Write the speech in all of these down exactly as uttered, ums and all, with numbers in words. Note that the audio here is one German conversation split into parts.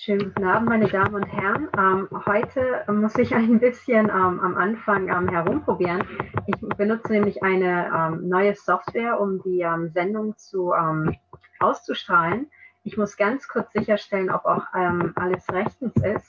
Schönen guten Abend, meine Damen und Herren. Ähm, heute muss ich ein bisschen ähm, am Anfang ähm, herumprobieren. Ich benutze nämlich eine ähm, neue Software, um die ähm, Sendung zu, ähm, auszustrahlen. Ich muss ganz kurz sicherstellen, ob auch ähm, alles rechtens ist.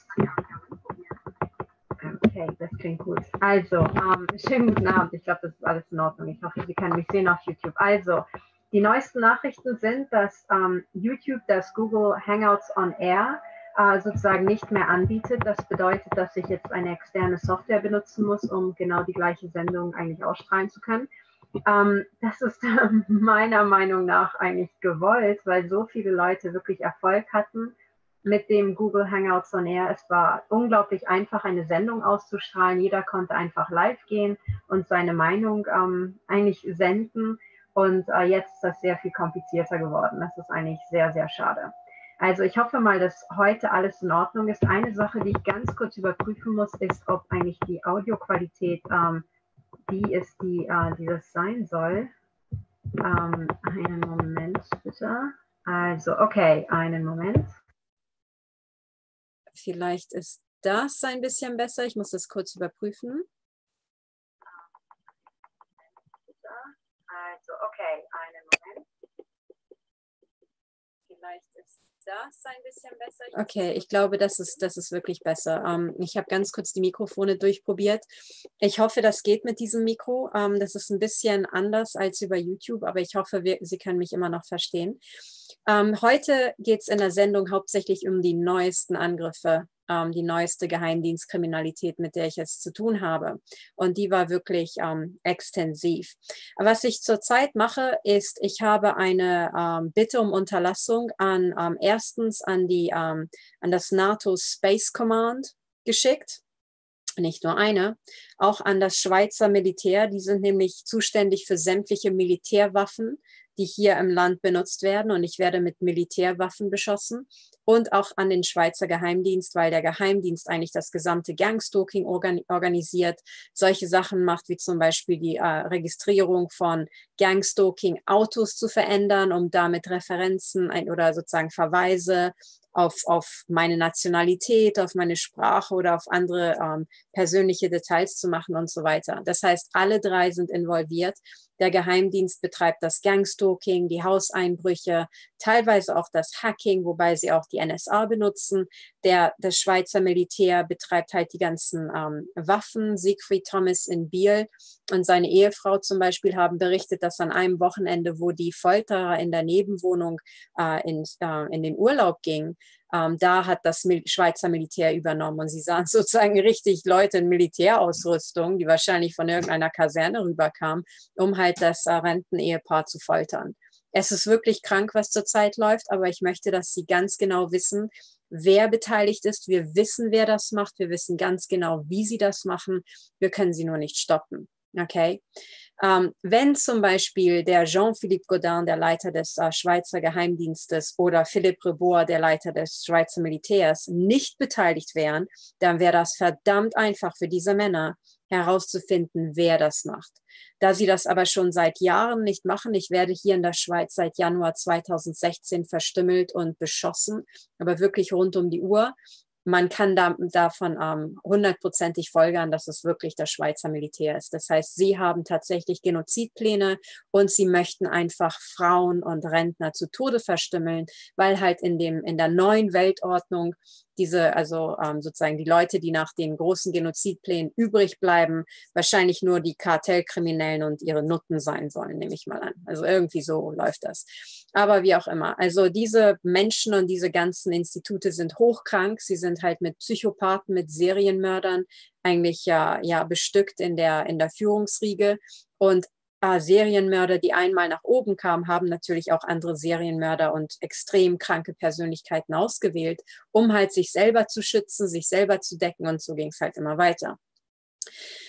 Okay, das klingt gut. Also, ähm, schönen guten Abend. Ich glaube, das ist alles in Ordnung. Ich hoffe, Sie können mich sehen auf YouTube. Also, die neuesten Nachrichten sind, dass ähm, YouTube das Google Hangouts on Air äh, sozusagen nicht mehr anbietet. Das bedeutet, dass ich jetzt eine externe Software benutzen muss, um genau die gleiche Sendung eigentlich ausstrahlen zu können. Ähm, das ist äh, meiner Meinung nach eigentlich gewollt, weil so viele Leute wirklich Erfolg hatten mit dem Google Hangouts on Air. Es war unglaublich einfach, eine Sendung auszustrahlen. Jeder konnte einfach live gehen und seine Meinung ähm, eigentlich senden. Und äh, jetzt ist das sehr viel komplizierter geworden. Das ist eigentlich sehr, sehr schade. Also ich hoffe mal, dass heute alles in Ordnung ist. Eine Sache, die ich ganz kurz überprüfen muss, ist, ob eigentlich die Audioqualität ähm, die ist, die, äh, die das sein soll. Ähm, einen Moment bitte. Also, okay, einen Moment. Vielleicht ist das ein bisschen besser. Ich muss das kurz überprüfen. Also, okay, einen Moment. Vielleicht ist das ein bisschen besser. Okay, ich glaube, das ist, das ist wirklich besser. Ähm, ich habe ganz kurz die Mikrofone durchprobiert. Ich hoffe, das geht mit diesem Mikro. Ähm, das ist ein bisschen anders als über YouTube, aber ich hoffe, wir, Sie können mich immer noch verstehen. Ähm, heute geht es in der Sendung hauptsächlich um die neuesten Angriffe, ähm, die neueste Geheimdienstkriminalität, mit der ich es zu tun habe. Und die war wirklich ähm, extensiv. Was ich zurzeit mache, ist, ich habe eine ähm, Bitte um Unterlassung an ähm, erstens an, die, ähm, an das NATO Space Command geschickt. Nicht nur eine, auch an das Schweizer Militär. Die sind nämlich zuständig für sämtliche Militärwaffen, die hier im Land benutzt werden. Und ich werde mit Militärwaffen beschossen. Und auch an den Schweizer Geheimdienst, weil der Geheimdienst eigentlich das gesamte Gangstalking organ organisiert, solche Sachen macht, wie zum Beispiel die äh, Registrierung von Gangstalking-Autos zu verändern, um damit Referenzen ein, oder sozusagen Verweise auf, auf meine Nationalität, auf meine Sprache oder auf andere ähm, persönliche Details zu machen und so weiter. Das heißt, alle drei sind involviert. Der Geheimdienst betreibt das Gangstalking, die Hauseinbrüche, teilweise auch das Hacking, wobei sie auch die N S A benutzen. Der, das Schweizer Militär betreibt halt die ganzen ähm, Waffen. Siegfried Thomas in Biel und seine Ehefrau zum Beispiel haben berichtet, dass an einem Wochenende, wo die Folterer in der Nebenwohnung äh, in, äh, in den Urlaub gingen, Ähm, da hat das Mil Schweizer Militär übernommen und sie sahen sozusagen richtig Leute in Militärausrüstung, die wahrscheinlich von irgendeiner Kaserne rüberkamen, um halt das äh, Rentenehepaar zu foltern. Es ist wirklich krank, was zurzeit läuft, aber ich möchte, dass Sie ganz genau wissen, wer beteiligt ist. Wir wissen, wer das macht. Wir wissen ganz genau, wie sie das machen. Wir können sie nur nicht stoppen. Okay? Ähm, wenn zum Beispiel der Jean-Philippe Gaudin, der Leiter des äh, Schweizer Geheimdienstes, oder Philippe Rebour, der Leiter des Schweizer Militärs, nicht beteiligt wären, dann wäre das verdammt einfach für diese Männer herauszufinden, wer das macht. Da sie das aber schon seit Jahren nicht machen, ich werde hier in der Schweiz seit Januar zweitausendsechzehn verstümmelt und beschossen, aber wirklich rund um die Uhr. Man kann da, davon ähm, hundertprozentig folgern, dass es wirklich das Schweizer Militär ist. Das heißt, sie haben tatsächlich Genozidpläne und sie möchten einfach Frauen und Rentner zu Tode verstümmeln, weil halt in dem, in der neuen Weltordnung diese, also ähm, sozusagen die Leute, die nach den großen Genozidplänen übrig bleiben, wahrscheinlich nur die Kartellkriminellen und ihre Nutten sein sollen, nehme ich mal an. Also irgendwie so läuft das. Aber wie auch immer. Also diese Menschen und diese ganzen Institute sind hochkrank. Sie sind halt mit Psychopathen, mit Serienmördern eigentlich ja, ja bestückt in der, in der Führungsriege. Und äh, Serienmörder, die einmal nach oben kamen, haben natürlich auch andere Serienmörder und extrem kranke Persönlichkeiten ausgewählt, um halt sich selber zu schützen, sich selber zu decken. Und so ging es halt immer weiter.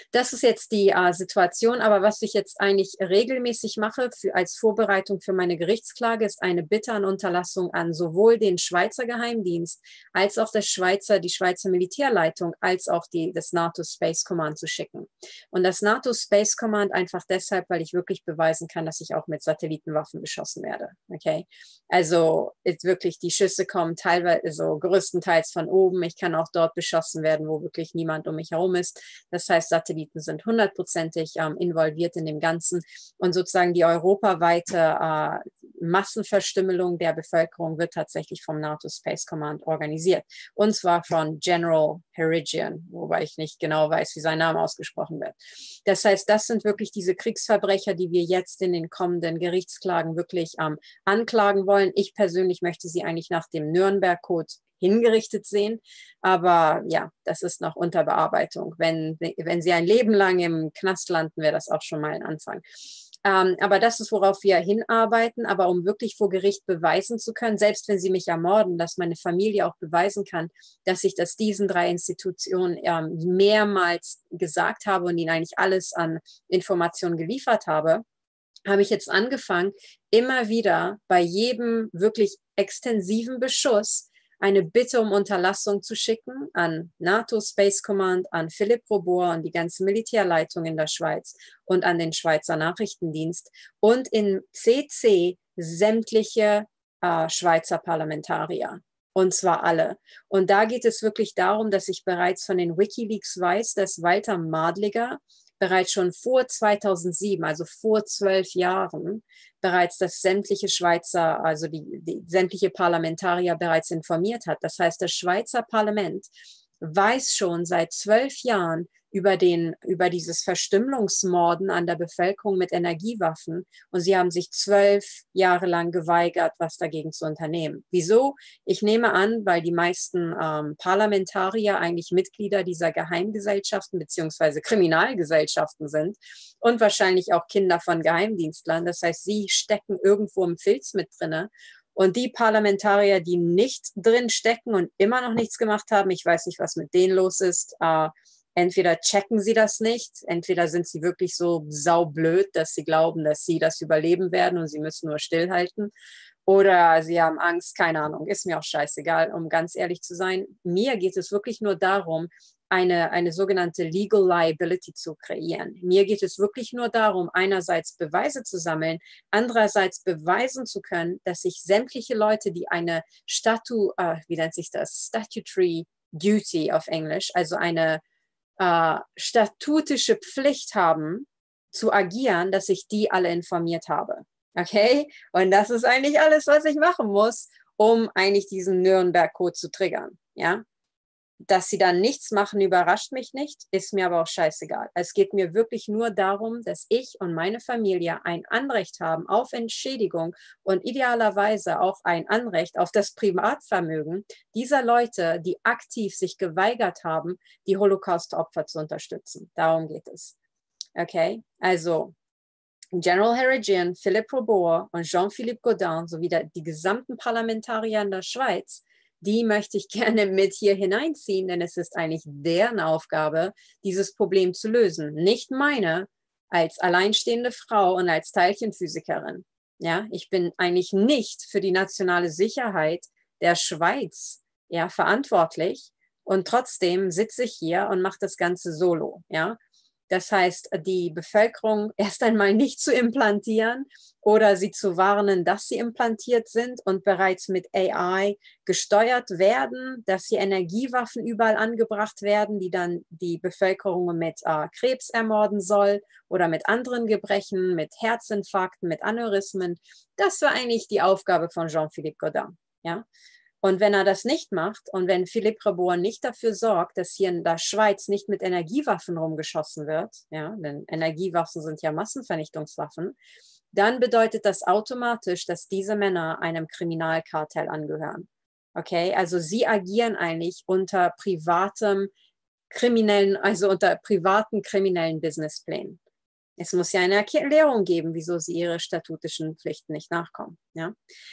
das ist jetzt die äh, Situation, aber was ich jetzt eigentlich regelmäßig mache für, als Vorbereitung für meine Gerichtsklage, ist eine Bitte an Unterlassung an sowohl den Schweizer Geheimdienst als auch das Schweizer, die Schweizer Militärleitung, als auch die, das NATO Space Command zu schicken. Und das NATO Space Command einfach deshalb, weil ich wirklich beweisen kann, dass ich auch mit Satellitenwaffen beschossen werde. Okay, also ist wirklich, die Schüsse kommen teilweise, so größtenteils von oben. Ich kann auch dort beschossen werden, wo wirklich niemand um mich herum ist. Das heißt, Satelliten sind hundertprozentig ähm, involviert in dem Ganzen und sozusagen die europaweite äh, Massenverstümmelung der Bevölkerung wird tatsächlich vom NATO Space Command organisiert. Und zwar von General Haridjian, wobei ich nicht genau weiß, wie sein Name ausgesprochen wird. Das heißt, das sind wirklich diese Kriegsverbrecher, die wir jetzt in den kommenden Gerichtsklagen wirklich ähm, anklagen wollen. Ich persönlich möchte sie eigentlich nach dem Nürnberg-Code hingerichtet sehen. Aber ja, das ist noch unter Bearbeitung. Wenn, wenn sie ein Leben lang im Knast landen, wäre das auch schon mal ein Anfang. Ähm, aber das ist, worauf wir hinarbeiten. Aber um wirklich vor Gericht beweisen zu können, selbst wenn sie mich ermorden, dass meine Familie auch beweisen kann, dass ich das diesen drei Institutionen ähm, mehrmals gesagt habe und ihnen eigentlich alles an Informationen geliefert habe, habe ich jetzt angefangen, immer wieder bei jedem wirklich extensiven Beschuss eine Bitte um Unterlassung zu schicken an NATO Space Command, an Philippe Robor und die ganze Militärleitung in der Schweiz und an den Schweizer Nachrichtendienst und in C C sämtliche äh, Schweizer Parlamentarier. Und zwar alle. Und da geht es wirklich darum, dass ich bereits von den WikiLeaks weiß, dass Walter Madliger bereits schon vor zweitausendsieben, also vor zwölf Jahren, bereits das sämtliche Schweizer, also die, die sämtliche Parlamentarier bereits informiert hat. Das heißt, das Schweizer Parlament weiß schon seit zwölf Jahren über, den, über dieses Verstümmelungsmorden an der Bevölkerung mit Energiewaffen und sie haben sich zwölf Jahre lang geweigert, was dagegen zu unternehmen. Wieso? Ich nehme an, weil die meisten ähm, Parlamentarier eigentlich Mitglieder dieser Geheimgesellschaften beziehungsweise Kriminalgesellschaften sind und wahrscheinlich auch Kinder von Geheimdienstlern. Das heißt, sie stecken irgendwo im Filz mit drinne. Und die Parlamentarier, die nicht drin stecken und immer noch nichts gemacht haben, ich weiß nicht, was mit denen los ist, äh, entweder checken sie das nicht, entweder sind sie wirklich so saublöd, dass sie glauben, dass sie das überleben werden und sie müssen nur stillhalten. Oder sie haben Angst, keine Ahnung, ist mir auch scheißegal, um ganz ehrlich zu sein. Mir geht es wirklich nur darum, eine, eine sogenannte Legal Liability zu kreieren. Mir geht es wirklich nur darum, einerseits Beweise zu sammeln, andererseits beweisen zu können, dass sich sämtliche Leute, die eine Statu, äh, wie nennt sich das, Statutory Duty auf Englisch, also eine äh, statutische Pflicht haben, zu agieren, dass ich die alle informiert habe. Okay? Und das ist eigentlich alles, was ich machen muss, um eigentlich diesen Nürnberg-Code zu triggern. Ja? Dass sie dann nichts machen, überrascht mich nicht, ist mir aber auch scheißegal. Es geht mir wirklich nur darum, dass ich und meine Familie ein Anrecht haben auf Entschädigung und idealerweise auch ein Anrecht auf das Privatvermögen dieser Leute, die aktiv sich geweigert haben, die Holocaust-Opfer zu unterstützen. Darum geht es. Okay, also General Haridjian, Philippe Robor und Jean-Philippe Gaudin sowie der, die gesamten Parlamentarier in der Schweiz, die möchte ich gerne mit hier hineinziehen, denn es ist eigentlich deren Aufgabe, dieses Problem zu lösen. Nicht meine als alleinstehende Frau und als Teilchenphysikerin. Ja, ich bin eigentlich nicht für die nationale Sicherheit der Schweiz ja, verantwortlich und trotzdem sitze ich hier und mache das Ganze solo. Ja. Das heißt, die Bevölkerung erst einmal nicht zu implantieren oder sie zu warnen, dass sie implantiert sind und bereits mit A I gesteuert werden, dass hier Energiewaffen überall angebracht werden, die dann die Bevölkerung mit äh, Krebs ermorden soll oder mit anderen Gebrechen, mit Herzinfarkten, mit Aneurysmen. Das war eigentlich die Aufgabe von Jean-Philippe Gaudin. Ja? Und wenn er das nicht macht und wenn Philippe Robor nicht dafür sorgt, dass hier in der Schweiz nicht mit Energiewaffen rumgeschossen wird, ja, denn Energiewaffen sind ja Massenvernichtungswaffen, dann bedeutet das automatisch, dass diese Männer einem Kriminalkartell angehören. Okay, also sie agieren eigentlich unter privatem kriminellen, also unter privaten kriminellen Businessplänen. Es muss ja eine Erklärung geben, wieso sie ihre statutischen Pflichten nicht nachkommen. Ja.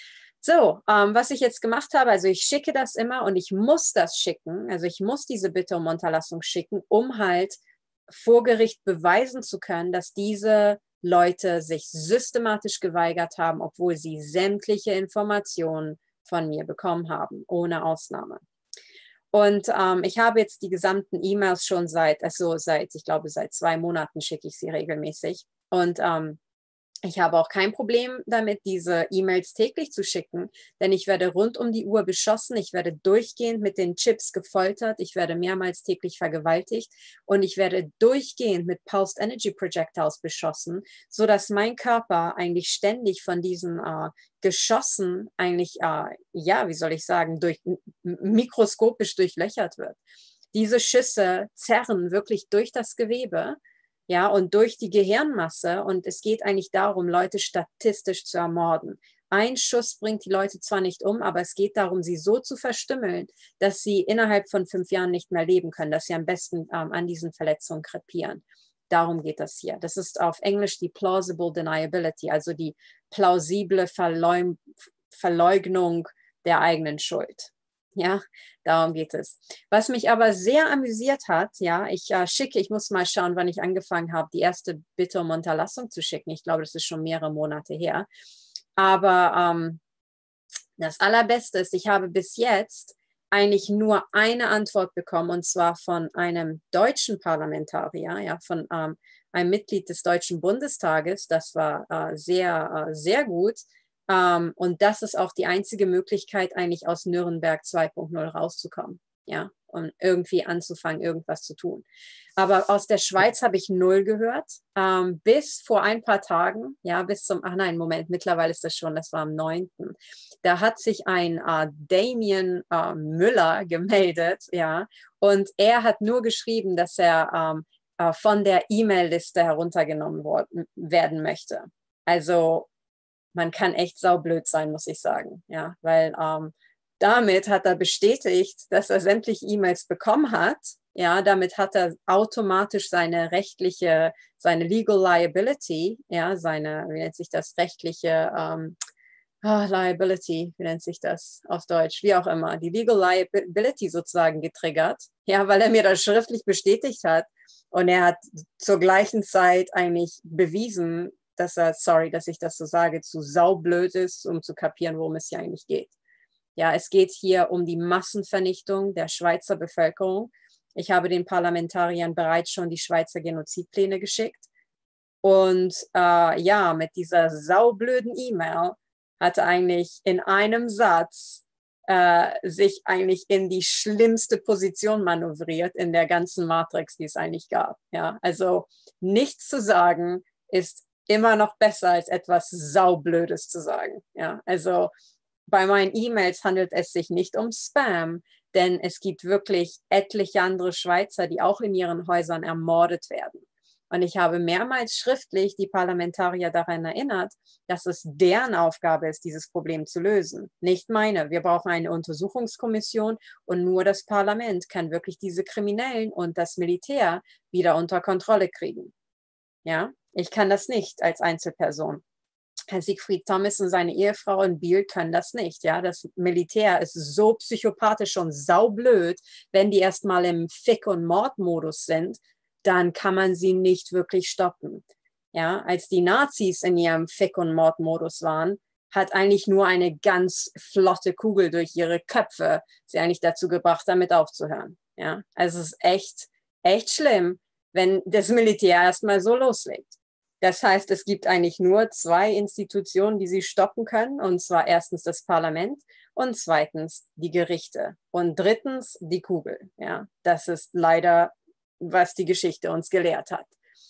So, ähm, was ich jetzt gemacht habe, also ich schicke das immer und ich muss das schicken, also ich muss diese Bitte um Unterlassung schicken, um halt vor Gericht beweisen zu können, dass diese Leute sich systematisch geweigert haben, obwohl sie sämtliche Informationen von mir bekommen haben, ohne Ausnahme. Und ähm, ich habe jetzt die gesamten E-Mails schon seit, also seit, ich glaube, seit zwei Monaten schicke ich sie regelmäßig. Und ähm, ich habe auch kein Problem damit, diese E-Mails täglich zu schicken, denn ich werde rund um die Uhr beschossen, ich werde durchgehend mit den Chips gefoltert, ich werde mehrmals täglich vergewaltigt und ich werde durchgehend mit Pulsed Energy Projectiles beschossen, sodass mein Körper eigentlich ständig von diesen äh, Geschossen eigentlich, äh, ja, wie soll ich sagen, durch, mikroskopisch durchlöchert wird. Diese Schüsse zerren wirklich durch das Gewebe. Ja, und durch die Gehirnmasse. Und es geht eigentlich darum, Leute statistisch zu ermorden. Ein Schuss bringt die Leute zwar nicht um, aber es geht darum, sie so zu verstümmeln, dass sie innerhalb von fünf Jahren nicht mehr leben können, dass sie am besten ähm, an diesen Verletzungen krepieren. Darum geht das hier. Das ist auf Englisch die Plausible Deniability, also die plausible Verleum- Verleugnung der eigenen Schuld. Ja, darum geht es. Was mich aber sehr amüsiert hat, ja, ich äh, schicke, ich muss mal schauen, wann ich angefangen habe, die erste Bitte um Unterlassung zu schicken. Ich glaube, das ist schon mehrere Monate her. Aber ähm, das Allerbeste ist, ich habe bis jetzt eigentlich nur eine Antwort bekommen, und zwar von einem deutschen Parlamentarier, ja, von ähm, einem Mitglied des Deutschen Bundestages. Das war äh, sehr, äh, sehr gut. Um, und das ist auch die einzige Möglichkeit, eigentlich aus Nürnberg zwei Punkt null rauszukommen, ja, und irgendwie anzufangen, irgendwas zu tun. Aber aus der Schweiz habe ich null gehört, um, bis vor ein paar Tagen, ja, bis zum, ach nein, Moment, mittlerweile ist das schon, das war am neunten Da hat sich ein uh, Damien uh, Müller gemeldet, ja, und er hat nur geschrieben, dass er um, uh, von der E-Mail-Liste heruntergenommen worden, werden möchte. Also, man kann echt saublöd sein, muss ich sagen. Ja, weil ähm, damit hat er bestätigt, dass er sämtliche E-Mails bekommen hat. Ja, damit hat er automatisch seine rechtliche, seine Legal Liability, ja, seine, wie nennt sich das, rechtliche ähm, oh, Liability, wie nennt sich das auf Deutsch, wie auch immer, die Legal Liability sozusagen getriggert. Ja, weil er mir das schriftlich bestätigt hat. Und er hat zur gleichen Zeit eigentlich bewiesen, dass er, sorry, dass ich das so sage, zu saublöd ist, um zu kapieren, worum es hier eigentlich geht. Ja, es geht hier um die Massenvernichtung der Schweizer Bevölkerung. Ich habe den Parlamentariern bereits schon die Schweizer Genozidpläne geschickt. Und äh, ja, mit dieser saublöden E-Mail hat eigentlich in einem Satz äh, sich eigentlich in die schlimmste Position manövriert in der ganzen Matrix, die es eigentlich gab. Ja, also nichts zu sagen ist immer noch besser als etwas Saublödes zu sagen. Ja, also bei meinen E-Mails handelt es sich nicht um Spam, denn es gibt wirklich etliche andere Schweizer, die auch in ihren Häusern ermordet werden. Und ich habe mehrmals schriftlich die Parlamentarier daran erinnert, dass es deren Aufgabe ist, dieses Problem zu lösen. Nicht meine. Wir brauchen eine Untersuchungskommission und nur das Parlament kann wirklich diese Kriminellen und das Militär wieder unter Kontrolle kriegen. Ja, ich kann das nicht als Einzelperson. Herr Siegfried Thomas und seine Ehefrau in Biel können das nicht. Ja, das Militär ist so psychopathisch und saublöd, wenn die erstmal im Fick- und Mordmodus sind, dann kann man sie nicht wirklich stoppen. Ja, als die Nazis in ihrem Fick- und Mordmodus waren, hat eigentlich nur eine ganz flotte Kugel durch ihre Köpfe sie eigentlich dazu gebracht, damit aufzuhören. Ja, also es ist echt, echt schlimm, wenn das Militär erstmal so loslegt. Das heißt, es gibt eigentlich nur zwei Institutionen, die sie stoppen können, und zwar erstens das Parlament und zweitens die Gerichte und drittens die Kugel. Ja, das ist leider, was die Geschichte uns gelehrt hat.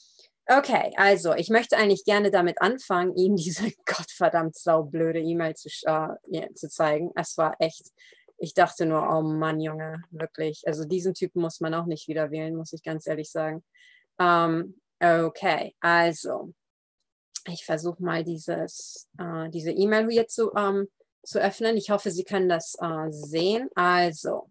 Okay, also ich möchte eigentlich gerne damit anfangen, Ihnen diese gottverdammt saublöde E-Mail zu, äh, zu zeigen. Es war echt, ich dachte nur, oh Mann, Junge, wirklich. Also diesen Typen muss man auch nicht wieder wählen, muss ich ganz ehrlich sagen. Um, okay, also ich versuche mal dieses, äh, diese E-Mail hier zu, ähm, zu öffnen. Ich hoffe, Sie können das äh, sehen. Also,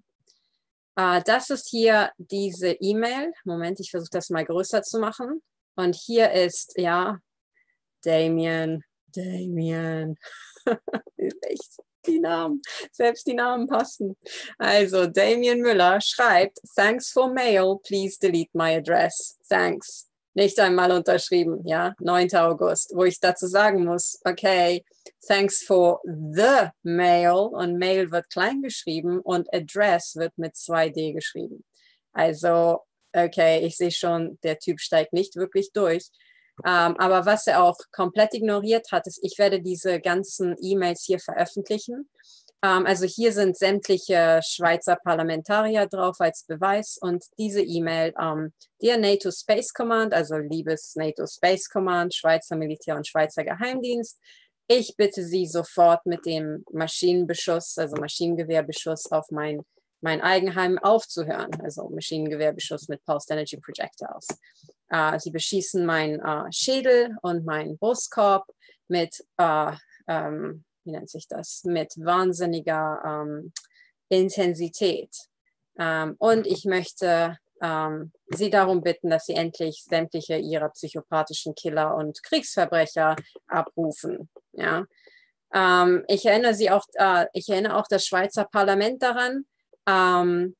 äh, das ist hier diese E-Mail. Moment, ich versuche das mal größer zu machen. Und hier ist, ja, Damien, Damien, echt. Die Namen, selbst die Namen passen. Also Damien Müller schreibt, thanks for mail, please delete my address. Thanks. Nicht einmal unterschrieben, ja, neunter August, wo ich dazu sagen muss, okay, thanks for the mail und Mail wird klein geschrieben und Address wird mit zwei D geschrieben. Also, okay, ich sehe schon, der Typ steigt nicht wirklich durch. Um, aber was er auch komplett ignoriert hat, ist, ich werde diese ganzen E-Mails hier veröffentlichen. Um, also hier sind sämtliche Schweizer Parlamentarier drauf als Beweis und diese E-Mail, um, Dear NATO Space Command, also liebes NATO Space Command, Schweizer Militär und Schweizer Geheimdienst, ich bitte Sie sofort mit dem Maschinenbeschuss, also Maschinengewehrbeschuss auf mein, mein Eigenheim aufzuhören, also Maschinengewehrbeschuss mit Pulsed Energy Projectiles. Uh, sie beschießen meinen uh, Schädel und meinen Brustkorb mit, uh, um, wie nennt sich das, mit wahnsinniger um, Intensität. Um, und ich möchte um, Sie darum bitten, dass Sie endlich sämtliche Ihrer psychopathischen Killer und Kriegsverbrecher abrufen. Ja? Um, ich erinnere Sie auch, uh, ich erinnere auch das Schweizer Parlament daran, um,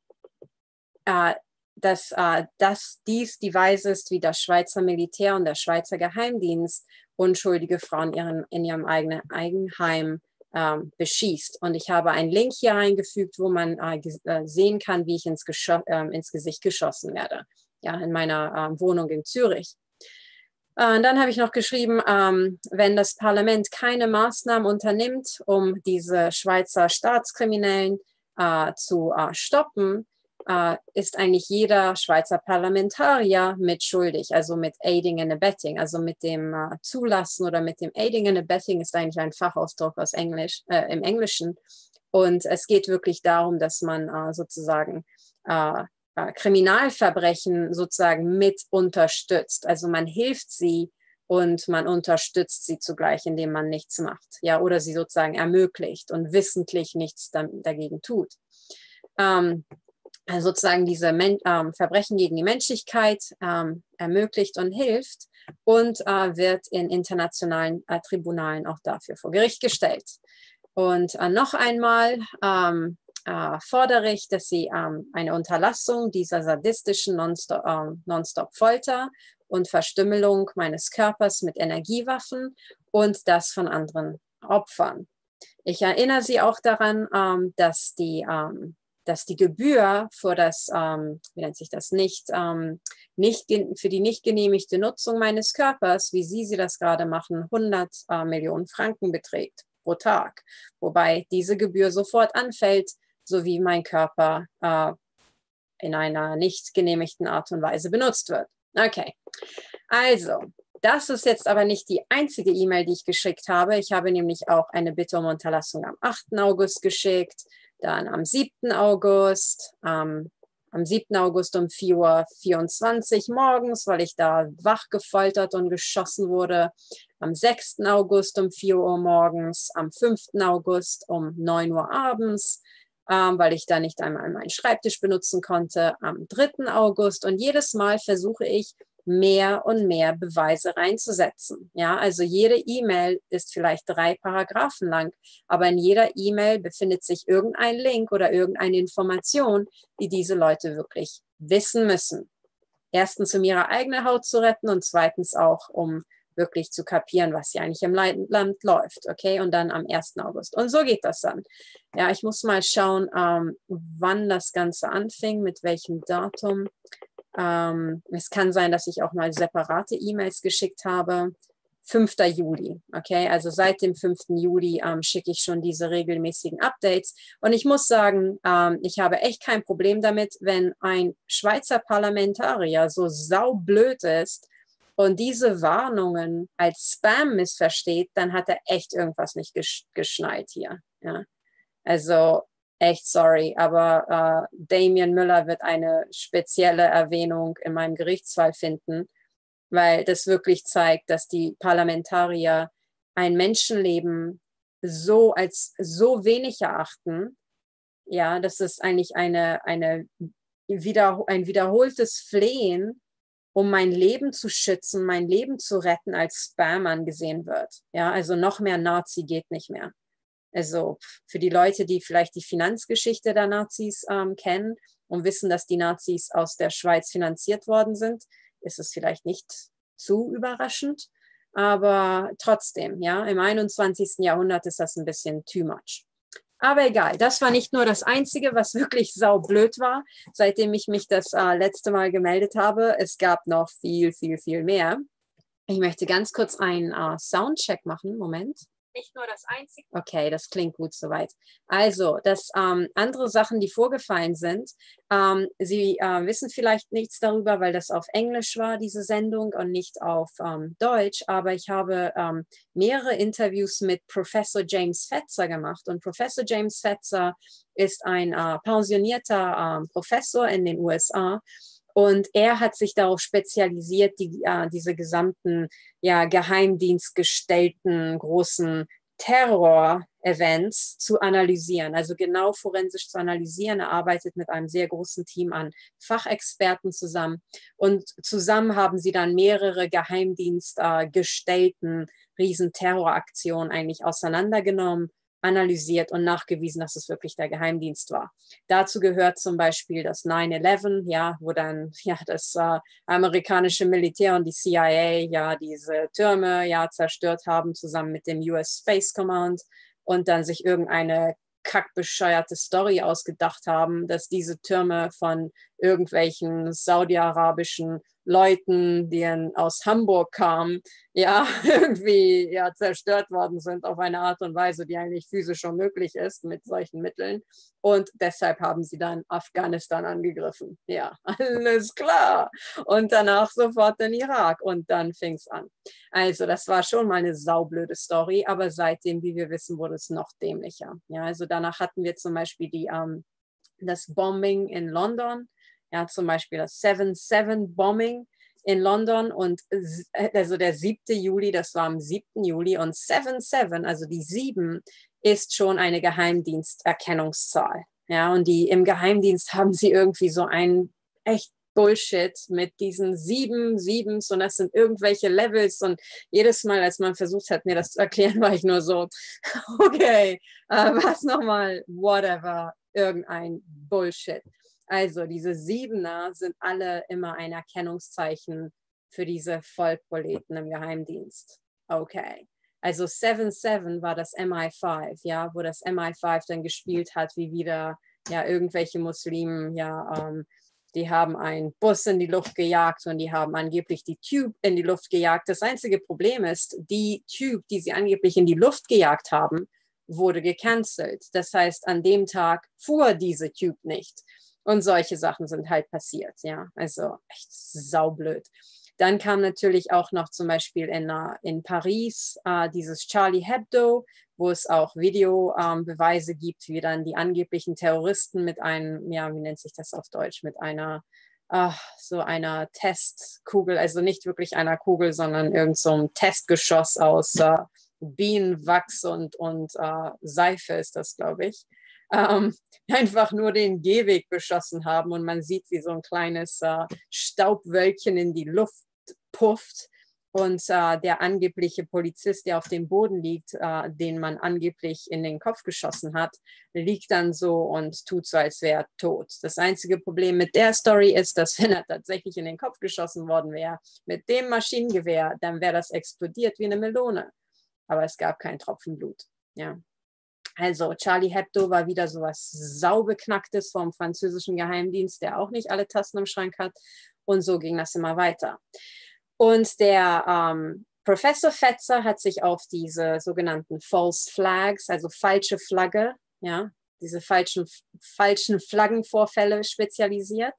uh, dass, uh, dass dies die Weise ist, wie das Schweizer Militär und der Schweizer Geheimdienst unschuldige Frauen ihren, in ihrem eigenen Eigenheim ähm, beschießt. Und ich habe einen Link hier eingefügt, wo man äh, sehen kann, wie ich ins, äh, ins Gesicht geschossen werde, ja, in meiner äh, Wohnung in Zürich. Äh, und dann habe ich noch geschrieben, ähm, wenn das Parlament keine Maßnahmen unternimmt, um diese Schweizer Staatskriminellen äh, zu äh, stoppen, Uh, ist eigentlich jeder Schweizer Parlamentarier mitschuldig, also mit Aiding and Abetting, also mit dem uh, Zulassen oder mit dem Aiding and Abetting ist eigentlich ein Fachausdruck aus Englisch, äh, im Englischen. Und es geht wirklich darum, dass man uh, sozusagen uh, uh, Kriminalverbrechen sozusagen mit unterstützt. Also man hilft sie und man unterstützt sie zugleich, indem man nichts macht, ja, oder sie sozusagen ermöglicht und wissentlich nichts da, dagegen tut. Um, Also sozusagen diese Men ähm, Verbrechen gegen die Menschlichkeit ähm, ermöglicht und hilft und äh, wird in internationalen äh, Tribunalen auch dafür vor Gericht gestellt. Und äh, noch einmal ähm, äh, fordere ich, dass Sie ähm, eine Unterlassung dieser sadistischen Nonstop, äh, Nonstop-Folter und Verstümmelung meines Körpers mit Energiewaffen und das von anderen Opfern. Ich erinnere Sie auch daran, ähm, dass die ähm, dass die Gebühr für das, ähm, wie nennt sich das, nicht, ähm, nicht für die nicht genehmigte Nutzung meines Körpers, wie Sie sie das gerade machen, hundert äh, Millionen Franken beträgt pro Tag. Wobei diese Gebühr sofort anfällt, sowie mein Körper äh, in einer nicht genehmigten Art und Weise benutzt wird. Okay, also, das ist jetzt aber nicht die einzige E-Mail, die ich geschickt habe. Ich habe nämlich auch eine Bitte um Unterlassung am achten August geschickt. Dann am siebten August, ähm, am siebten August um vier Uhr vierundzwanzig morgens, weil ich da wach gefoltert und geschossen wurde. Am sechsten August um vier Uhr morgens, am fünften August um neun Uhr abends, ähm, weil ich da nicht einmal meinen Schreibtisch benutzen konnte. Am dritten August und jedes Mal versuche ich, mehr und mehr Beweise reinzusetzen. Ja, also jede E-Mail ist vielleicht drei Paragraphen lang, aber in jeder E-Mail befindet sich irgendein Link oder irgendeine Information, die diese Leute wirklich wissen müssen. Erstens, um ihre eigene Haut zu retten und zweitens auch, um wirklich zu kapieren, was hier eigentlich im Land läuft. Okay, und dann am ersten August. Und so geht das dann. Ja, ich muss mal schauen, ähm, wann das Ganze anfing, mit welchem Datum. Ähm, es kann sein, dass ich auch mal separate E-Mails geschickt habe. fünfter Juli, okay, also seit dem fünften Juli ähm, schicke ich schon diese regelmäßigen Updates. Und ich muss sagen, ähm, ich habe echt kein Problem damit, wenn ein Schweizer Parlamentarier so saublöd ist und diese Warnungen als Spam missversteht, dann hat er echt irgendwas nicht gesch geschnallt hier. Ja? Also echt sorry, aber äh, Damien Müller wird eine spezielle Erwähnung in meinem Gerichtsfall finden, weil das wirklich zeigt, dass die Parlamentarier ein Menschenleben so als so wenig erachten. Ja, das ist eigentlich eine, eine wieder, ein wiederholtes Flehen, um mein Leben zu schützen, mein Leben zu retten, als Spam angesehen wird. Ja, also noch mehr Nazi geht nicht mehr. Also für die Leute, die vielleicht die Finanzgeschichte der Nazis ähm, kennen und wissen, dass die Nazis aus der Schweiz finanziert worden sind, ist es vielleicht nicht zu überraschend. Aber trotzdem, ja, im einundzwanzigsten Jahrhundert ist das ein bisschen too much. Aber egal, das war nicht nur das Einzige, was wirklich saublöd war, seitdem ich mich das äh, letzte Mal gemeldet habe. Es gab noch viel, viel, viel mehr. Ich möchte ganz kurz einen äh, Soundcheck machen. Moment. Nicht nur das Einzige. Okay, das klingt gut soweit. Also, das ähm, andere Sachen, die vorgefallen sind, ähm, Sie äh, wissen vielleicht nichts darüber, weil das auf Englisch war, diese Sendung, und nicht auf ähm, Deutsch, aber ich habe ähm, mehrere Interviews mit Professor James Fetzer gemacht, und Professor James Fetzer ist ein äh, pensionierter äh, Professor in den U S A. Und er hat sich darauf spezialisiert, die, äh, diese gesamten ja, geheimdienstgestellten großen Terror-Events zu analysieren, also genau forensisch zu analysieren. Er arbeitet mit einem sehr großen Team an Fachexperten zusammen. Und zusammen haben sie dann mehrere geheimdienstgestellten Riesenterroraktionen eigentlich auseinandergenommen, analysiert und nachgewiesen, dass es wirklich der Geheimdienst war. Dazu gehört zum Beispiel das nine eleven, ja, wo dann ja das äh, amerikanische Militär und die C I A ja diese Türme ja zerstört haben, zusammen mit dem U S Space Command, und dann sich irgendeine kackbescheuerte Story ausgedacht haben, dass diese Türme von irgendwelchen saudi-arabischen Leuten, die aus Hamburg kamen, ja, irgendwie ja, zerstört worden sind auf eine Art und Weise, die eigentlich physisch unmöglich ist mit solchen Mitteln. Und deshalb haben sie dann Afghanistan angegriffen. Ja, alles klar. Und danach sofort den Irak. Und dann fing es an. Also das war schon mal eine saublöde Story, aber seitdem, wie wir wissen, wurde es noch dämlicher. Ja, also danach hatten wir zum Beispiel die, ähm, das Bombing in London. Ja, zum Beispiel das seven seven Bombing in London, und also der siebte Juli, das war am siebten Juli, und seven seven, also die sieben, ist schon eine Geheimdiensterkennungszahl. Ja, und die im Geheimdienst haben sie irgendwie so einen echt Bullshit mit diesen sieben Siebens, und das sind irgendwelche Levels, und jedes Mal, als man versucht hat, mir das zu erklären, war ich nur so, okay, äh, was nochmal, whatever, irgendein Bullshit. Also diese Siebener sind alle immer ein Erkennungszeichen für diese Vollproleten im Geheimdienst. Okay. Also seven seven war das M I five, ja, wo das M I five dann gespielt hat, wie wieder ja irgendwelche Muslimen, ja, ähm, die haben einen Bus in die Luft gejagt und die haben angeblich die Tube in die Luft gejagt. Das einzige Problem ist, die Tube, die sie angeblich in die Luft gejagt haben, wurde gecancelt. Das heißt, an dem Tag fuhr diese Tube nicht. Und solche Sachen sind halt passiert, ja, also echt saublöd. Dann kam natürlich auch noch zum Beispiel in, uh, in Paris uh, dieses Charlie Hebdo, wo es auch Videobeweise um, gibt, wie dann die angeblichen Terroristen mit einem, ja, wie nennt sich das auf Deutsch, mit einer, uh, so einer Testkugel, also nicht wirklich einer Kugel, sondern irgend so ein Testgeschoss aus uh, Bienenwachs und, und uh, Seife ist das, glaube ich. Ähm, einfach nur den Gehweg beschossen haben, und man sieht, wie so ein kleines äh, Staubwölkchen in die Luft pufft, und äh, der angebliche Polizist, der auf dem Boden liegt, äh, den man angeblich in den Kopf geschossen hat, liegt dann so und tut so, als wäre er tot. Das einzige Problem mit der Story ist, dass wenn er tatsächlich in den Kopf geschossen worden wäre, mit dem Maschinengewehr, dann wäre das explodiert wie eine Melone. Aber es gab keinen Tropfen Blut. Ja. Also Charlie Hebdo war wieder so was Saubeknacktes vom französischen Geheimdienst, der auch nicht alle Tassen im Schrank hat. Und so ging das immer weiter. Und der ähm, Professor Fetzer hat sich auf diese sogenannten False Flags, also falsche Flagge, ja, diese falschen, falschen Flaggenvorfälle spezialisiert.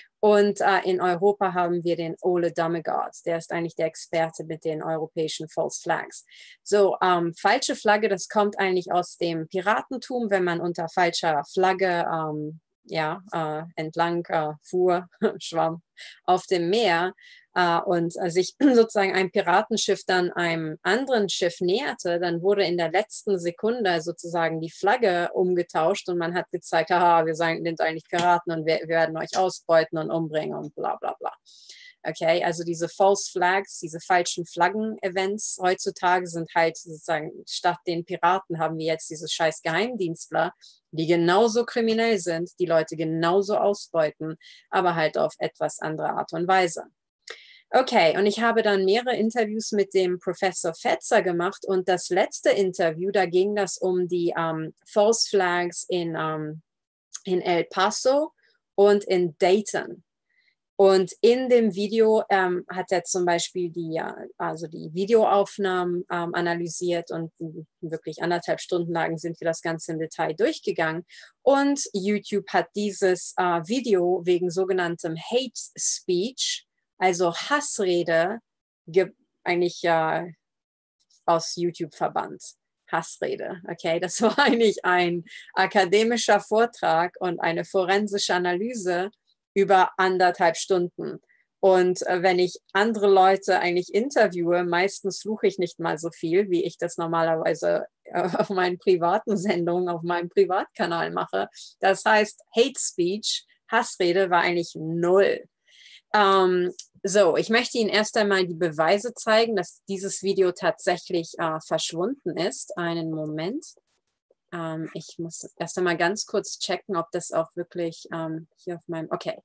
Und äh, in Europa haben wir den Ole Dammegard, der ist eigentlich der Experte mit den europäischen False Flags. So, ähm, falsche Flagge, das kommt eigentlich aus dem Piratentum, wenn man unter falscher Flagge ähm, ja, äh, entlang äh, fuhr, schwamm auf dem Meer äh, und äh, sich sozusagen ein Piratenschiff dann einem anderen Schiff näherte, dann wurde in der letzten Sekunde sozusagen die Flagge umgetauscht, und man hat gezeigt, haha, wir sind eigentlich Piraten und wir, wir werden euch ausbeuten und umbringen und bla bla bla. Okay, also diese False Flags, diese falschen Flaggen-Events heutzutage sind halt sozusagen, statt den Piraten haben wir jetzt diese scheiß Geheimdienstler, die genauso kriminell sind, die Leute genauso ausbeuten, aber halt auf etwas andere Art und Weise. Okay, und ich habe dann mehrere Interviews mit dem Professor Fetzer gemacht und das letzte Interview, da ging das um die um, False Flags in, um, in El Paso und in Dayton. Und in dem Video ähm, hat er zum Beispiel die, also die Videoaufnahmen ähm, analysiert und wirklich anderthalb Stunden lang sind wir das Ganze im Detail durchgegangen. Und YouTube hat dieses äh, Video wegen sogenanntem Hate Speech, also Hassrede, eigentlich äh, aus YouTube verbannt. Hassrede, okay? Das war eigentlich ein akademischer Vortrag und eine forensische Analyse über anderthalb Stunden. Und äh, wenn ich andere Leute eigentlich interviewe, meistens fluche ich nicht mal so viel, wie ich das normalerweise äh, auf meinen privaten Sendungen, auf meinem Privatkanal mache. Das heißt, Hate Speech, Hassrede war eigentlich null. Ähm, so, ich möchte Ihnen erst einmal die Beweise zeigen, dass dieses Video tatsächlich äh, verschwunden ist. Einen Moment. Ähm, ich muss erst einmal ganz kurz checken, ob das auch wirklich ähm, hier auf meinem... Okay.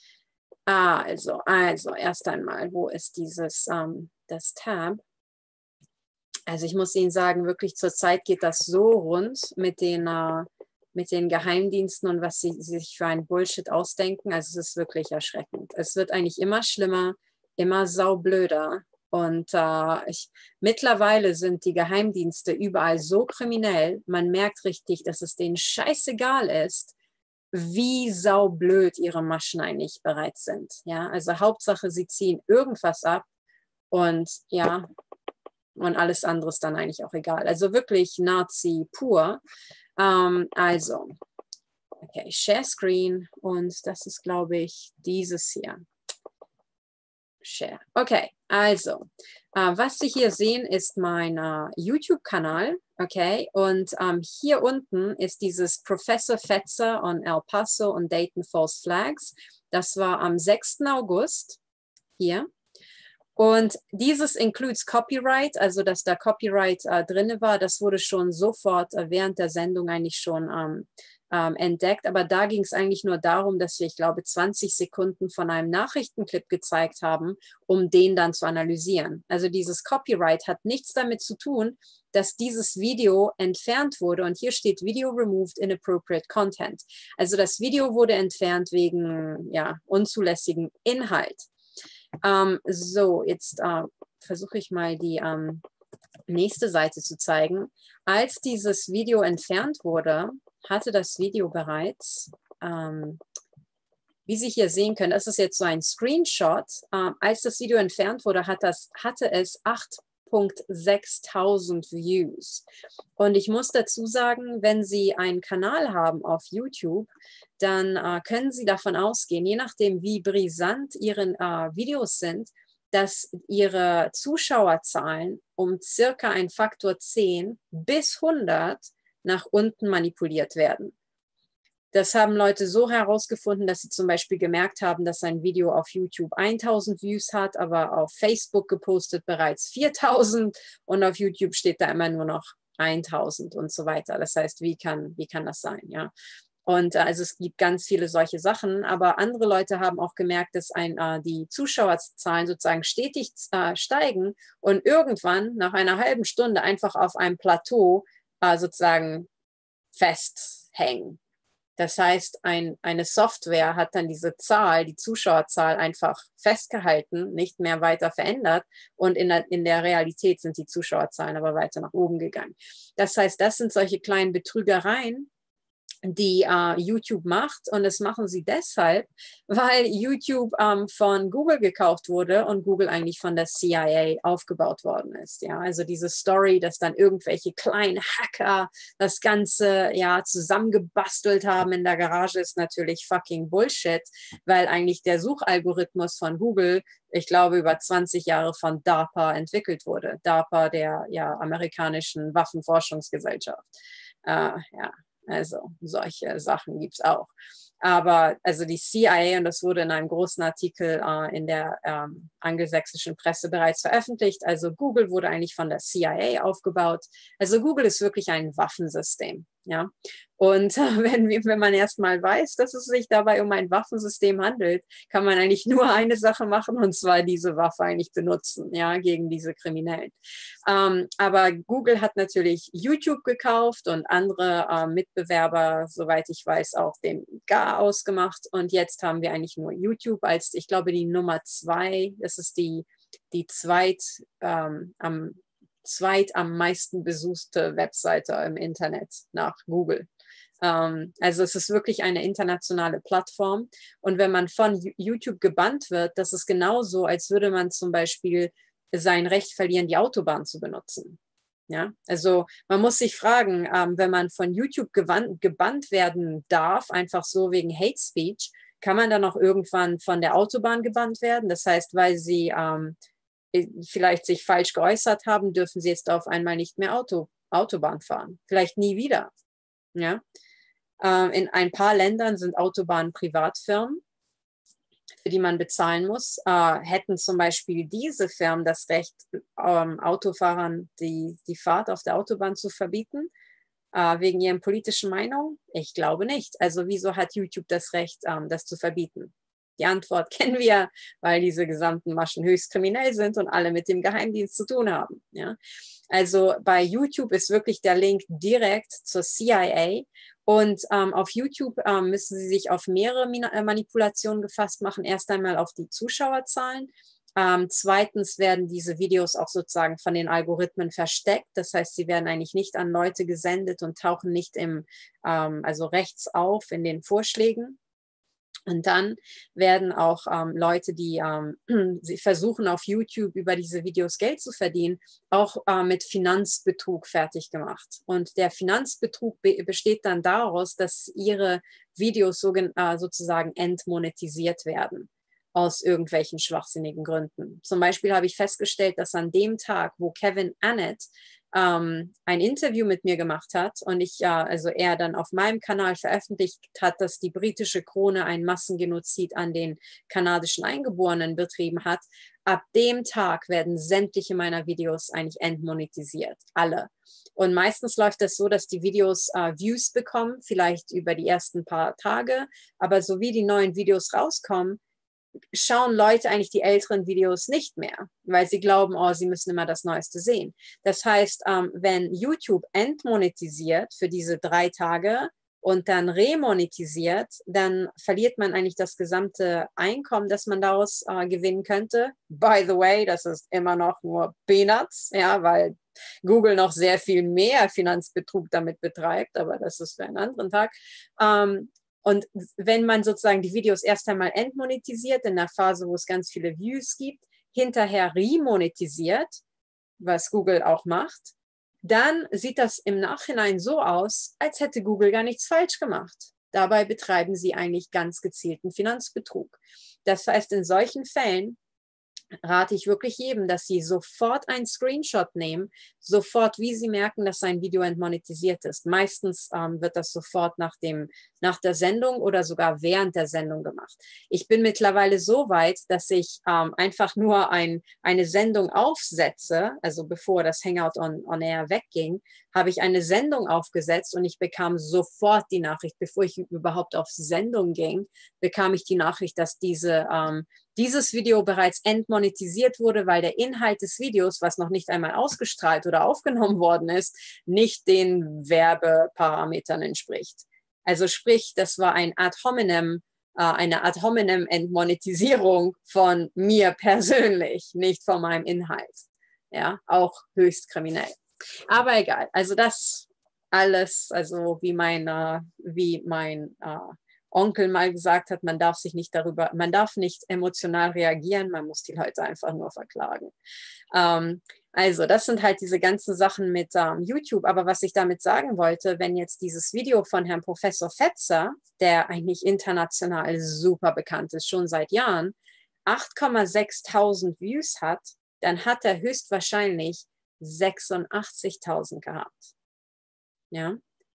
Also, also erst einmal, wo ist dieses ähm, das Tab? Also ich muss Ihnen sagen, wirklich zurzeit geht das so rund mit den, äh, mit den Geheimdiensten und was sie, sie sich für einen Bullshit ausdenken. Also es ist wirklich erschreckend. Es wird eigentlich immer schlimmer, immer saublöder. Und äh, ich, mittlerweile sind die Geheimdienste überall so kriminell, man merkt richtig, dass es denen scheißegal ist, wie saublöd ihre Maschen eigentlich bereits sind. Ja, also Hauptsache, sie ziehen irgendwas ab und ja, und alles andere ist dann eigentlich auch egal. Also wirklich Nazi pur. Ähm, also, okay, Share Screen und das ist, glaube ich, dieses hier. Share. Okay, also, äh, was Sie hier sehen, ist mein äh, YouTube-Kanal. Okay, und ähm, hier unten ist dieses Professor Fetzer on El Paso und Dayton False Flags. Das war am sechsten August hier. Und dieses includes Copyright, also dass da Copyright äh, drin war, das wurde schon sofort äh, während der Sendung eigentlich schon ähm, ähm, entdeckt. Aber da ging es eigentlich nur darum, dass wir, ich glaube, zwanzig Sekunden von einem Nachrichtenclip gezeigt haben, um den dann zu analysieren. Also dieses Copyright hat nichts damit zu tun, dass dieses Video entfernt wurde. Und hier steht Video removed inappropriate content. Also das Video wurde entfernt wegen ja, unzulässigen Inhalt. Um, so, jetzt uh, versuche ich mal die um, nächste Seite zu zeigen. Als dieses Video entfernt wurde, hatte das Video bereits, um, wie Sie hier sehen können, das ist jetzt so ein Screenshot. Uh, als das Video entfernt wurde, hat das, hatte es acht Komma sechstausend Views. Und ich muss dazu sagen, wenn Sie einen Kanal haben auf YouTube, dann äh, können Sie davon ausgehen, je nachdem wie brisant Ihre äh, Videos sind, dass Ihre Zuschauerzahlen um circa ein Faktor zehn bis hundert nach unten manipuliert werden. Das haben Leute so herausgefunden, dass sie zum Beispiel gemerkt haben, dass ein Video auf YouTube tausend Views hat, aber auf Facebook gepostet bereits viertausend und auf YouTube steht da immer nur noch tausend und so weiter. Das heißt, wie kann, wie kann das sein? Ja. Und äh, also es gibt ganz viele solche Sachen, aber andere Leute haben auch gemerkt, dass ein, äh, die Zuschauerzahlen sozusagen stetig äh, steigen und irgendwann nach einer halben Stunde einfach auf einem Plateau äh, sozusagen festhängen. Das heißt, ein, eine Software hat dann diese Zahl, die Zuschauerzahl einfach festgehalten, nicht mehr weiter verändert und in der, in der Realität sind die Zuschauerzahlen aber weiter nach oben gegangen. Das heißt, das sind solche kleinen Betrügereien, die uh, YouTube macht und das machen sie deshalb, weil YouTube um, von Google gekauft wurde und Google eigentlich von der C I A aufgebaut worden ist. Ja, also diese Story, dass dann irgendwelche kleinen Hacker das Ganze ja zusammengebastelt haben in der Garage, ist natürlich fucking Bullshit, weil eigentlich der Suchalgorithmus von Google, ich glaube, über zwanzig Jahre von DARPA entwickelt wurde. DARPA, der ja amerikanischen Waffenforschungsgesellschaft. Uh, ja. Also solche Sachen gibt es auch. Aber also die C I A, und das wurde in einem großen Artikel äh, in der ähm, angelsächsischen Presse bereits veröffentlicht, also Google wurde eigentlich von der C I A aufgebaut. Also Google ist wirklich ein Waffensystem. Ja? Und äh, wenn, wenn man erstmal weiß, dass es sich dabei um ein Waffensystem handelt, kann man eigentlich nur eine Sache machen, und zwar diese Waffe eigentlich benutzen, ja, gegen diese Kriminellen. Ähm, aber Google hat natürlich YouTube gekauft und andere äh, Mitbewerber, soweit ich weiß, auch den G A ausgemacht. Und jetzt haben wir eigentlich nur YouTube als, ich glaube, die Nummer zwei. Das ist die, die zweit, ähm, am, zweit am meisten besuchte Webseite im Internet nach Google. Ähm, also es ist wirklich eine internationale Plattform. Und wenn man von YouTube gebannt wird, das ist genauso, als würde man zum Beispiel sein Recht verlieren, die Autobahn zu benutzen. Ja, also man muss sich fragen, ähm, wenn man von YouTube gewandt, gebannt werden darf, einfach so wegen Hate Speech, kann man dann auch irgendwann von der Autobahn gebannt werden? Das heißt, weil sie ähm, vielleicht sich falsch geäußert haben, dürfen sie jetzt auf einmal nicht mehr Auto, Autobahn fahren. Vielleicht nie wieder. Ja? Ähm, in ein paar Ländern sind Autobahnen Privatfirmen, für die man bezahlen muss. Äh, hätten zum Beispiel diese Firmen das Recht, ähm, Autofahrern die, die Fahrt auf der Autobahn zu verbieten, äh, wegen ihren politischen Meinungen? Ich glaube nicht. Also wieso hat YouTube das Recht, ähm, das zu verbieten? Die Antwort kennen wir, weil diese gesamten Maschen höchst kriminell sind und alle mit dem Geheimdienst zu tun haben. Ja? Also bei YouTube ist wirklich der Link direkt zur C I A. Und ähm, auf YouTube ähm, müssen Sie sich auf mehrere Manipulationen gefasst machen. Erst einmal auf die Zuschauerzahlen. Ähm, zweitens werden diese Videos auch sozusagen von den Algorithmen versteckt. Das heißt, sie werden eigentlich nicht an Leute gesendet und tauchen nicht im, ähm, also rechts auf in den Vorschlägen. Und dann werden auch ähm, Leute, die ähm, sie versuchen, auf YouTube über diese Videos Geld zu verdienen, auch äh, mit Finanzbetrug fertig gemacht. Und der Finanzbetrug be besteht dann daraus, dass ihre Videos so, äh, sozusagen entmonetisiert werden aus irgendwelchen schwachsinnigen Gründen. Zum Beispiel habe ich festgestellt, dass an dem Tag, wo Kevin Annett ähm, ein Interview mit mir gemacht hat und ich, äh, also er dann auf meinem Kanal veröffentlicht hat, dass die britische Krone einen Massengenozid an den kanadischen Eingeborenen betrieben hat, ab dem Tag werden sämtliche meiner Videos eigentlich entmonetisiert. Alle. Und meistens läuft das so, dass die Videos äh, Views bekommen, vielleicht über die ersten paar Tage, aber so wie die neuen Videos rauskommen, schauen Leute eigentlich die älteren Videos nicht mehr, weil sie glauben, oh, sie müssen immer das Neueste sehen. Das heißt, ähm, wenn YouTube entmonetisiert für diese drei Tage und dann remonetisiert, dann verliert man eigentlich das gesamte Einkommen, das man daraus äh, gewinnen könnte. By the way, das ist immer noch nur Peanuts, ja, weil Google noch sehr viel mehr Finanzbetrug damit betreibt, aber das ist für einen anderen Tag. Ähm, Und wenn man sozusagen die Videos erst einmal entmonetisiert, in der Phase, wo es ganz viele Views gibt, hinterher remonetisiert, was Google auch macht, dann sieht das im Nachhinein so aus, als hätte Google gar nichts falsch gemacht. Dabei betreiben sie eigentlich ganz gezielten Finanzbetrug. Das heißt, in solchen Fällen rate ich wirklich jedem, dass sie sofort einen Screenshot nehmen, sofort, wie sie merken, dass ein Video entmonetisiert ist. Meistens ähm, wird das sofort nach, dem, nach der Sendung oder sogar während der Sendung gemacht. Ich bin mittlerweile so weit, dass ich ähm, einfach nur ein, eine Sendung aufsetze, also bevor das Hangout on, on Air wegging, habe ich eine Sendung aufgesetzt und ich bekam sofort die Nachricht, bevor ich überhaupt auf Sendung ging, bekam ich die Nachricht, dass diese ähm, dieses Video bereits entmonetisiert wurde, weil der Inhalt des Videos, was noch nicht einmal ausgestrahlt oder aufgenommen worden ist, nicht den Werbeparametern entspricht. Also sprich, das war ein ad hominem, äh, eine ad hominem Entmonetisierung von mir persönlich, nicht von meinem Inhalt. Ja, auch höchst kriminell. Aber egal, also das alles, also wie mein, äh, wie mein äh, Onkel mal gesagt hat, man darf sich nicht darüber, man darf nicht emotional reagieren, man muss die Leute einfach nur verklagen. Ähm, also das sind halt diese ganzen Sachen mit ähm, YouTube. Aber was ich damit sagen wollte, wenn jetzt dieses Video von Herrn Professor Fetzer, der eigentlich international super bekannt ist, schon seit Jahren, acht Komma sechstausend Views hat, dann hat er höchstwahrscheinlich sechsundachtzigtausend gehabt. Ja.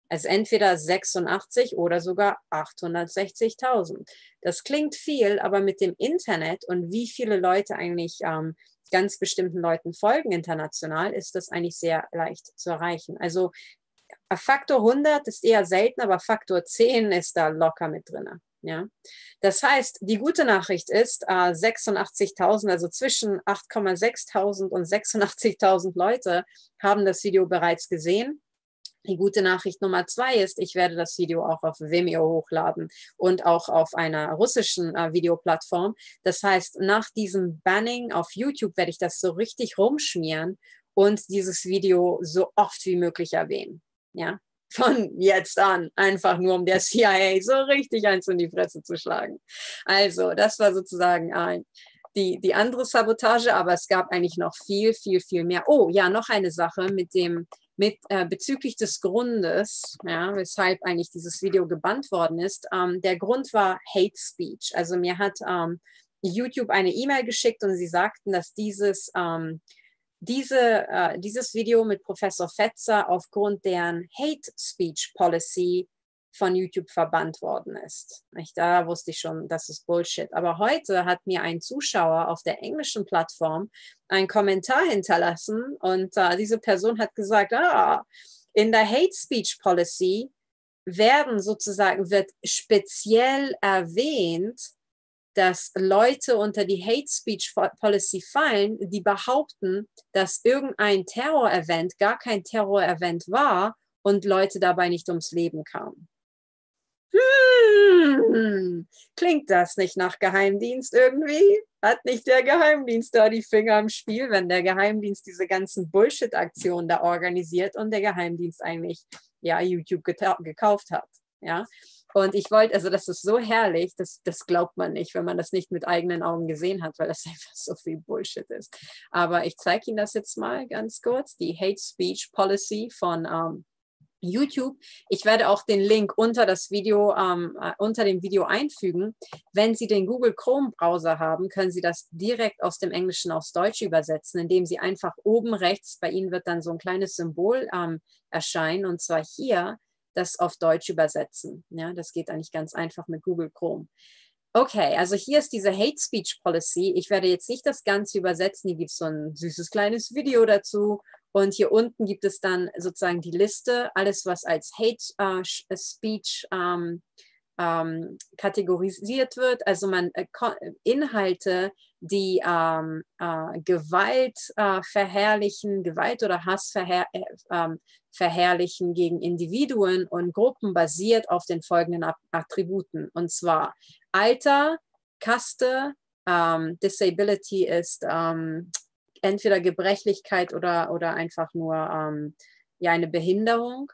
Also entweder sechsundachtzig oder sogar achthundertsechzigtausend. Das klingt viel, aber mit dem Internet und wie viele Leute eigentlich ähm, ganz bestimmten Leuten folgen international, ist das eigentlich sehr leicht zu erreichen. Also Faktor hundert ist eher selten, aber Faktor zehn ist da locker mit drin. Ja? Das heißt, die gute Nachricht ist, äh, sechsundachtzigtausend, also zwischen acht Komma sechstausend und sechsundachtzigtausend Leute haben das Video bereits gesehen. Die gute Nachricht Nummer zwei ist, ich werde das Video auch auf Vimeo hochladen und auch auf einer russischen äh, Videoplattform. Das heißt, nach diesem Banning auf YouTube werde ich das so richtig rumschmieren und dieses Video so oft wie möglich erwähnen. Ja, von jetzt an, einfach nur um der C I A so richtig eins in die Fresse zu schlagen. Also, das war sozusagen ein, die, die andere Sabotage, aber es gab eigentlich noch viel, viel, viel mehr. Oh, ja, noch eine Sache mit dem Mit, äh, bezüglich des Grundes, ja, weshalb eigentlich dieses Video gebannt worden ist. Ähm, der Grund war Hate Speech. Also mir hat ähm, YouTube eine E-Mail geschickt und sie sagten, dass dieses, ähm, diese, äh, dieses Video mit Professor Fetzer aufgrund deren Hate Speech Policy von YouTube verbannt worden ist. Ich, da wusste ich schon, das ist Bullshit. Aber heute hat mir ein Zuschauer auf der englischen Plattform einen Kommentar hinterlassen und äh, diese Person hat gesagt, ah, in der Hate Speech Policy werden sozusagen, wird speziell erwähnt, dass Leute unter die Hate Speech Policy fallen, die behaupten, dass irgendein Terror-Event gar kein Terror-Event war und Leute dabei nicht ums Leben kamen. Hm, klingt das nicht nach Geheimdienst irgendwie? Hat nicht der Geheimdienst da die Finger im Spiel, wenn der Geheimdienst diese ganzen Bullshit-Aktionen da organisiert und der Geheimdienst eigentlich ja YouTube gekauft hat? Ja. Und ich wollte, also das ist so herrlich, das, das glaubt man nicht, wenn man das nicht mit eigenen Augen gesehen hat, weil das einfach so viel Bullshit ist. Aber ich zeige Ihnen das jetzt mal ganz kurz, die Hate Speech Policy von ähm, YouTube. Ich werde auch den Link unter das Video, ähm, äh, unter dem Video einfügen. Wenn Sie den Google Chrome Browser haben, können Sie das direkt aus dem Englischen aufs Deutsche übersetzen, indem Sie einfach oben rechts, bei Ihnen wird dann so ein kleines Symbol ähm, erscheinen, und zwar hier das auf Deutsch übersetzen. Ja, das geht eigentlich ganz einfach mit Google Chrome. Okay, also hier ist diese Hate Speech Policy. Ich werde jetzt nicht das Ganze übersetzen. Hier gibt es so ein süßes kleines Video dazu. Und hier unten gibt es dann sozusagen die Liste, alles was als Hate uh, Speech ähm, ähm, kategorisiert wird. Also man äh, Inhalte, die ähm, äh, Gewalt äh, verherrlichen, Gewalt oder Hass verher äh, ähm, verherrlichen gegen Individuen und Gruppen basiert auf den folgenden Attributen. Und zwar Alter, Kaste, ähm, Disability ist ähm, entweder Gebrechlichkeit oder, oder einfach nur ähm, ja, eine Behinderung.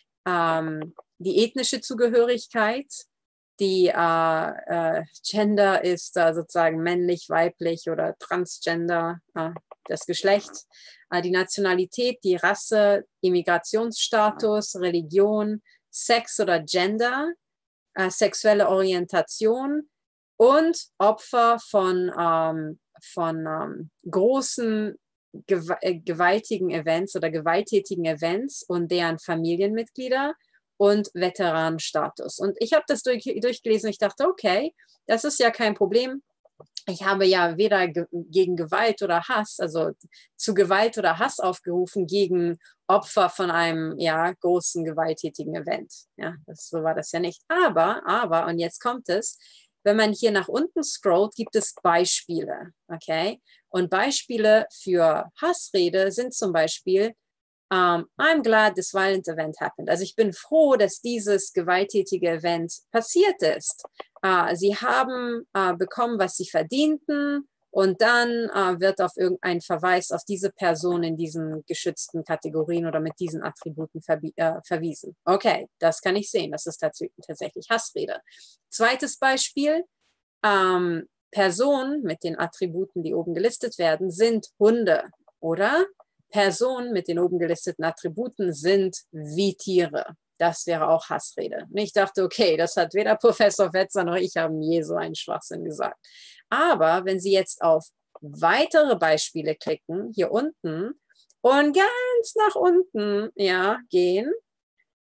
Ähm, die ethnische Zugehörigkeit, die äh, äh, Gender ist äh, sozusagen männlich, weiblich oder Transgender, äh, das Geschlecht, äh, die Nationalität, die Rasse, Immigrationsstatus, Religion, Sex oder Gender, äh, sexuelle Orientation und Opfer von, ähm, von ähm, großen gew äh, gewaltigen Events oder gewalttätigen Events und deren Familienmitglieder und Veteranenstatus. Und ich habe das durch, durchgelesen. Ich dachte, okay, das ist ja kein Problem. Ich habe ja weder ge gegen Gewalt oder Hass, also zu Gewalt oder Hass aufgerufen gegen Opfer von einem ja, großen gewalttätigen Event. Ja, das, so war das ja nicht. Aber, aber, und jetzt kommt es, wenn man hier nach unten scrollt, gibt es Beispiele. Okay? Und Beispiele für Hassrede sind zum Beispiel Um, I'm glad this violent event happened. Also ich bin froh, dass dieses gewalttätige Event passiert ist. Uh, sie haben uh, bekommen, was sie verdienten, und dann uh, wird auf irgendein Verweis auf diese Person in diesen geschützten Kategorien oder mit diesen Attributen uh, verwiesen. Okay, das kann ich sehen. Das ist tats tatsächlich Hassrede. Zweites Beispiel. Um, Personen mit den Attributen, die oben gelistet werden, sind Hunde, oder? Personen mit den oben gelisteten Attributen sind wie Tiere. Das wäre auch Hassrede. Und ich dachte, okay, das hat weder Professor Fetzer noch ich haben je so einen Schwachsinn gesagt. Aber wenn Sie jetzt auf weitere Beispiele klicken, hier unten und ganz nach unten ja, gehen,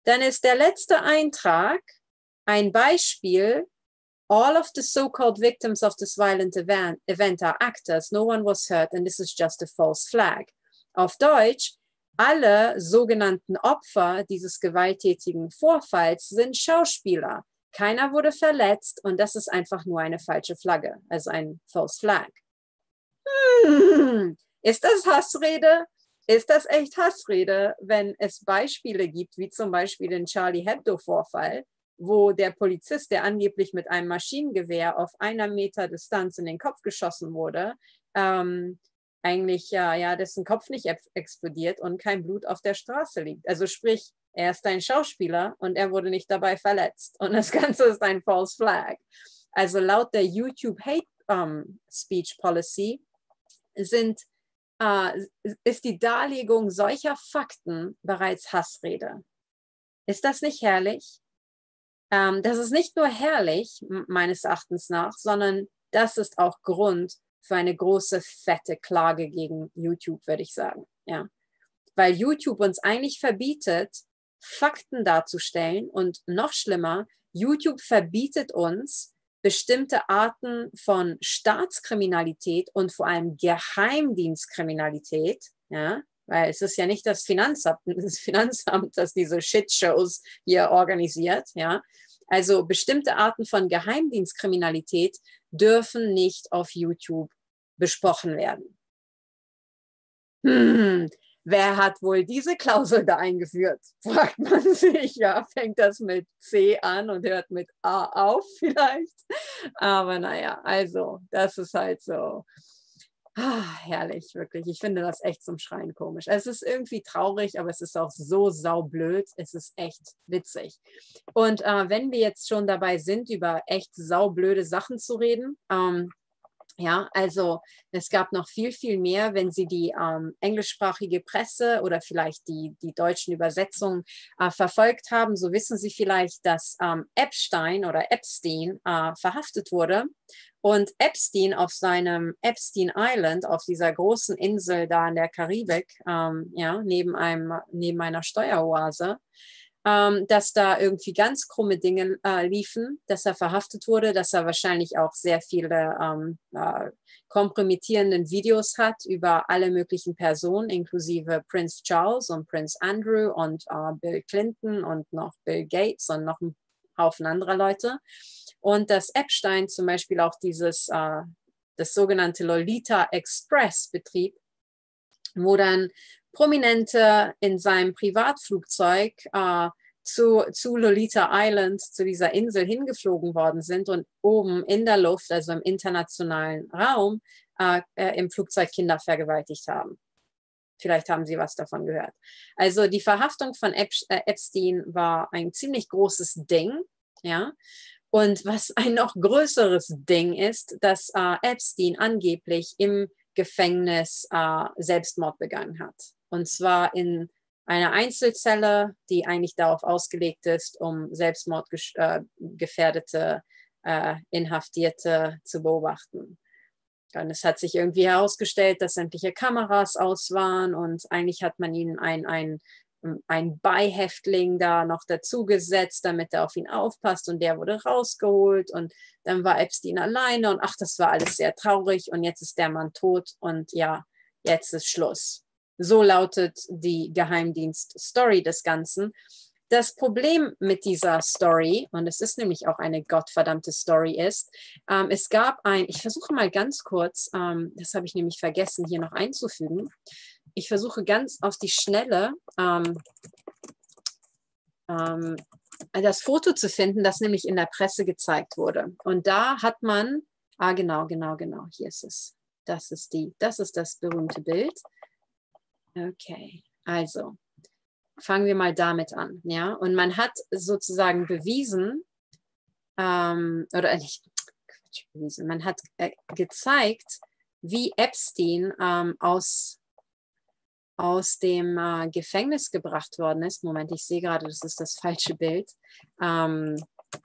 dann ist der letzte Eintrag ein Beispiel. All of the so-called victims of this violent event, event are actors. No one was hurt and this is just a false flag. Auf Deutsch, alle sogenannten Opfer dieses gewalttätigen Vorfalls sind Schauspieler. Keiner wurde verletzt und das ist einfach nur eine falsche Flagge, also ein false flag. Hm, ist das Hassrede? Ist das echt Hassrede, wenn es Beispiele gibt, wie zum Beispiel den Charlie Hebdo-Vorfall, wo der Polizist, der angeblich mit einem Maschinengewehr auf einer Meter Distanz in den Kopf geschossen wurde, ähm, eigentlich ja, ja, dessen Kopf nicht explodiert und kein Blut auf der Straße liegt. Also sprich, er ist ein Schauspieler und er wurde nicht dabei verletzt. Und das Ganze ist ein false flag. Also laut der YouTube Hate um, Speech Policy sind, äh, ist die Darlegung solcher Fakten bereits Hassrede. Ist das nicht herrlich? Ähm, das ist nicht nur herrlich, meines Erachtens nach, sondern das ist auch Grund für eine große, fette Klage gegen YouTube, würde ich sagen. Ja. Weil YouTube uns eigentlich verbietet, Fakten darzustellen und noch schlimmer, YouTube verbietet uns, bestimmte Arten von Staatskriminalität und vor allem Geheimdienstkriminalität, ja, weil es ist ja nicht das Finanzamt, das Finanzamt, das diese Shitshows hier organisiert, ja. Also bestimmte Arten von Geheimdienstkriminalität dürfen nicht auf YouTube besprochen werden. Hm, wer hat wohl diese Klausel da eingeführt? Fragt man sich, ja, fängt das mit C an und hört mit A auf vielleicht. Aber naja, also das ist halt so. Ah, herrlich, wirklich. Ich finde das echt zum Schreien komisch. Es ist irgendwie traurig, aber es ist auch so saublöd. Es ist echt witzig. Und äh, wenn wir jetzt schon dabei sind, über echt saublöde Sachen zu reden, ähm, ja, also es gab noch viel, viel mehr, wenn Sie die ähm, englischsprachige Presse oder vielleicht die, die deutschen Übersetzungen äh, verfolgt haben, so wissen Sie vielleicht, dass ähm, Epstein oder Epstein äh, verhaftet wurde. Und Epstein auf seinem Epstein Island, auf dieser großen Insel da in der Karibik, ähm, ja, neben, einem, neben einer Steueroase, ähm, dass da irgendwie ganz krumme Dinge äh, liefen, dass er verhaftet wurde, dass er wahrscheinlich auch sehr viele ähm, äh, kompromittierenden Videos hat über alle möglichen Personen, inklusive Prince Charles und Prince Andrew und äh, Bill Clinton und noch Bill Gates und noch ein Haufen anderer Leute. Und dass Epstein zum Beispiel auch dieses, äh, das sogenannte Lolita Express betrieb, wo dann Prominente in seinem Privatflugzeug äh, zu, zu Lolita Island, zu dieser Insel hingeflogen worden sind und oben in der Luft, also im internationalen Raum, äh, äh, im Flugzeug Kinder vergewaltigt haben. Vielleicht haben Sie was davon gehört. Also die Verhaftung von Ep äh, Epstein war ein ziemlich großes Ding, ja. Und was ein noch größeres Ding ist, dass äh, Epstein angeblich im Gefängnis äh, Selbstmord begangen hat. Und zwar in einer Einzelzelle, die eigentlich darauf ausgelegt ist, um selbstmordgefährdete äh, Inhaftierte zu beobachten. Und es hat sich irgendwie herausgestellt, dass sämtliche Kameras aus waren und eigentlich hat man ihnen ein, ein ein Beihäftling da noch dazugesetzt, damit er auf ihn aufpasst und der wurde rausgeholt und dann war Epstein alleine und ach, das war alles sehr traurig und jetzt ist der Mann tot und ja, jetzt ist Schluss. So lautet die Geheimdienst-Story des Ganzen. Das Problem mit dieser Story, und es ist nämlich auch eine gottverdammte Story, ist, ähm, es gab ein, ich versuche mal ganz kurz, ähm, das habe ich nämlich vergessen hier noch einzufügen, ich versuche ganz auf die Schnelle ähm, ähm, das Foto zu finden, das nämlich in der Presse gezeigt wurde. Und da hat man, ah genau, genau, genau, hier ist es. Das ist die, das ist das berühmte Bild. Okay, also fangen wir mal damit an, ja. Und man hat sozusagen bewiesen, ähm, oder nicht Quatsch, bewiesen, man hat äh, gezeigt, wie Epstein ähm, aus aus dem äh, Gefängnis gebracht worden ist. Moment, ich sehe gerade, das ist das falsche Bild. Ähm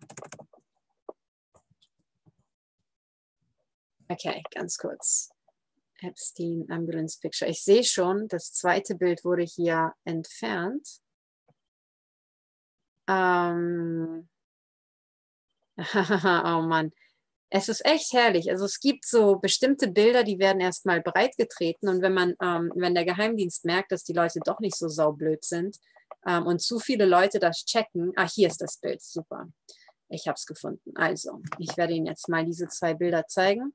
okay, ganz kurz. Epstein Ambulance Picture. Ich sehe schon, das zweite Bild wurde hier entfernt. Ähm, oh Mann. Es ist echt herrlich. Also es gibt so bestimmte Bilder, die werden erstmal breitgetreten und wenn man, ähm, wenn der Geheimdienst merkt, dass die Leute doch nicht so saublöd sind ähm, und zu viele Leute das checken, ah, hier ist das Bild, super. Ich habe es gefunden. Also, ich werde Ihnen jetzt mal diese zwei Bilder zeigen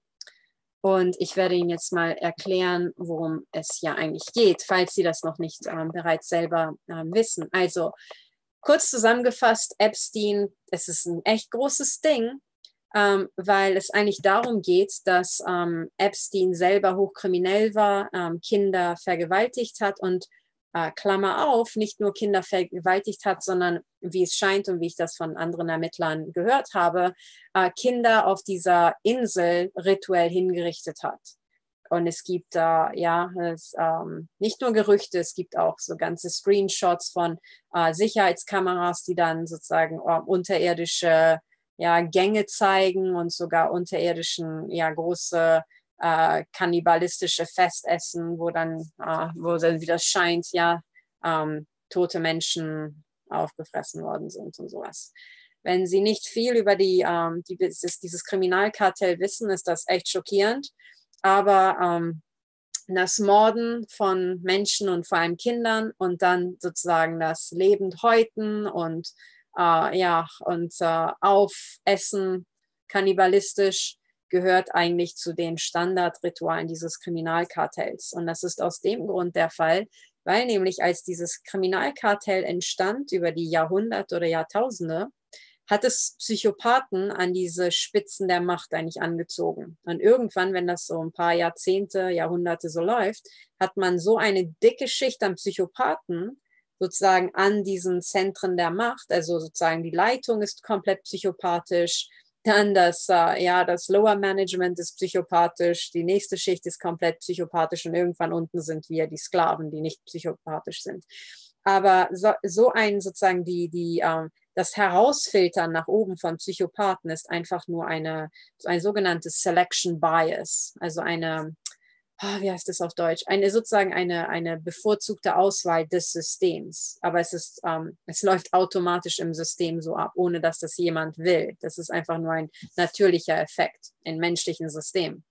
und ich werde Ihnen jetzt mal erklären, worum es ja eigentlich geht, falls Sie das noch nicht ähm, bereits selber ähm, wissen. Also, kurz zusammengefasst, Epstein, es ist ein echt großes Ding, ähm, weil es eigentlich darum geht, dass ähm, Epstein selber hochkriminell war, ähm, Kinder vergewaltigt hat und äh, Klammer auf, nicht nur Kinder vergewaltigt hat, sondern wie es scheint und wie ich das von anderen Ermittlern gehört habe, äh, Kinder auf dieser Insel rituell hingerichtet hat. Und es gibt da, äh, ja, es, ähm, nicht nur Gerüchte, es gibt auch so ganze Screenshots von äh, Sicherheitskameras, die dann sozusagen äh, unterirdische ja, Gänge zeigen und sogar unterirdischen, ja, große äh, kannibalistische Festessen, wo dann, äh, wo dann, wie das scheint, ja, ähm, tote Menschen aufgefressen worden sind und sowas. Wenn Sie nicht viel über die, ähm, die, dieses, dieses Kriminalkartell wissen, ist das echt schockierend. Aber ähm, das Morden von Menschen und vor allem Kindern und dann sozusagen das lebend häuten und äh, ja und äh, aufessen, kannibalistisch, gehört eigentlich zu den Standardritualen dieses Kriminalkartells. Und das ist aus dem Grund der Fall, weil nämlich als dieses Kriminalkartell entstand über die Jahrhunderte oder Jahrtausende, hat es Psychopathen an diese Spitzen der Macht eigentlich angezogen. Und irgendwann, wenn das so ein paar Jahrzehnte, Jahrhunderte so läuft, hat man so eine dicke Schicht an Psychopathen sozusagen an diesen Zentren der Macht, also sozusagen die Leitung ist komplett psychopathisch, dann das, äh, ja, das Lower Management ist psychopathisch, die nächste Schicht ist komplett psychopathisch und irgendwann unten sind wir die Sklaven, die nicht psychopathisch sind. Aber so, so ein sozusagen die, die, ähm, das Herausfiltern nach oben von Psychopathen ist einfach nur eine, ein sogenanntes Selection Bias, also eine, oh, wie heißt das auf Deutsch, eine sozusagen eine, eine bevorzugte Auswahl des Systems. Aber es ist, ähm, es läuft automatisch im System so ab, ohne dass das jemand will. Das ist einfach nur ein natürlicher Effekt in menschlichen Systemen.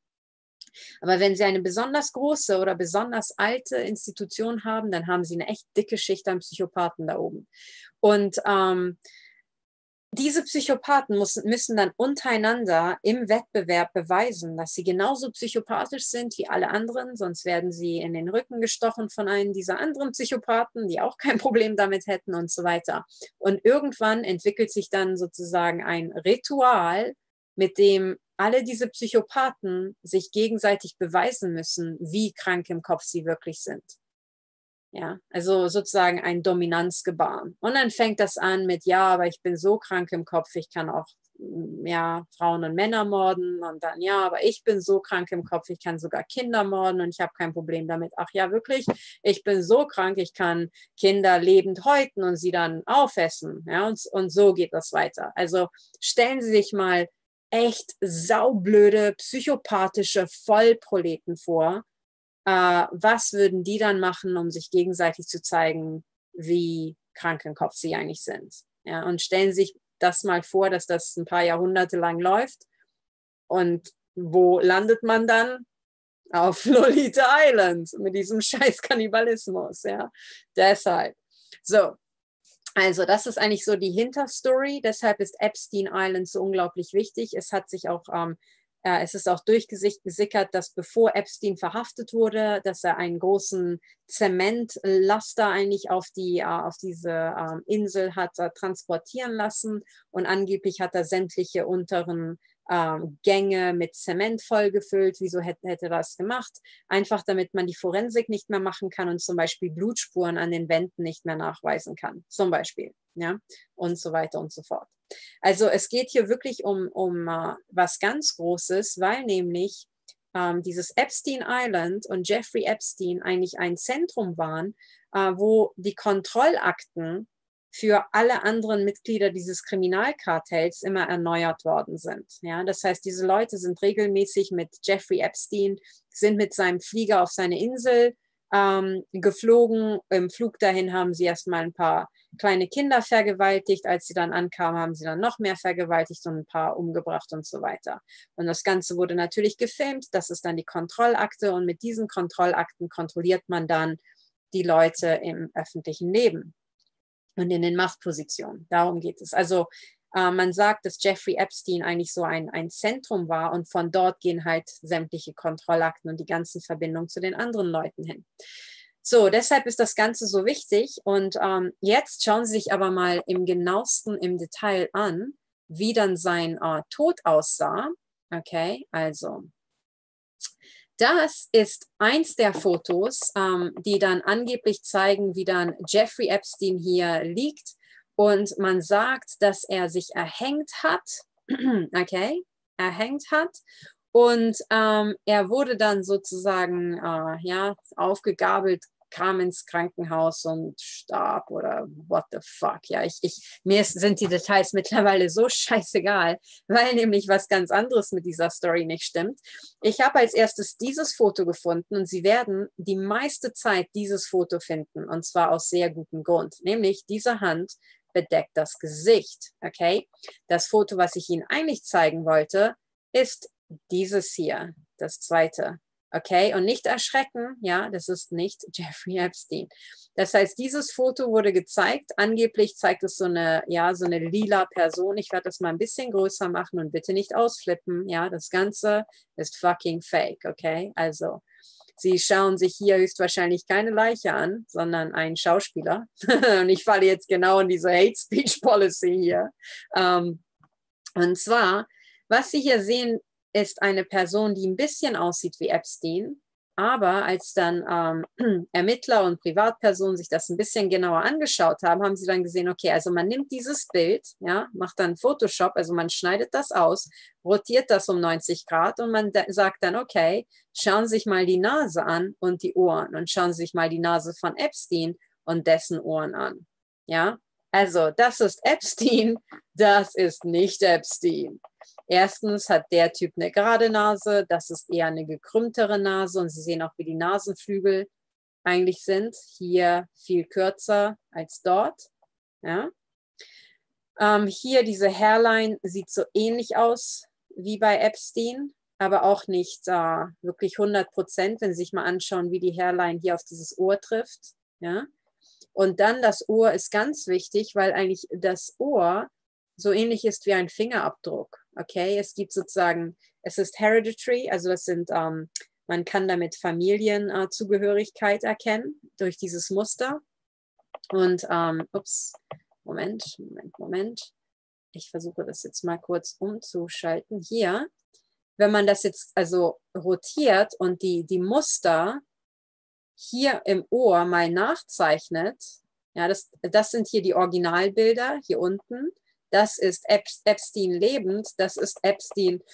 Aber wenn Sie eine besonders große oder besonders alte Institution haben, dann haben Sie eine echt dicke Schicht an Psychopathen da oben. Und ähm, diese Psychopathen müssen, müssen dann untereinander im Wettbewerb beweisen, dass sie genauso psychopathisch sind wie alle anderen, sonst werden sie in den Rücken gestochen von einem dieser anderen Psychopathen, die auch kein Problem damit hätten und so weiter. Und irgendwann entwickelt sich dann sozusagen ein Ritual, mit dem alle diese Psychopathen sich gegenseitig beweisen müssen, wie krank im Kopf sie wirklich sind. Ja, also sozusagen ein Dominanzgebaren. Und dann fängt das an mit, ja, aber ich bin so krank im Kopf, ich kann auch ja, Frauen und Männer morden. Und dann, ja, aber ich bin so krank im Kopf, ich kann sogar Kinder morden und ich habe kein Problem damit. Ach ja, wirklich? Ich bin so krank, ich kann Kinder lebend häuten und sie dann aufessen. Ja, und, und so geht das weiter. Also stellen Sie sich mal echt saublöde, psychopathische Vollproleten vor. Uh, was würden die dann machen, um sich gegenseitig zu zeigen, wie krank im Kopf sie eigentlich sind? Ja, und stellen sich das mal vor, dass das ein paar Jahrhunderte lang läuft. Und wo landet man dann? Auf Lolita Island mit diesem scheiß Kannibalismus. Ja, deshalb. So, also das ist eigentlich so die Hinterstory. Deshalb ist Epstein Island so unglaublich wichtig. Es hat sich auch ähm, Äh, es ist auch durchgesickert, dass bevor Epstein verhaftet wurde, dass er einen großen Zementlaster eigentlich auf, die, äh, auf diese äh, Insel hat äh, transportieren lassen und angeblich hat er sämtliche unteren äh, Gänge mit Zement vollgefüllt. Wieso hätte, hätte er das gemacht? Einfach damit man die Forensik nicht mehr machen kann und zum Beispiel Blutspuren an den Wänden nicht mehr nachweisen kann, zum Beispiel, ja, und so weiter und so fort. Also es geht hier wirklich um, um uh, was ganz Großes, weil nämlich ähm, dieses Epstein Island und Jeffrey Epstein eigentlich ein Zentrum waren, äh, wo die Kontrollakten für alle anderen Mitglieder dieses Kriminalkartells immer erneuert worden sind. Ja, das heißt, diese Leute sind regelmäßig mit Jeffrey Epstein, sind mit seinem Flieger auf seine Insel ähm, geflogen. Im Flug dahin haben sie erstmal ein paar kleine Kinder vergewaltigt. Als sie dann ankamen, haben sie dann noch mehr vergewaltigt und ein paar umgebracht und so weiter. Und das Ganze wurde natürlich gefilmt. Das ist dann die Kontrollakte. Und mit diesen Kontrollakten kontrolliert man dann die Leute im öffentlichen Leben und in den Machtpositionen. Darum geht es. Also äh, man sagt, dass Jeffrey Epstein eigentlich so ein, ein Zentrum war und von dort gehen halt sämtliche Kontrollakten und die ganzen Verbindungen zu den anderen Leuten hin. So, deshalb ist das Ganze so wichtig. Und ähm, jetzt schauen Sie sich aber mal im genauesten im Detail an, wie dann sein äh, Tod aussah. Okay, also das ist eins der Fotos, ähm, die dann angeblich zeigen, wie dann Jeffrey Epstein hier liegt und man sagt, dass er sich erhängt hat, okay, erhängt hat und ähm, er wurde dann sozusagen äh, ja, aufgegabelt, kam ins Krankenhaus und starb oder what the fuck. Ja, ich, ich, mir ist, sind die Details mittlerweile so scheißegal, weil nämlich was ganz anderes mit dieser Story nicht stimmt. Ich habe als erstes dieses Foto gefunden und Sie werden die meiste Zeit dieses Foto finden und zwar aus sehr gutem Grund, nämlich diese Hand bedeckt das Gesicht, okay? Das Foto, was ich Ihnen eigentlich zeigen wollte, ist dieses hier, das zweite. Okay, und nicht erschrecken, ja, das ist nicht Jeffrey Epstein. Das heißt, dieses Foto wurde gezeigt. Angeblich zeigt es so eine, ja, so eine lila Person. Ich werde das mal ein bisschen größer machen und bitte nicht ausflippen. Ja, das Ganze ist fucking fake, okay? Also, Sie schauen sich hier höchstwahrscheinlich keine Leiche an, sondern einen Schauspieler. Und ich falle jetzt genau in diese Hate Speech Policy hier. Um, und zwar, was Sie hier sehen, ist eine Person, die ein bisschen aussieht wie Epstein, aber als dann ähm, Ermittler und Privatpersonen sich das ein bisschen genauer angeschaut haben, haben sie dann gesehen, okay, also man nimmt dieses Bild, ja, macht dann Photoshop, also man schneidet das aus, rotiert das um neunzig Grad und man sagt dann, okay, schauen Sie sich mal die Nase an und die Ohren und schauen Sie sich mal die Nase von Epstein und dessen Ohren an, ja. Also das ist Epstein, das ist nicht Epstein. Erstens hat der Typ eine gerade Nase, das ist eher eine gekrümmtere Nase und Sie sehen auch, wie die Nasenflügel eigentlich sind. Hier viel kürzer als dort. Ja. Ähm, hier diese Hairline sieht so ähnlich aus wie bei Epstein, aber auch nicht äh, wirklich hundert Prozent, wenn Sie sich mal anschauen, wie die Hairline hier auf dieses Ohr trifft. Ja. Und dann das Ohr ist ganz wichtig, weil eigentlich das Ohr so ähnlich ist wie ein Fingerabdruck. Okay, es gibt sozusagen, es ist hereditary, also das sind, ähm, man kann damit Familienzugehörigkeit äh, erkennen durch dieses Muster. Und, ähm, ups, Moment, Moment, Moment. Ich versuche das jetzt mal kurz umzuschalten. Hier, wenn man das jetzt also rotiert und die, die Muster hier im Ohr mal nachzeichnet, ja, das, das sind hier die Originalbilder, hier unten. Das ist Epstein lebend, das ist Epstein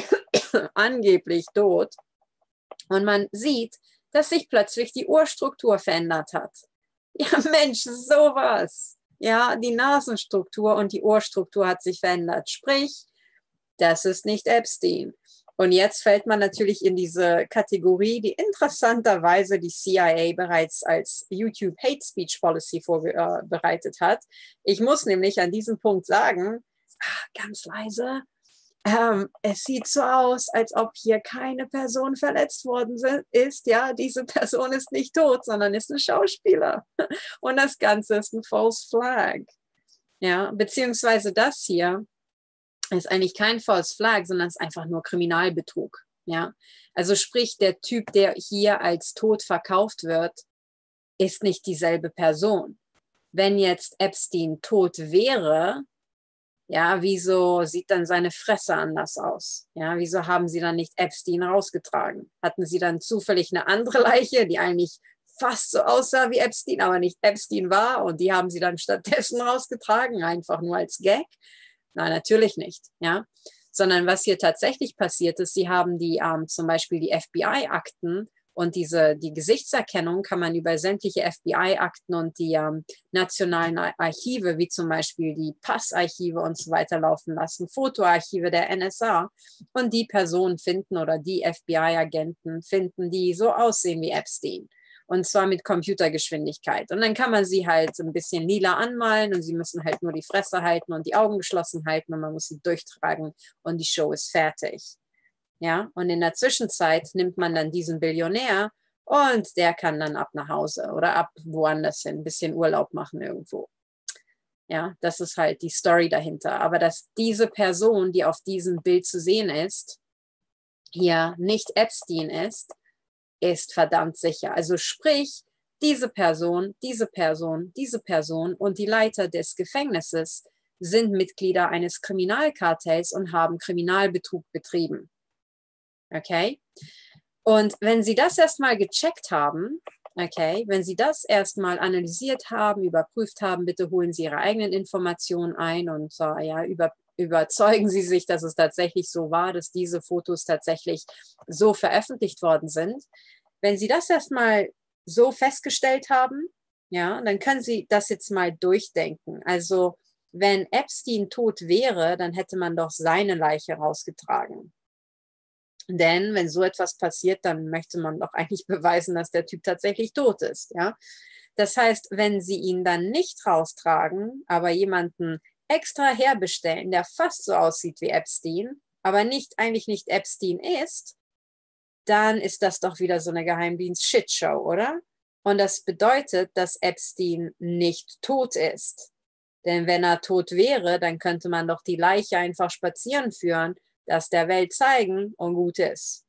angeblich tot. Und man sieht, dass sich plötzlich die Ohrstruktur verändert hat. Ja, Mensch, sowas. Ja, die Nasenstruktur und die Ohrstruktur hat sich verändert. Sprich, das ist nicht Epstein. Und jetzt fällt man natürlich in diese Kategorie, die interessanterweise die C I A bereits als YouTube Hate Speech Policy vorbereitet hat. Ich muss nämlich an diesem Punkt sagen, ganz leise, ähm, es sieht so aus, als ob hier keine Person verletzt worden ist. Ja, diese Person ist nicht tot, sondern ist ein Schauspieler. Und das Ganze ist ein False Flag. Ja, beziehungsweise das hier ist eigentlich kein False Flag, sondern es ist einfach nur Kriminalbetrug. Ja? Also sprich, der Typ, der hier als tot verkauft wird, ist nicht dieselbe Person. Wenn jetzt Epstein tot wäre, ja, wieso sieht dann seine Fresse anders aus? Ja, wieso haben sie dann nicht Epstein rausgetragen? Hatten sie dann zufällig eine andere Leiche, die eigentlich fast so aussah wie Epstein, aber nicht Epstein war und die haben sie dann stattdessen rausgetragen, einfach nur als Gag? Nein, natürlich nicht, ja. Sondern was hier tatsächlich passiert ist, sie haben die ähm, zum Beispiel die F B I-Akten und diese, die Gesichtserkennung kann man über sämtliche F B I-Akten und die ähm, nationalen Archive, wie zum Beispiel die Passarchive und so weiter laufen lassen, Fotoarchive der N S A und die Personen finden oder die F B I-Agenten finden, die so aussehen wie Epstein. Und zwar mit Computergeschwindigkeit. Und dann kann man sie halt so ein bisschen lila anmalen und sie müssen halt nur die Fresse halten und die Augen geschlossen halten und man muss sie durchtragen und die Show ist fertig. Ja, und in der Zwischenzeit nimmt man dann diesen Billionär und der kann dann ab nach Hause oder ab woanders hin, ein bisschen Urlaub machen irgendwo. Ja, das ist halt die Story dahinter. Aber dass diese Person, die auf diesem Bild zu sehen ist, hier nicht Epstein ist, ist verdammt sicher. Also sprich, diese Person, diese Person, diese Person und die Leiter des Gefängnisses sind Mitglieder eines Kriminalkartells und haben Kriminalbetrug betrieben. Okay? Und wenn Sie das erstmal gecheckt haben, okay, wenn Sie das erstmal analysiert haben, überprüft haben, bitte holen Sie Ihre eigenen Informationen ein und äh, ja, über, überzeugen Sie sich, dass es tatsächlich so war, dass diese Fotos tatsächlich so veröffentlicht worden sind. Wenn Sie das erstmal so festgestellt haben, ja, dann können Sie das jetzt mal durchdenken. Also wenn Epstein tot wäre, dann hätte man doch seine Leiche rausgetragen. Denn wenn so etwas passiert, dann möchte man doch eigentlich beweisen, dass der Typ tatsächlich tot ist. Ja? Das heißt, wenn Sie ihn dann nicht raustragen, aber jemanden extra herbestellen, der fast so aussieht wie Epstein, aber nicht eigentlich nicht Epstein ist, dann ist das doch wieder so eine Geheimdienst-Shitshow, oder? Und das bedeutet, dass Epstein nicht tot ist. Denn wenn er tot wäre, dann könnte man doch die Leiche einfach spazieren führen, das der Welt zeigen und gut ist.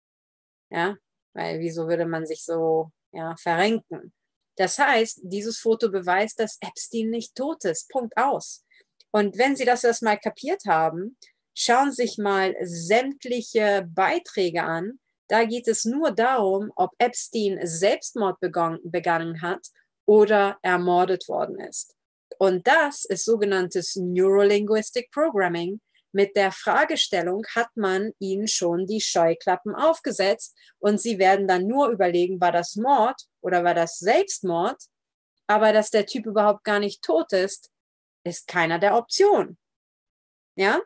Ja, weil wieso würde man sich so ja, verrenken? Das heißt, dieses Foto beweist, dass Epstein nicht tot ist. Punkt aus. Und wenn Sie das erstmal kapiert haben, schauen Sie sich mal sämtliche Beiträge an. Da geht es nur darum, ob Epstein Selbstmord begangen, begangen hat oder ermordet worden ist. Und das ist sogenanntes Neurolinguistic Programming. Mit der Fragestellung hat man ihnen schon die Scheuklappen aufgesetzt und sie werden dann nur überlegen, war das Mord oder war das Selbstmord? Aber dass der Typ überhaupt gar nicht tot ist, ist keiner der Optionen. Ja?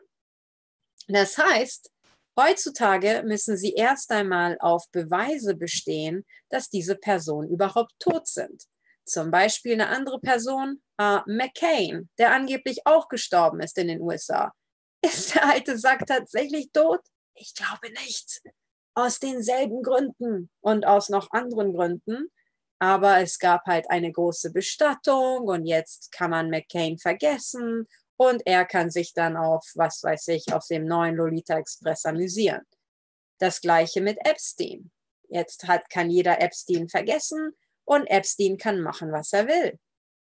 Das heißt, heutzutage müssen sie erst einmal auf Beweise bestehen, dass diese Personen überhaupt tot sind. Zum Beispiel eine andere Person, uh, McCain, der angeblich auch gestorben ist in den U S A. Ist der alte Sack tatsächlich tot? Ich glaube nicht. Aus denselben Gründen und aus noch anderen Gründen. Aber es gab halt eine große Bestattung und jetzt kann man McCain vergessen und er kann sich dann auf, was weiß ich, auf dem neuen Lolita Express amüsieren. Das gleiche mit Epstein. Jetzt hat, kann jeder Epstein vergessen und Epstein kann machen, was er will.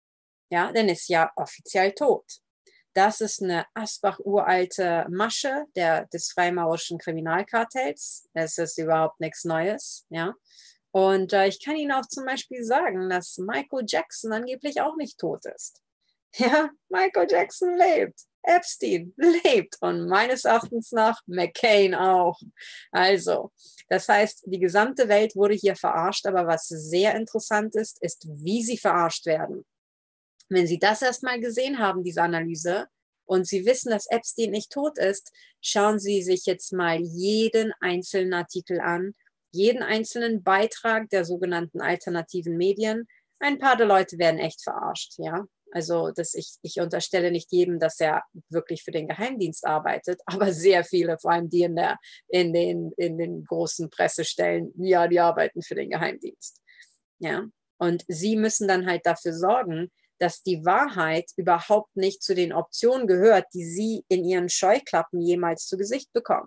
Ja, denn er ist ja offiziell tot. Das ist eine Asbach-uralte Masche der, des freimaurerischen Kriminalkartells. Es ist überhaupt nichts Neues. Ja? Und äh, ich kann Ihnen auch zum Beispiel sagen, dass Michael Jackson angeblich auch nicht tot ist. Ja, Michael Jackson lebt. Epstein lebt. Und meines Erachtens nach McCain auch. Also, das heißt, die gesamte Welt wurde hier verarscht. Aber was sehr interessant ist, ist, wie sie verarscht werden. Wenn Sie das erstmal gesehen haben, diese Analyse, und Sie wissen, dass Epstein nicht tot ist, schauen Sie sich jetzt mal jeden einzelnen Artikel an, jeden einzelnen Beitrag der sogenannten alternativen Medien. Ein paar der Leute werden echt verarscht, ja. Also das, ich, ich unterstelle nicht jedem, dass er wirklich für den Geheimdienst arbeitet, aber sehr viele, vor allem die in, der, in, den, in den großen Pressestellen, ja, die arbeiten für den Geheimdienst. Ja. Und Sie müssen dann halt dafür sorgen, dass die Wahrheit überhaupt nicht zu den Optionen gehört, die Sie in Ihren Scheuklappen jemals zu Gesicht bekommen.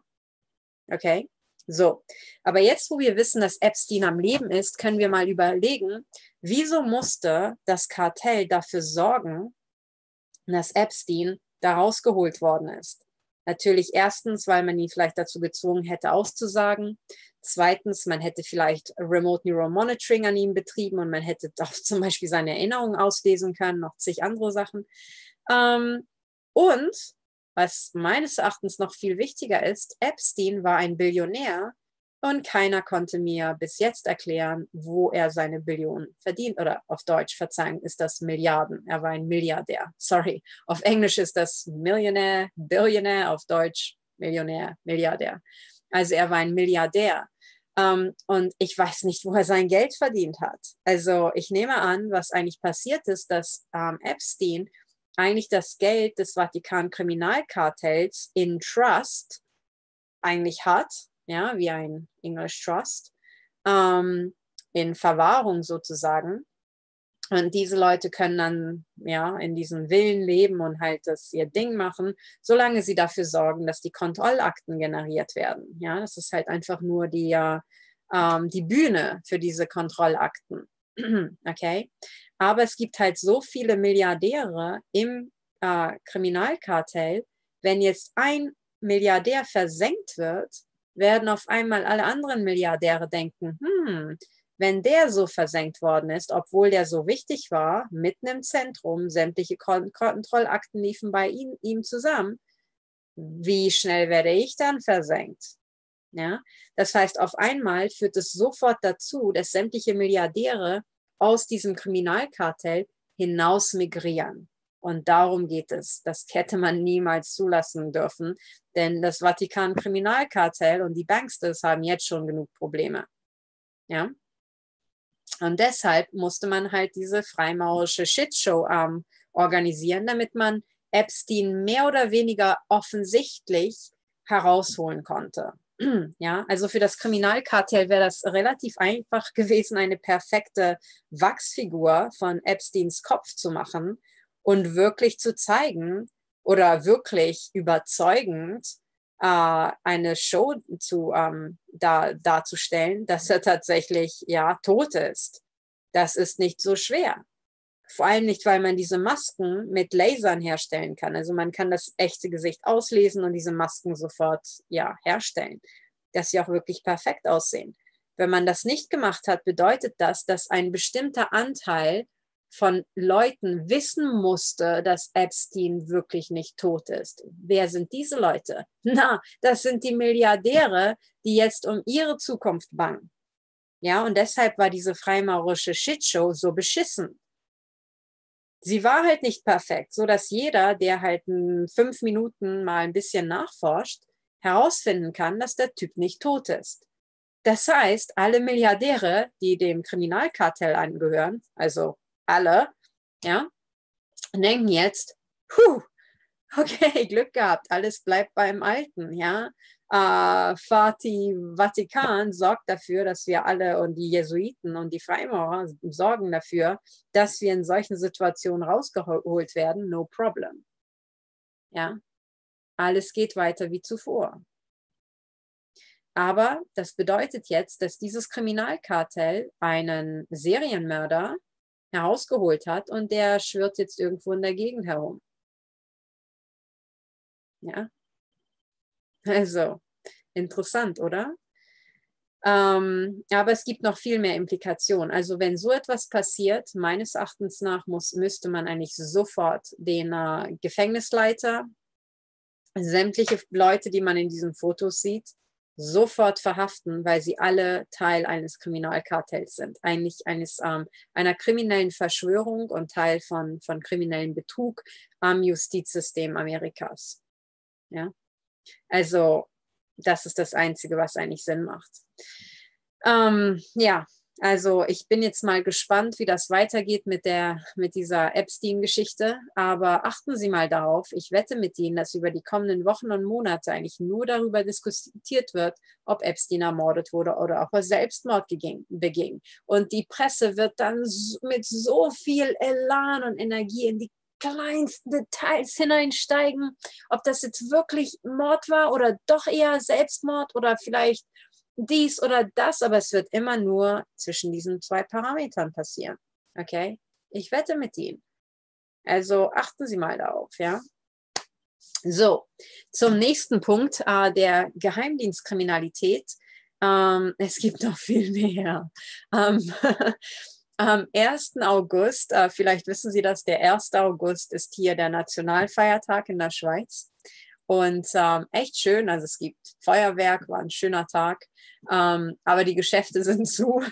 Okay? So. Aber jetzt, wo wir wissen, dass Epstein am Leben ist, können wir mal überlegen, wieso musste das Kartell dafür sorgen, dass Epstein da rausgeholt worden ist? Natürlich erstens, weil man ihn vielleicht dazu gezwungen hätte, auszusagen. Zweitens, man hätte vielleicht Remote Neural Monitoring an ihm betrieben und man hätte auch zum Beispiel seine Erinnerungen auslesen können, noch zig andere Sachen. Ähm, und, was meines Erachtens noch viel wichtiger ist, Epstein war ein Billionär und keiner konnte mir bis jetzt erklären, wo er seine Billionen verdient. Oder auf Deutsch, verzeihen, ist das Milliarden. Er war ein Milliardär. Sorry. Auf Englisch ist das Millionär, Billionär, auf Deutsch Millionär, Milliardär. Also er war ein Milliardär. Ähm, und ich weiß nicht, wo er sein Geld verdient hat. Also ich nehme an, was eigentlich passiert ist, dass ähm, Epstein eigentlich das Geld des Vatikan-Kriminalkartells in Trust eigentlich hat, ja, wie ein English Trust, ähm, in Verwahrung sozusagen. Und diese Leute können dann ja in diesen Villen leben und halt das ihr Ding machen, solange sie dafür sorgen, dass die Kontrollakten generiert werden. Ja, das ist halt einfach nur die, äh, ähm, die Bühne für diese Kontrollakten. Okay? Aber es gibt halt so viele Milliardäre im äh, Kriminalkartell, wenn jetzt ein Milliardär versenkt wird, werden auf einmal alle anderen Milliardäre denken, hm, wenn der so versenkt worden ist, obwohl der so wichtig war, mitten im Zentrum, sämtliche Kon- Kontrollakten liefen bei ihm, ihm zusammen, wie schnell werde ich dann versenkt? Ja? Das heißt, auf einmal führt es sofort dazu, dass sämtliche Milliardäre aus diesem Kriminalkartell hinaus migrieren. Und darum geht es. Das hätte man niemals zulassen dürfen, denn das Vatikan-Kriminalkartell und die Banksters haben jetzt schon genug Probleme. Ja? Und deshalb musste man halt diese freimaurische Shitshow ähm, organisieren, damit man Epstein mehr oder weniger offensichtlich herausholen konnte. Ja, also für das Kriminalkartell wäre das relativ einfach gewesen, eine perfekte Wachsfigur von Epsteins Kopf zu machen und wirklich zu zeigen oder wirklich überzeugend äh, eine Show zu, ähm, da, darzustellen, dass er tatsächlich ja tot ist. Das ist nicht so schwer. Vor allem nicht, weil man diese Masken mit Lasern herstellen kann. Also man kann das echte Gesicht auslesen und diese Masken sofort ja, herstellen, dass sie auch wirklich perfekt aussehen. Wenn man das nicht gemacht hat, bedeutet das, dass ein bestimmter Anteil von Leuten wissen musste, dass Epstein wirklich nicht tot ist. Wer sind diese Leute? Na, das sind die Milliardäre, die jetzt um ihre Zukunft bangen. Ja, und deshalb war diese freimaurische Shitshow so beschissen. Sie war halt nicht perfekt, so dass jeder, der halt in fünf Minuten mal ein bisschen nachforscht, herausfinden kann, dass der Typ nicht tot ist. Das heißt, alle Milliardäre, die dem Kriminalkartell angehören, also alle, ja, denken jetzt, puh, okay, Glück gehabt, alles bleibt beim Alten, ja. Äh, Vati Vatikan sorgt dafür, dass wir alle und die Jesuiten und die Freimaurer sorgen dafür, dass wir in solchen Situationen rausgeholt werden, no problem. Ja, alles geht weiter wie zuvor. Aber das bedeutet jetzt, dass dieses Kriminalkartell einen Serienmörder herausgeholt hat und der schwirrt jetzt irgendwo in der Gegend herum. Ja, also interessant, oder? Ähm, aber es gibt noch viel mehr Implikationen. Also wenn so etwas passiert, meines Erachtens nach muss, müsste man eigentlich sofort den äh, Gefängnisleiter, sämtliche Leute, die man in diesen Fotos sieht, sofort verhaften, weil sie alle Teil eines Kriminalkartells sind. Eigentlich eines, ähm, einer kriminellen Verschwörung und Teil von, von kriminellen Betrug am Justizsystem Amerikas. Ja? Also das ist das Einzige, was eigentlich Sinn macht. Ähm, ja, also ich bin jetzt mal gespannt, wie das weitergeht mit, der, mit dieser Epstein-Geschichte. Aber achten Sie mal darauf, ich wette mit Ihnen, dass über die kommenden Wochen und Monate eigentlich nur darüber diskutiert wird, ob Epstein ermordet wurde oder ob er Selbstmord beging. Und die Presse wird dann mit so viel Elan und Energie in die kleinsten Details hineinsteigen, ob das jetzt wirklich Mord war oder doch eher Selbstmord oder vielleicht dies oder das, aber es wird immer nur zwischen diesen zwei Parametern passieren. Okay? Ich wette mit Ihnen. Also achten Sie mal darauf, ja? So, zum nächsten Punkt, äh, der Geheimdienstkriminalität. Ähm, es gibt noch viel mehr. Ähm, Am ersten August, äh, vielleicht wissen Sie das, der erste August ist hier der Nationalfeiertag in der Schweiz. Und ähm, echt schön, also es gibt Feuerwerk, war ein schöner Tag, ähm, aber die Geschäfte sind zu.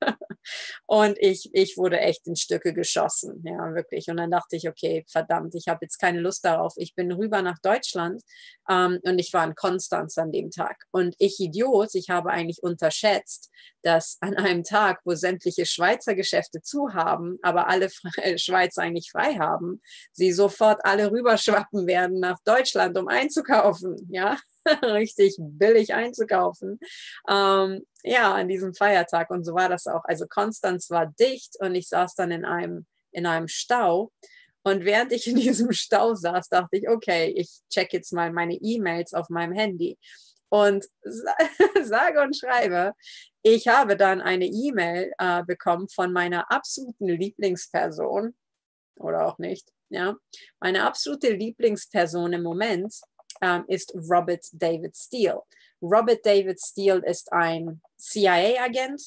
Und ich, ich wurde echt in Stücke geschossen, ja, wirklich. Und dann dachte ich, okay, verdammt, ich habe jetzt keine Lust darauf. Ich bin rüber nach Deutschland ähm, und ich war in Konstanz an dem Tag. Und ich, Idiot, ich habe eigentlich unterschätzt, dass an einem Tag, wo sämtliche Schweizer Geschäfte zu haben, aber alle Schweizer eigentlich frei haben, sie sofort alle rüberschwappen werden nach Deutschland, um einzukaufen, ja. Richtig billig einzukaufen. Ähm, ja, an diesem Feiertag. Und so war das auch. Also Konstanz war dicht und ich saß dann in einem, in einem Stau. Und während ich in diesem Stau saß, dachte ich, okay, ich check jetzt mal meine E-Mails auf meinem Handy. Und sage und schreibe, ich habe dann eine E-Mail äh, bekommen von meiner absoluten Lieblingsperson, oder auch nicht, ja. Meine absolute Lieblingsperson im Moment Um, ist Robert David Steele. Robert David Steele ist ein C I A-Agent.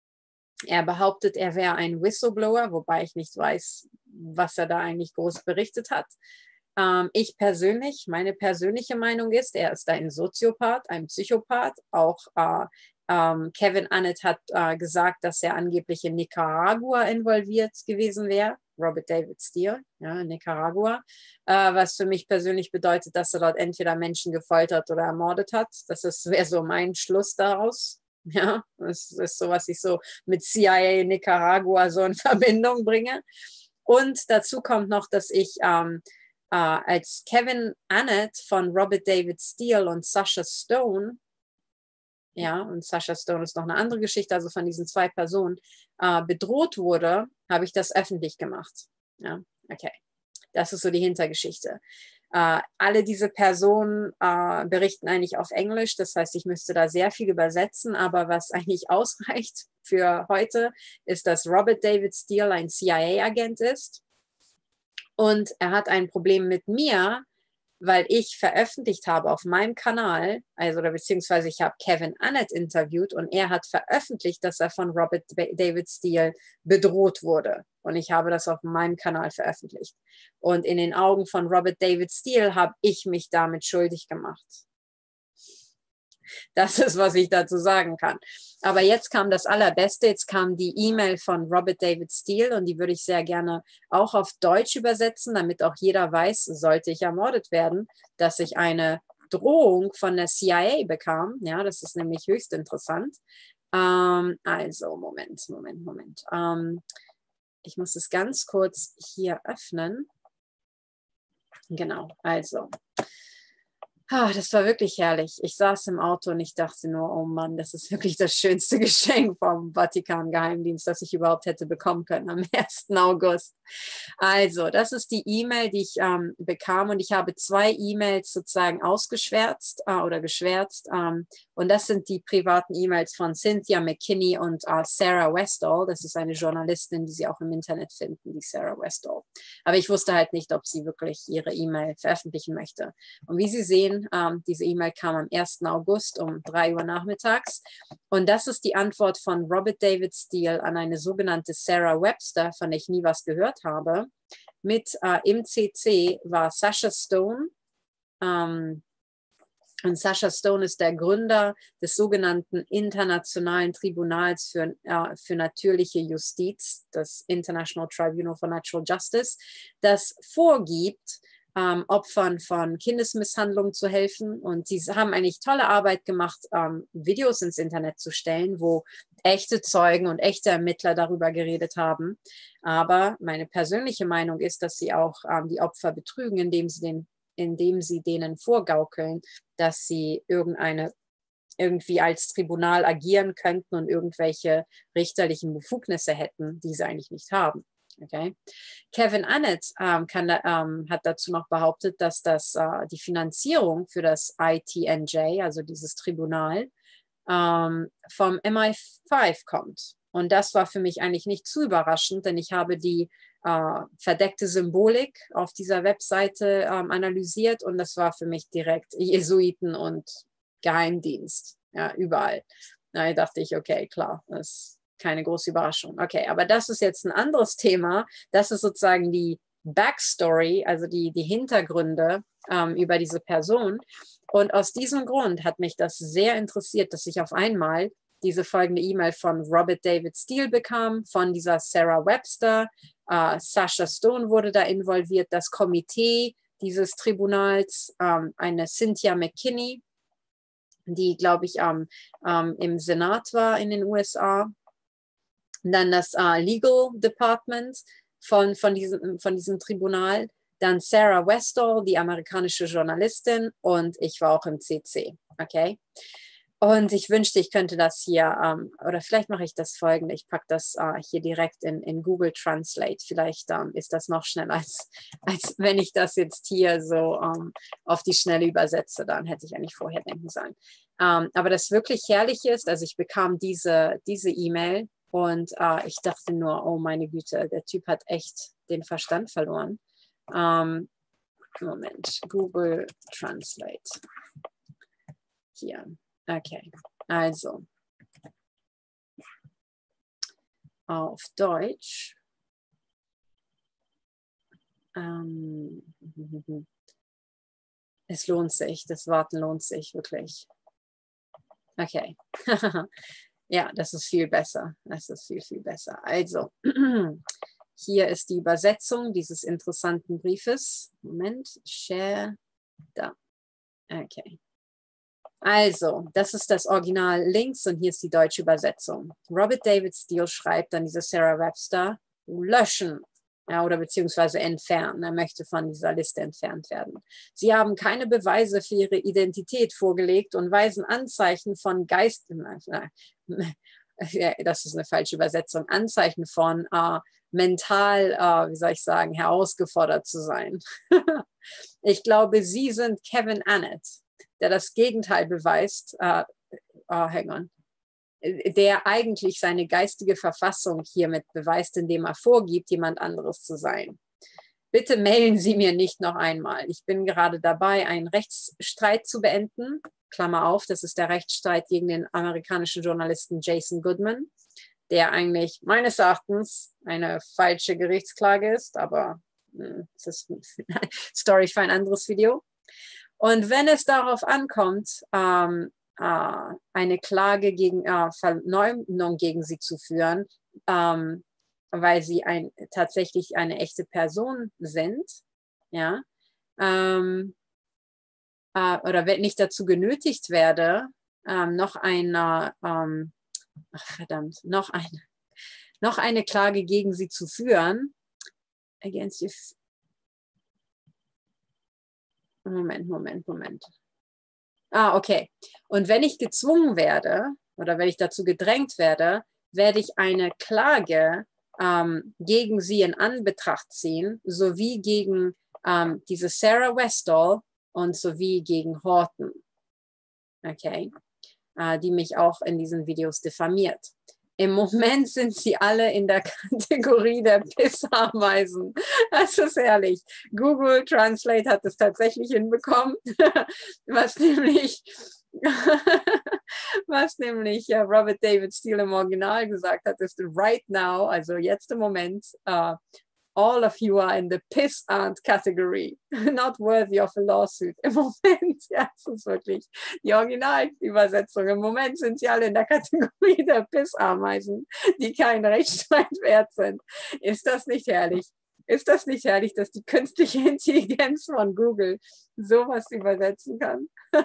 Er behauptet, er wäre ein Whistleblower, wobei ich nicht weiß, was er da eigentlich groß berichtet hat. Um, ich persönlich, meine persönliche Meinung ist, er ist ein Soziopath, ein Psychopath. Auch uh, um, Kevin Annett hat uh, gesagt, dass er angeblich in Nicaragua involviert gewesen wäre. Robert David Steele, ja, in Nicaragua, äh, was für mich persönlich bedeutet, dass er dort entweder Menschen gefoltert oder ermordet hat. Das wäre so mein Schluss daraus. Ja, das ist so, was ich so mit C I A in Nicaragua so in Verbindung bringe. Und dazu kommt noch, dass ich ähm, äh, als Kevin Annett von Robert David Steele und Sasha Stone, ja, und Sasha Stone ist noch eine andere Geschichte, also von diesen zwei Personen, äh, bedroht wurde, habe ich das öffentlich gemacht. Ja, okay. Das ist so die Hintergeschichte. Äh, alle diese Personen äh, berichten eigentlich auf Englisch, das heißt, ich müsste da sehr viel übersetzen, aber was eigentlich ausreicht für heute, ist, dass Robert David Steele ein C I A-Agent ist und er hat ein Problem mit mir, weil ich veröffentlicht habe auf meinem Kanal, also oder beziehungsweise ich habe Kevin Annett interviewt und er hat veröffentlicht, dass er von Robert David Steele bedroht wurde. Und ich habe das auf meinem Kanal veröffentlicht. Und in den Augen von Robert David Steele habe ich mich damit schuldig gemacht. Das ist, was ich dazu sagen kann. Aber jetzt kam das Allerbeste. Jetzt kam die E-Mail von Robert David Steele und die würde ich sehr gerne auch auf Deutsch übersetzen, damit auch jeder weiß, sollte ich ermordet werden, dass ich eine Drohung von der C I A bekam. Ja, das ist nämlich höchst interessant. Ähm, also, Moment, Moment, Moment. Ähm, ich muss es ganz kurz hier öffnen. Genau, also. Ah, das war wirklich herrlich. Ich saß im Auto und ich dachte nur, oh Mann, das ist wirklich das schönste Geschenk vom Vatikan-Geheimdienst, das ich überhaupt hätte bekommen können am ersten August. Also, das ist die E-Mail, die ich ähm, bekam und ich habe zwei E-Mails sozusagen ausgeschwärzt äh, oder geschwärzt ähm, und das sind die privaten E-Mails von Cynthia McKinney und äh, Sarah Westall. Das ist eine Journalistin, die Sie auch im Internet finden, die Sarah Westall. Aber ich wusste halt nicht, ob sie wirklich ihre E-Mail veröffentlichen möchte. Und wie Sie sehen, ähm, diese E-Mail kam am ersten August um drei Uhr nachmittags. Und das ist die Antwort von Robert David Steele an eine sogenannte Sarah Webster, von der ich nie was gehört habe. Mit äh, im C C war Sasha Stone. Ähm, und Sasha Stone ist der Gründer des sogenannten Internationalen Tribunals für, äh, für natürliche Justiz, das International Tribunal for Natural Justice, das vorgibt, Ähm, Opfern von Kindesmisshandlung zu helfen. Und sie haben eigentlich tolle Arbeit gemacht, ähm, Videos ins Internet zu stellen, wo echte Zeugen und echte Ermittler darüber geredet haben. Aber meine persönliche Meinung ist, dass sie auch ähm, die Opfer betrügen, indem sie, den, indem sie denen vorgaukeln, dass sie irgendeine irgendwie als Tribunal agieren könnten und irgendwelche richterlichen Befugnisse hätten, die sie eigentlich nicht haben. Okay. Kevin Annett ähm, kann, ähm, hat dazu noch behauptet, dass das, äh, die Finanzierung für das I T N J, also dieses Tribunal, ähm, vom M I fünf kommt. Und das war für mich eigentlich nicht zu überraschend, denn ich habe die äh, verdeckte Symbolik auf dieser Webseite ähm, analysiert und das war für mich direkt Jesuiten und Geheimdienst, ja, überall. Da dachte ich, okay, klar, das keine große Überraschung. Okay, aber das ist jetzt ein anderes Thema. Das ist sozusagen die Backstory, also die, die Hintergründe ähm, über diese Person. Und aus diesem Grund hat mich das sehr interessiert, dass ich auf einmal diese folgende E-Mail von Robert David Steele bekam, von dieser Sarah Webster. Uh, Sasha Stone wurde da involviert, das Komitee dieses Tribunals, um, eine Cynthia McKinney, die, glaube ich, um, um, im Senat war in den U S A. Und dann das uh, Legal Department von, von, diesem, von diesem Tribunal. Dann Sarah Westall, die amerikanische Journalistin, und ich war auch im C C. Okay. Und ich wünschte, ich könnte das hier, ähm, oder vielleicht mache ich das folgende, ich packe das äh, hier direkt in, in Google Translate. Vielleicht ähm, ist das noch schneller, als, als wenn ich das jetzt hier so ähm, auf die Schnelle übersetze. Dann hätte ich eigentlich vorher denken sollen. Ähm, aber das wirklich Herrliche ist, also ich bekam diese diese E-Mail und äh, ich dachte nur, oh meine Güte, der Typ hat echt den Verstand verloren. Ähm, Moment, Google Translate. Hier. Okay, also auf Deutsch. Ähm, es lohnt sich, das Warten lohnt sich wirklich. Okay, ja, das ist viel besser. Das ist viel, viel besser. Also, hier ist die Übersetzung dieses interessanten Briefes. Moment, share, da. Okay. Also, das ist das Original links und hier ist die deutsche Übersetzung. Robert David Steele schreibt an diese Sarah Webster, löschen, ja, oder beziehungsweise entfernen. Er möchte von dieser Liste entfernt werden. Sie haben keine Beweise für ihre Identität vorgelegt und weisen Anzeichen von Geist, das ist eine falsche Übersetzung, Anzeichen von äh, mental, äh, wie soll ich sagen, herausgefordert zu sein. Ich glaube, Sie sind Kevin Annett, der das Gegenteil beweist, uh, oh, hang on, der eigentlich seine geistige Verfassung hiermit beweist, indem er vorgibt, jemand anderes zu sein. Bitte mailen Sie mir nicht noch einmal. Ich bin gerade dabei, einen Rechtsstreit zu beenden. Klammer auf, das ist der Rechtsstreit gegen den amerikanischen Journalisten Jason Goodman, der eigentlich meines Erachtens eine falsche Gerichtsklage ist, aber mh, das ist eine Story für ein anderes Video. Und wenn es darauf ankommt, ähm, äh, eine Klage gegen äh, Verleumdung gegen sie zu führen, ähm, weil sie ein, tatsächlich eine echte Person sind, ja, ähm, äh, oder wenn ich dazu genötigt werde, ähm, noch eine, ähm, ach verdammt, noch eine, noch eine Klage gegen sie zu führen, against you. Moment, Moment, Moment. Ah, okay. Und wenn ich gezwungen werde oder wenn ich dazu gedrängt werde, werde ich eine Klage ähm, gegen sie in Anbetracht ziehen, sowie gegen ähm, diese Sarah Westall und sowie gegen Horton. Okay. Äh, die mich auch in diesen Videos diffamiert. Im Moment sind sie alle in der Kategorie der Pissameisen. Das ist ehrlich. Google Translate hat es tatsächlich hinbekommen, was nämlich, was nämlich uh, Robert David Steele im Original gesagt hat, ist right now, also jetzt im Moment, uh, all of you are in the piss aunt category, not worthy of a lawsuit. Im Moment, ja, das ist wirklich die Originalübersetzung. Im Moment sind sie alle in der Kategorie der Pissameisen, die kein Rechtsstreit wert sind. Ist das nicht herrlich? Ist das nicht herrlich, dass die künstliche Intelligenz von Google sowas übersetzen kann?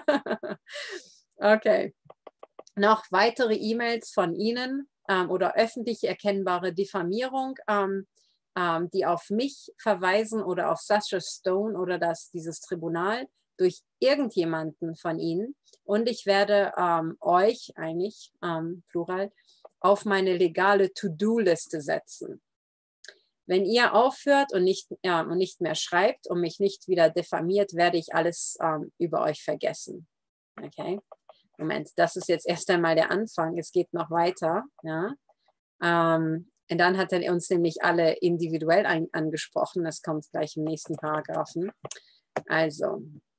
Okay. Noch weitere E-Mails von Ihnen ähm, oder öffentlich erkennbare Diffamierung, ähm, ähm, die auf mich verweisen oder auf Sasha Stone oder das, dieses Tribunal durch irgendjemanden von Ihnen. Und ich werde ähm, euch eigentlich, ähm, plural, auf meine legale To-Do-Liste setzen. Wenn ihr aufhört und nicht, ja, und nicht mehr schreibt und mich nicht wieder diffamiert, werde ich alles ähm, über euch vergessen. Okay? Moment, das ist jetzt erst einmal der Anfang. Es geht noch weiter. Ja? Ähm, und dann hat er uns nämlich alle individuell ein, angesprochen. Das kommt gleich im nächsten Paragraphen. Also,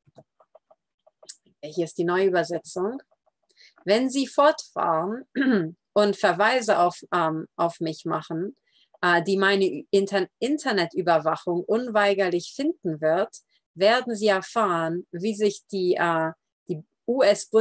hier ist die neue Übersetzung. Wenn Sie fortfahren und Verweise auf, ähm, auf mich machen, äh, die meine Inter Internetüberwachung unweigerlich finden wird, werden Sie erfahren, wie sich die, äh, die U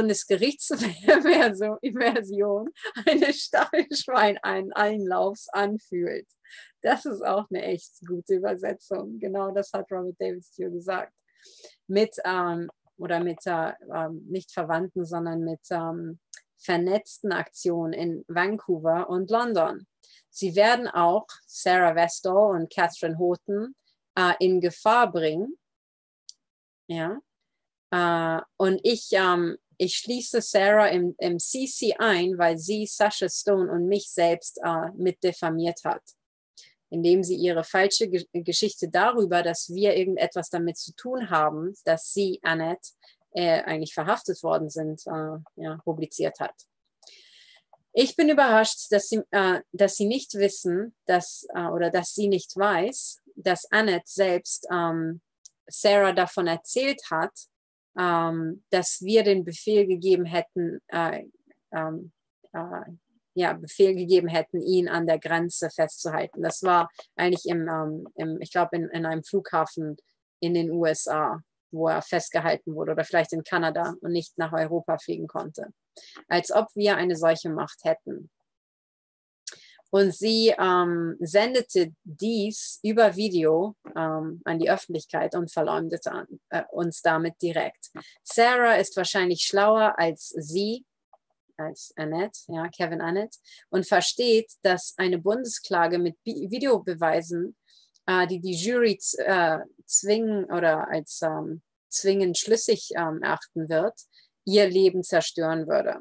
S-Bundesgerichtsversion eines Staffelschwein-Einlaufs anfühlt. Das ist auch eine echt gute Übersetzung. Genau das hat Robert David Steele gesagt. Mit, ähm, oder mit, äh, nicht Verwandten, sondern mit ähm, vernetzten Aktionen in Vancouver und London. Sie werden auch Sarah Westall und Catherine Houghton äh, in Gefahr bringen. Ja. Äh, und ich, ähm, ich schließe Sarah im, im C C ein, weil sie Sasha Stone und mich selbst äh, mit diffamiert hat, indem sie ihre falsche Ge Geschichte darüber, dass wir irgendetwas damit zu tun haben, dass sie, Annette, äh, eigentlich verhaftet worden sind, äh, ja, publiziert hat. Ich bin überrascht, dass sie, äh, dass sie nicht wissen, dass, äh, oder dass sie nicht weiß, dass Annette selbst ähm, Sarah davon erzählt hat, ähm, dass wir den Befehl gegeben hätten, äh, ähm, äh, ja, Befehl gegeben hätten, ihn an der Grenze festzuhalten. Das war eigentlich im, ähm, im ich glaube, in, in einem Flughafen in den U S A, wo er festgehalten wurde, oder vielleicht in Kanada und nicht nach Europa fliegen konnte. Als ob wir eine solche Macht hätten. Und sie ähm, sendete dies über Video ähm, an die Öffentlichkeit und verleumdete an, äh, uns damit direkt. Sarah ist wahrscheinlich schlauer als sie, als Annette, ja, Kevin Annette, und versteht, dass eine Bundesklage mit Bi Videobeweisen, äh, die die Jury äh, zwingen oder als ähm, zwingend schlüssig ähm, erachten wird, ihr Leben zerstören würde.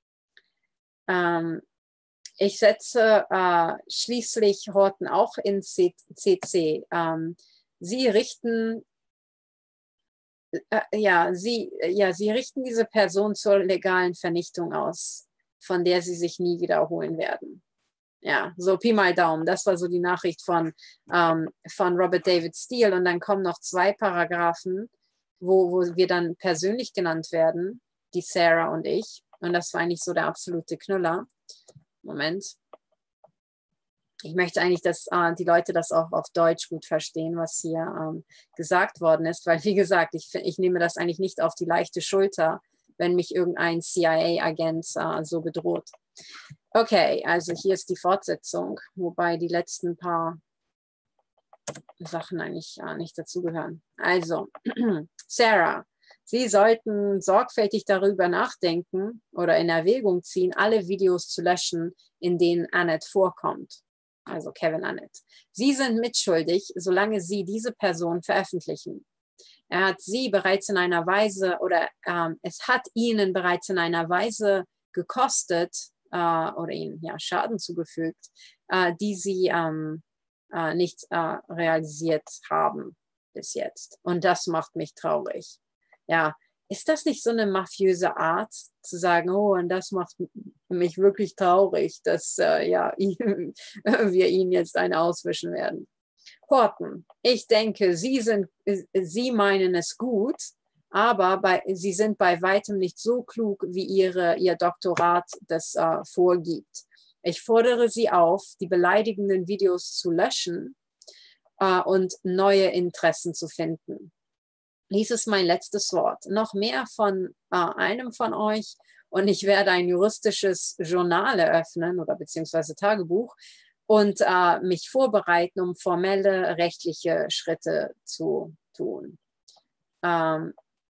Ähm, ich setze äh, schließlich Horton auch in C C. Ähm, sie richten Äh, ja, sie, ja, sie richten diese Person zur legalen Vernichtung aus, von der sie sich nie wiederholen werden. Ja, so Pi mal Daumen. Das war so die Nachricht von, ähm, von Robert David Steele. Und dann kommen noch zwei Paragraphen, wo, wo wir dann persönlich genannt werden, die Sarah und ich. Und das war eigentlich so der absolute Knüller. Moment. Ich möchte eigentlich, dass äh, die Leute das auch auf Deutsch gut verstehen, was hier ähm, gesagt worden ist, weil, wie gesagt, ich, ich nehme das eigentlich nicht auf die leichte Schulter, wenn mich irgendein C I A-Agent äh, so bedroht. Okay, also hier ist die Fortsetzung, wobei die letzten paar Sachen eigentlich äh, nicht dazugehören. Also, Sarah, Sie sollten sorgfältig darüber nachdenken oder in Erwägung ziehen, alle Videos zu löschen, in denen Annette vorkommt. Also Kevin Annette. Sie sind mitschuldig, solange Sie diese Person veröffentlichen. Er hat Sie bereits in einer Weise oder ähm, es hat Ihnen bereits in einer Weise gekostet äh, oder Ihnen ja, Schaden zugefügt, äh, die Sie ähm, äh, nicht äh, realisiert haben bis jetzt. Und das macht mich traurig. Ja, ist das nicht so eine mafiöse Art, zu sagen, oh, und das macht mich wirklich traurig, dass äh, ja, wir ihnen jetzt eine auswischen werden. Horton, ich denke, Sie, sind, Sie meinen es gut, aber bei, Sie sind bei weitem nicht so klug, wie Ihre, Ihr Doktorat das äh, vorgibt. Ich fordere Sie auf, die beleidigenden Videos zu löschen äh, und neue Interessen zu finden. Dies ist mein letztes Wort. Noch mehr von äh, einem von euch und ich werde ein juristisches Journal eröffnen oder beziehungsweise Tagebuch und äh, mich vorbereiten, um formelle rechtliche Schritte zu tun. Ähm,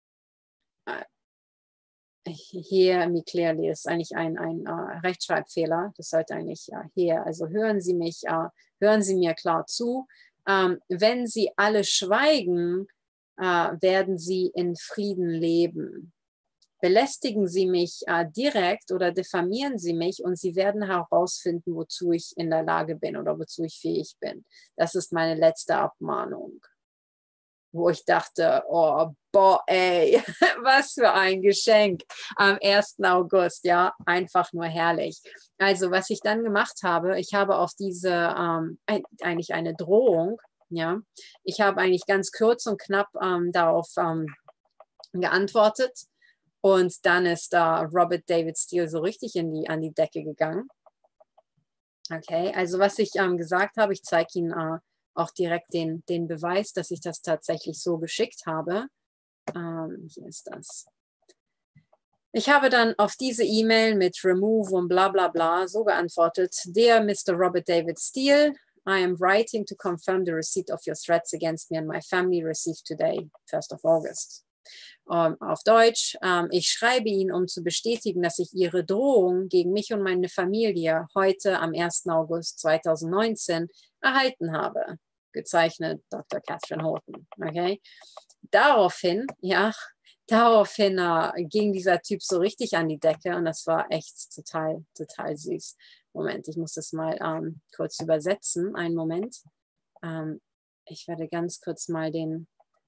hier, me clearly, ist eigentlich ein, ein uh, Rechtschreibfehler. Das sollte eigentlich uh, hier, also hören Sie mich, uh, hören Sie mir klar zu. Um, wenn Sie alle schweigen, uh, werden Sie in Frieden leben. Belästigen Sie mich uh, direkt oder diffamieren Sie mich und Sie werden herausfinden, wozu ich in der Lage bin oder wozu ich fähig bin. Das ist meine letzte Abmahnung. Wo ich dachte, oh, boah, ey, was für ein Geschenk am ersten August, ja, einfach nur herrlich. Also, was ich dann gemacht habe, ich habe auf diese, ähm, eigentlich eine Drohung, ja, ich habe eigentlich ganz kurz und knapp ähm, darauf ähm, geantwortet und dann ist da Robert David Steele so richtig in die, an die Decke gegangen. Okay, also was ich ähm, gesagt habe, ich zeige Ihnen äh, auch direkt den, den Beweis, dass ich das tatsächlich so geschickt habe. Ähm, hier ist das. Ich habe dann auf diese E-Mail mit Remove und bla bla bla so geantwortet: Dear Mister Robert David Steele, I am writing to confirm the receipt of your threats against me and my family received today, first of August. Um, auf Deutsch, um, ich schreibe Ihnen, um zu bestätigen, dass ich Ihre Drohung gegen mich und meine Familie heute am ersten August zweitausendneunzehn erhalten habe. Gezeichnet Doktor Catherine Horton. Okay? Daraufhin, ja, daraufhin uh, ging dieser Typ so richtig an die Decke und das war echt total, total süß. Moment, ich muss das mal um, kurz übersetzen. Einen Moment. Um, ich werde ganz kurz mal den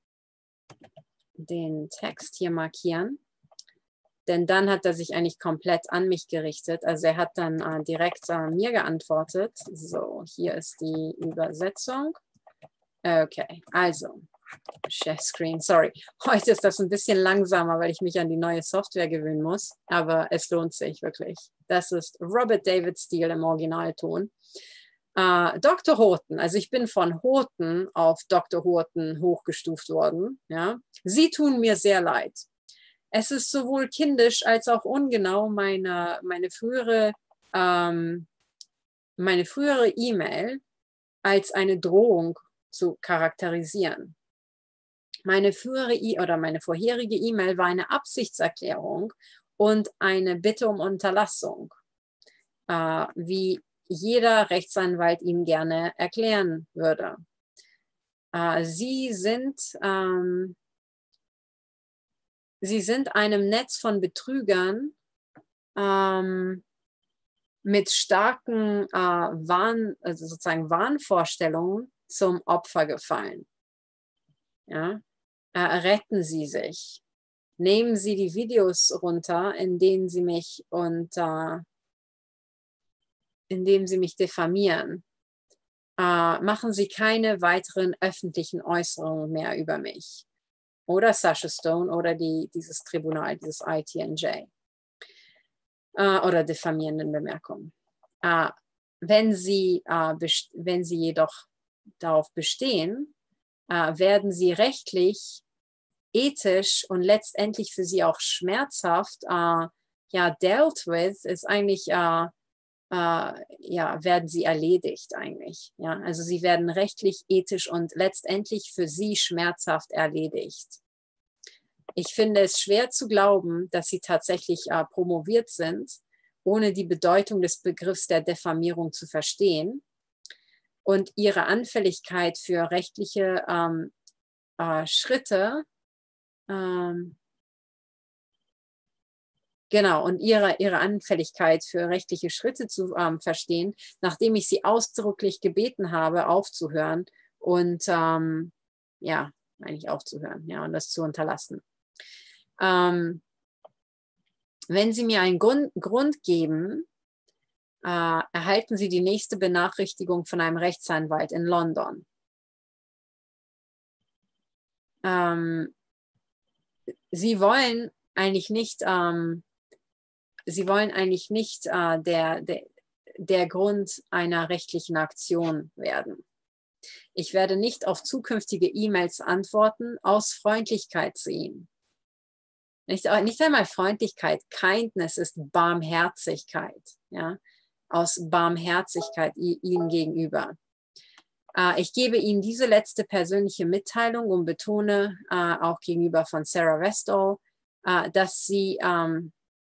den Text hier markieren, denn dann hat er sich eigentlich komplett an mich gerichtet. Also er hat dann äh, direkt äh, mir geantwortet. So, hier ist die Übersetzung. Okay, also, Share Screen, sorry. Heute ist das ein bisschen langsamer, weil ich mich an die neue Software gewöhnen muss, aber es lohnt sich wirklich. Das ist Robert David Steele im Originalton. Uh, Doktor Horton, also ich bin von Horton auf Doktor Horton hochgestuft worden. Ja. Sie tun mir sehr leid. Es ist sowohl kindisch als auch ungenau, meine, meine frühere ähm, meine frühere E-Mail als eine Drohung zu charakterisieren. Meine frühere e oder meine vorherige E-Mail war eine Absichtserklärung und eine Bitte um Unterlassung, uh, wie jeder Rechtsanwalt Ihnen gerne erklären würde. Uh, Sie sind, ähm, Sie sind einem Netz von Betrügern ähm, mit starken äh, Wahn, also sozusagen Wahnvorstellungen zum Opfer gefallen. Ja? Äh, retten Sie sich. Nehmen Sie die Videos runter, in denen Sie mich und äh, indem Sie mich diffamieren. Uh, machen Sie keine weiteren öffentlichen Äußerungen mehr über mich. Oder Sasha Stone oder die, dieses Tribunal, dieses I T N J. Uh, oder diffamierenden Bemerkungen. Uh, wenn, Sie, uh, wenn Sie jedoch darauf bestehen, uh, werden Sie rechtlich, ethisch und letztendlich für Sie auch schmerzhaft uh, ja, dealt with, ist eigentlich uh, Uh, ja, werden sie erledigt eigentlich. Ja? Also sie werden rechtlich, ethisch und letztendlich für sie schmerzhaft erledigt. Ich finde es schwer zu glauben, dass sie tatsächlich uh, promoviert sind, ohne die Bedeutung des Begriffs der Diffamierung zu verstehen und ihre Anfälligkeit für rechtliche um, uh, Schritte um, Genau, und ihre, ihre Anfälligkeit für rechtliche Schritte zu ähm, verstehen, nachdem ich sie ausdrücklich gebeten habe, aufzuhören und ähm, ja, eigentlich aufzuhören, ja, und das zu unterlassen. Ähm, wenn Sie mir einen Grund, Grund geben, äh, erhalten Sie die nächste Benachrichtigung von einem Rechtsanwalt in London. Ähm, Sie wollen eigentlich nicht ähm, Sie wollen eigentlich nicht äh, der, der, der Grund einer rechtlichen Aktion werden. Ich werde nicht auf zukünftige E-Mails antworten aus Freundlichkeit zu Ihnen. Nicht, nicht einmal Freundlichkeit, Kindness ist Barmherzigkeit, ja, aus Barmherzigkeit Ihnen gegenüber. Äh, ich gebe Ihnen diese letzte persönliche Mitteilung und betone äh, auch gegenüber von Sarah Westall, äh, dass Sie ähm,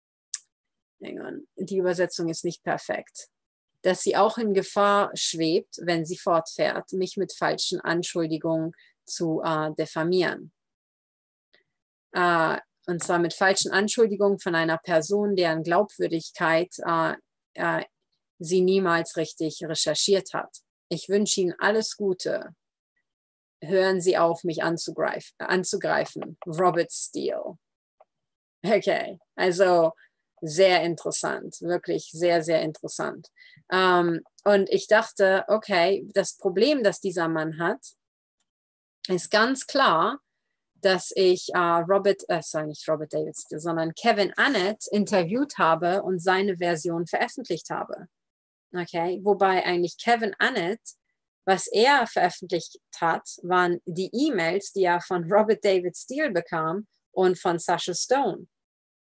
die Übersetzung ist nicht perfekt, dass sie auch in Gefahr schwebt, wenn sie fortfährt, mich mit falschen Anschuldigungen zu äh, diffamieren. Äh, und zwar mit falschen Anschuldigungen von einer Person, deren Glaubwürdigkeit äh, äh, sie niemals richtig recherchiert hat. Ich wünsche Ihnen alles Gute. Hören Sie auf, mich anzugreifen. anzugreifen. Robert Steele. Okay, also sehr interessant, wirklich sehr, sehr interessant. Ähm, und ich dachte, okay, das Problem, das dieser Mann hat, ist ganz klar, dass ich äh, Robert, äh, sorry, nicht Robert David Steele, sondern Kevin Annett interviewt habe und seine Version veröffentlicht habe. Okay, wobei eigentlich Kevin Annett, was er veröffentlicht hat, waren die E-Mails, die er von Robert David Steele bekam und von Sasha Stone.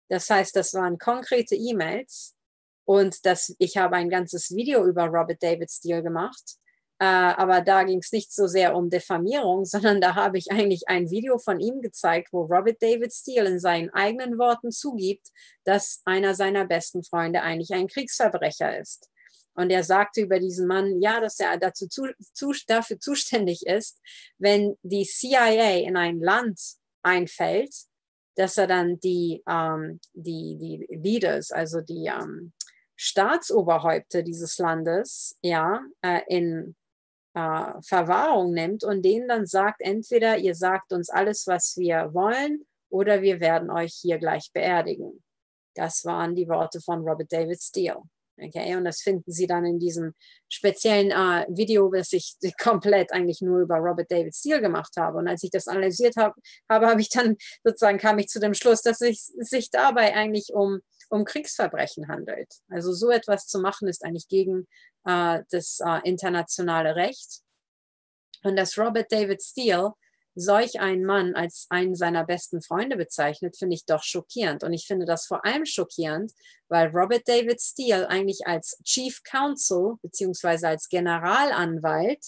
Das heißt, das waren konkrete E-Mails und das, ich habe ein ganzes Video über Robert David Steele gemacht. Äh, aber da ging es nicht so sehr um Diffamierung, sondern da habe ich eigentlich ein Video von ihm gezeigt, wo Robert David Steele in seinen eigenen Worten zugibt, dass einer seiner besten Freunde eigentlich ein Kriegsverbrecher ist. Und er sagte über diesen Mann, ja, dass er dazu zu, zu, dafür zuständig ist, wenn die C I A in ein Land einfällt, dass er dann die, ähm, die, die Leaders, also die ähm, Staatsoberhäupter dieses Landes, ja, äh, in äh, Verwahrung nimmt und denen dann sagt, entweder ihr sagt uns alles, was wir wollen, oder wir werden euch hier gleich beerdigen. Das waren die Worte von Robert David Steele. Okay, und das finden Sie dann in diesem speziellen äh, Video, das ich komplett eigentlich nur über Robert David Steele gemacht habe. Und als ich das analysiert habe, habe, habe ich dann sozusagen kam ich zu dem Schluss, dass es sich dabei eigentlich um, um Kriegsverbrechen handelt. Also so etwas zu machen, ist eigentlich gegen äh, das äh, internationale Recht. Und dass Robert David Steele solch einen Mann als einen seiner besten Freunde bezeichnet, finde ich doch schockierend. Und ich finde das vor allem schockierend, weil Robert David Steele eigentlich als Chief Counsel beziehungsweise als Generalanwalt,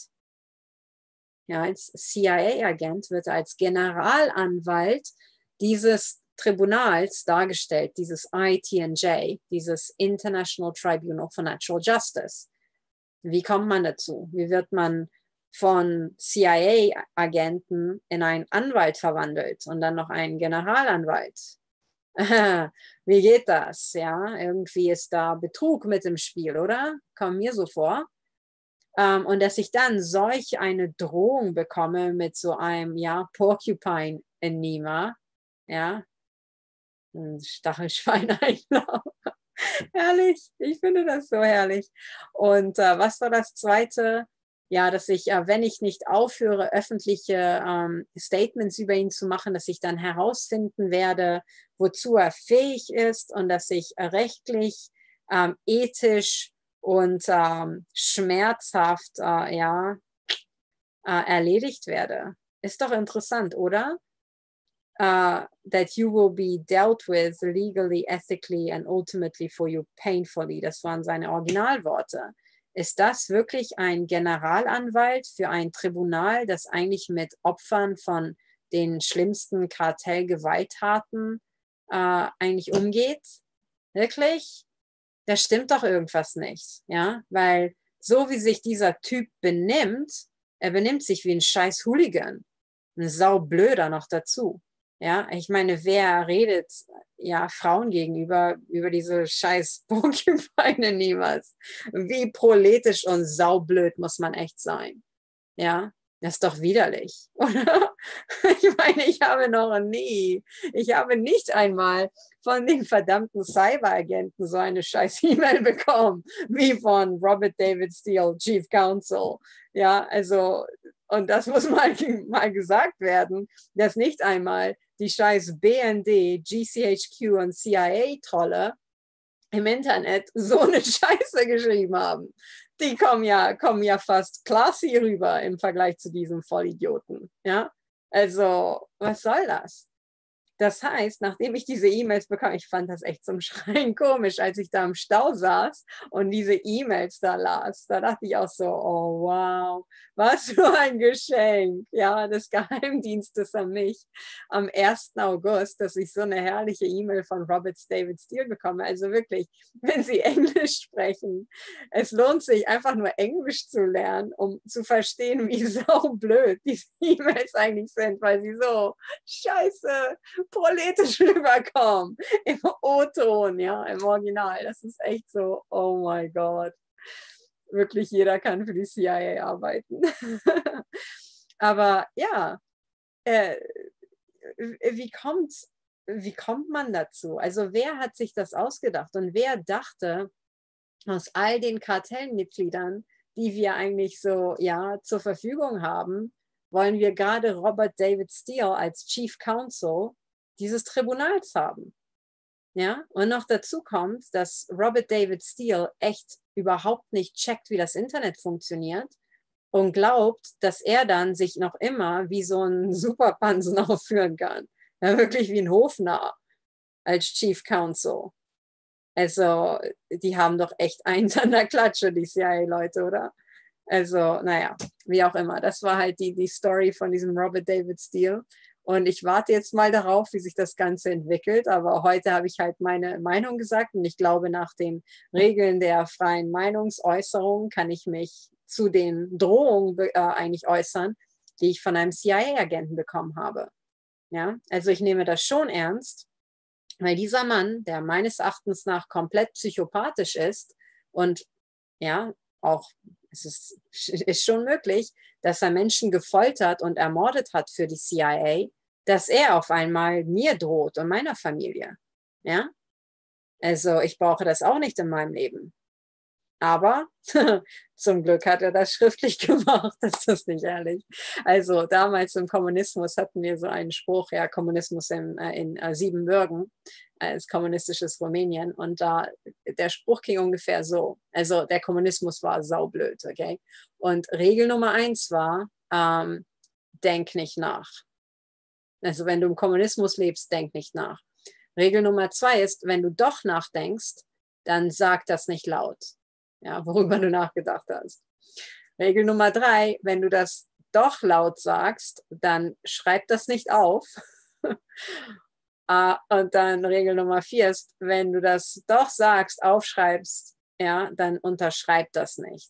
ja, als C I A-Agent, wird er als Generalanwalt dieses Tribunals dargestellt, dieses I T N J, dieses International Tribunal for Natural Justice. Wie kommt man dazu? Wie wird man von C I A-Agenten in einen Anwalt verwandelt und dann noch einen Generalanwalt? Wie geht das? Ja, irgendwie ist da Betrug mit im Spiel, oder? Kommt mir so vor. Um, und dass ich dann solch eine Drohung bekomme mit so einem, ja, Porcupine-Enema, ja, ein Stachelschwein-Einlauf. Herrlich, ich finde das so herrlich. Und uh, was war das Zweite? Ja, dass ich, äh, wenn ich nicht aufhöre, öffentliche ähm, Statements über ihn zu machen, dass ich dann herausfinden werde, wozu er fähig ist und dass ich äh, rechtlich, ähm, ethisch und ähm, schmerzhaft äh, ja, äh, erledigt werde. Ist doch interessant, oder? Uh, that you will be dealt with legally, ethically and ultimately for you painfully. Das waren seine Originalworte. Ist das wirklich ein Generalanwalt für ein Tribunal, das eigentlich mit Opfern von den schlimmsten Kartellgewalttaten äh, eigentlich umgeht? Wirklich? Da stimmt doch irgendwas nicht, ja? Weil so wie sich dieser Typ benimmt, er benimmt sich wie ein scheiß Hooligan. Ein saublöder noch dazu. Ja, ich meine, wer redet ja Frauen gegenüber über diese scheiß Porcupine niemals? Wie proletisch und saublöd muss man echt sein? Ja, das ist doch widerlich, oder? Ich meine, ich habe noch nie, ich habe nicht einmal von den verdammten Cyberagenten so eine scheiß E-Mail bekommen, wie von Robert David Steele, Chief Counsel. Ja, also, und das muss mal, mal gesagt werden, dass nicht einmal die scheiß B N D, G C H Q und C I A-Trolle im Internet so eine Scheiße geschrieben haben. Die kommen ja, kommen ja fast classy rüber im Vergleich zu diesem Vollidioten. Ja, also, was soll das? Das heißt, nachdem ich diese E-Mails bekam, ich fand das echt zum Schreien komisch, als ich da im Stau saß und diese E-Mails da las. Da dachte ich auch so, oh wow, was für ein Geschenk, ja, des Geheimdienstes an mich am ersten August, dass ich so eine herrliche E-Mail von Robert David Steele bekomme. Also wirklich, wenn Sie Englisch sprechen, es lohnt sich einfach nur Englisch zu lernen, um zu verstehen, wie saublöd diese E-Mails eigentlich sind, weil sie so scheiße politisch rüberkommen. Im O-Ton, ja, im Original. Das ist echt so, oh mein Gott. Wirklich jeder kann für die C I A arbeiten. Aber ja, äh, wie kommt, wie kommt man dazu? Also wer hat sich das ausgedacht und wer dachte, aus all den Kartellmitgliedern, die wir eigentlich so ja zur Verfügung haben, wollen wir gerade Robert David Steele als Chief Counsel dieses Tribunals haben. Ja, und noch dazu kommt, dass Robert David Steele echt überhaupt nicht checkt, wie das Internet funktioniert und glaubt, dass er dann sich noch immer wie so ein Superpansen aufführen kann. Ja, wirklich wie ein Hofnarr. als Chief Counsel. Also, die haben doch echt eins an der Klatsche, die C I A-Leute, oder? Also, naja, wie auch immer. Das war halt die, die Story von diesem Robert David Steele. Und ich warte jetzt mal darauf, wie sich das Ganze entwickelt. Aber heute habe ich halt meine Meinung gesagt. Und ich glaube, nach den Regeln der freien Meinungsäußerung kann ich mich zu den Drohungen äh, eigentlich äußern, die ich von einem C I A-Agenten bekommen habe. Ja, also ich nehme das schon ernst, weil dieser Mann, der meines Erachtens nach komplett psychopathisch ist und ja, auch es ist, ist schon möglich, dass er Menschen gefoltert und ermordet hat für die C I A, dass er auf einmal mir droht und meiner Familie. Ja, also ich brauche das auch nicht in meinem Leben. Aber zum Glück hat er das schriftlich gemacht, ist das nicht ehrlich. Also damals im Kommunismus hatten wir so einen Spruch, ja, Kommunismus in, in, in Siebenbürgen, als kommunistisches Rumänien. Und da der Spruch ging ungefähr so. Also der Kommunismus war saublöd, okay? Und Regel Nummer eins war, ähm, denk nicht nach. Also wenn du im Kommunismus lebst, denk nicht nach. Regel Nummer zwei ist, wenn du doch nachdenkst, dann sag das nicht laut. Ja, worüber du nachgedacht hast. Regel Nummer drei, wenn du das doch laut sagst, dann schreib das nicht auf. uh, und dann Regel Nummer vier ist, wenn du das doch sagst, aufschreibst, ja, dann unterschreib das nicht.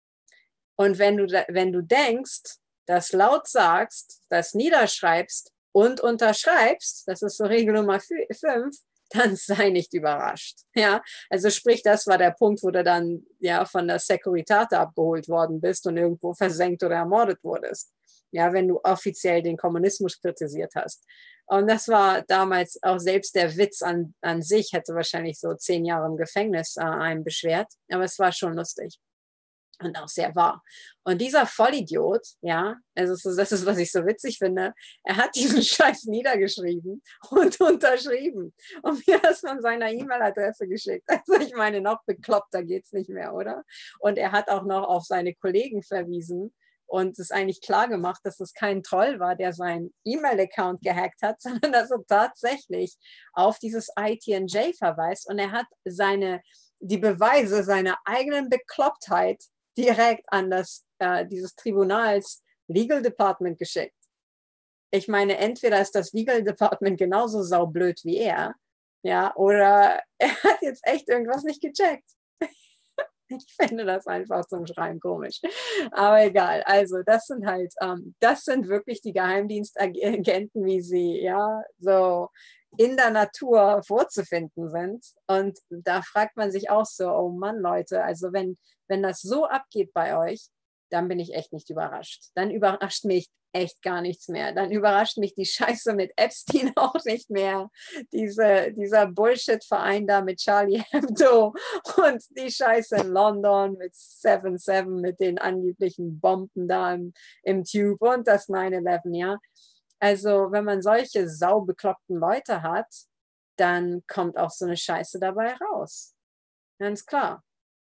Und wenn du, wenn du denkst, das laut sagst, das niederschreibst und unterschreibst, das ist so Regel Nummer fünf, dann sei nicht überrascht. Ja, also sprich, das war der Punkt, wo du dann ja von der Securitate abgeholt worden bist und irgendwo versenkt oder ermordet wurdest. Ja, wenn du offiziell den Kommunismus kritisiert hast. Und das war damals auch selbst der Witz an, an sich, hätte wahrscheinlich so zehn Jahre im Gefängnis äh, einem beschwert. Aber es war schon lustig. Und auch sehr wahr. Und dieser Vollidiot, ja, also das ist, was ich so witzig finde, er hat diesen Scheiß niedergeschrieben und unterschrieben und mir das von seiner E-Mail-Adresse geschickt. Also ich meine, noch bekloppter geht's nicht mehr, oder? Und er hat auch noch auf seine Kollegen verwiesen und es eigentlich klar gemacht, dass es kein Troll war, der seinen E-Mail-Account gehackt hat, sondern dass er tatsächlich auf dieses I T N J verweist und er hat seine, die Beweise seiner eigenen Beklopptheit direkt an das, äh, dieses Tribunals Legal Department geschickt. Ich meine, entweder ist das Legal Department genauso saublöd wie er, ja, oder er hat jetzt echt irgendwas nicht gecheckt. Ich finde das einfach zum Schreien komisch. Aber egal, also das sind halt, ähm, das sind wirklich die Geheimdienstagenten, wie sie, ja, so in der Natur vorzufinden sind. Und da fragt man sich auch so, oh Mann, Leute, also wenn, wenn das so abgeht bei euch, dann bin ich echt nicht überrascht. Dann überrascht mich echt gar nichts mehr. Dann überrascht mich die Scheiße mit Epstein auch nicht mehr. Diese, dieser Bullshit-Verein da mit Charlie Hebdo und die Scheiße in London mit sieben sieben, mit den angeblichen Bomben da im, im Tube und das nine eleven, ja. Also wenn man solche saubekloppten Leute hat, dann kommt auch so eine Scheiße dabei raus. Ganz klar.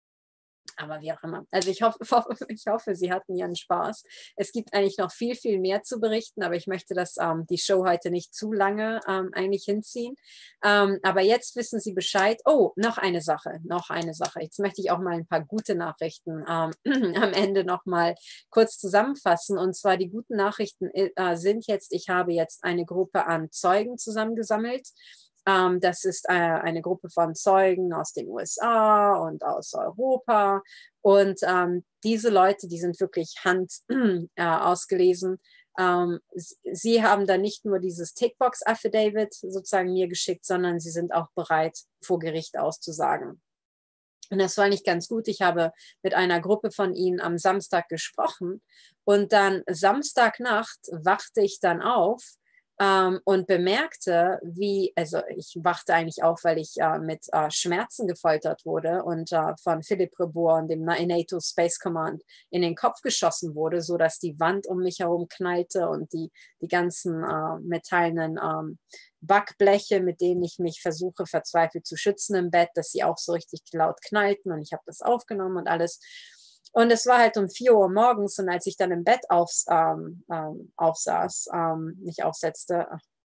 Aber wie auch immer. Also ich hoffe, ich hoffe, Sie hatten Ihren Spaß. Es gibt eigentlich noch viel, viel mehr zu berichten, aber ich möchte das, ähm, die Show heute nicht zu lange ähm, eigentlich hinziehen. Ähm, aber jetzt wissen Sie Bescheid. Oh, noch eine Sache, noch eine Sache. Jetzt möchte ich auch mal ein paar gute Nachrichten ähm, am Ende noch mal kurz zusammenfassen. Und zwar die guten Nachrichten äh, sind jetzt, ich habe jetzt eine Gruppe an Zeugen zusammengesammelt. Um, das ist äh, eine Gruppe von Zeugen aus den U S A und aus Europa. Und ähm, diese Leute, die sind wirklich hand äh, ausgelesen. Ähm, sie haben dann nicht nur dieses Tickbox-Affidavit sozusagen mir geschickt, sondern sie sind auch bereit, vor Gericht auszusagen. Und das war nicht ganz gut. Ich habe mit einer Gruppe von ihnen am Samstag gesprochen und dann Samstagnacht wachte ich dann auf Um, und bemerkte, wie, also ich wachte eigentlich auf, weil ich uh, mit uh, Schmerzen gefoltert wurde und uh, von Philippe Rebour und dem NATO Space Command in den Kopf geschossen wurde, sodass die Wand um mich herum knallte und die, die ganzen uh, metallenen um, Backbleche, mit denen ich mich versuche, verzweifelt zu schützen im Bett, dass sie auch so richtig laut knallten und ich habe das aufgenommen und alles. Und es war halt um vier Uhr morgens und als ich dann im Bett aufs, ähm, ähm, aufsaß, ähm, nicht aufsetzte, ach,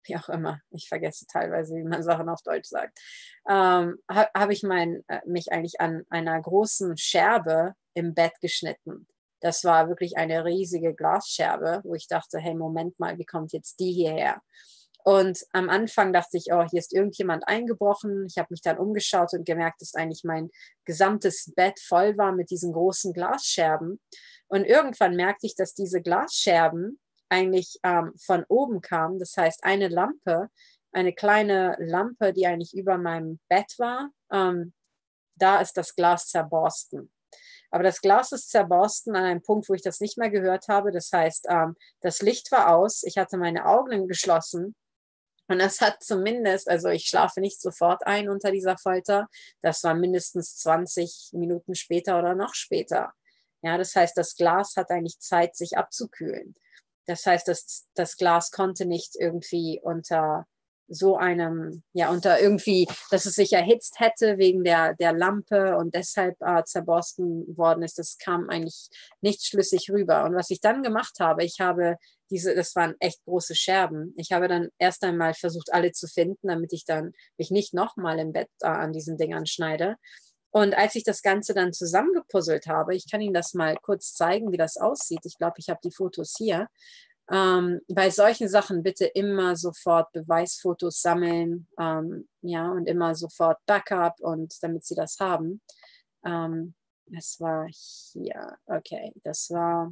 wie auch immer, ich vergesse teilweise, wie man Sachen auf Deutsch sagt, ähm, ha, habe ich mein, äh, mich eigentlich an einer großen Scherbe im Bett geschnitten. Das war wirklich eine riesige Glasscherbe, wo ich dachte, hey, Moment mal, wie kommt jetzt die hierher? Und am Anfang dachte ich, oh, hier ist irgendjemand eingebrochen. Ich habe mich dann umgeschaut und gemerkt, dass eigentlich mein gesamtes Bett voll war mit diesen großen Glasscherben. Und irgendwann merkte ich, dass diese Glasscherben eigentlich ähm, von oben kamen. Das heißt, eine Lampe, eine kleine Lampe, die eigentlich über meinem Bett war, ähm, da ist das Glas zerborsten. Aber das Glas ist zerborsten an einem Punkt, wo ich das nicht mehr gehört habe. Das heißt, ähm, das Licht war aus, ich hatte meine Augen geschlossen. Und das hat zumindest, also ich schlafe nicht sofort ein unter dieser Folter, das war mindestens zwanzig Minuten später oder noch später. Ja, das heißt, das Glas hat eigentlich Zeit, sich abzukühlen. Das heißt, das, das Glas konnte nicht irgendwie unter so einem, ja, unter irgendwie, dass es sich erhitzt hätte wegen der, der Lampe und deshalb äh, zerborsten worden ist. Das kam eigentlich nicht schlüssig rüber. Und was ich dann gemacht habe, ich habe diese, das waren echt große Scherben. Ich habe dann erst einmal versucht, alle zu finden, damit ich dann mich nicht nochmal im Bett äh, an diesen Dingern schneide. Und als ich das Ganze dann zusammengepuzzelt habe, ich kann Ihnen das mal kurz zeigen, wie das aussieht. Ich glaube, ich habe die Fotos hier. Ähm, bei solchen Sachen bitte immer sofort Beweisfotos sammeln, ähm, ja, und immer sofort Backup, und damit Sie das haben. Ähm, das war hier, okay, das war,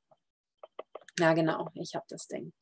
ja genau, ich habe das Ding.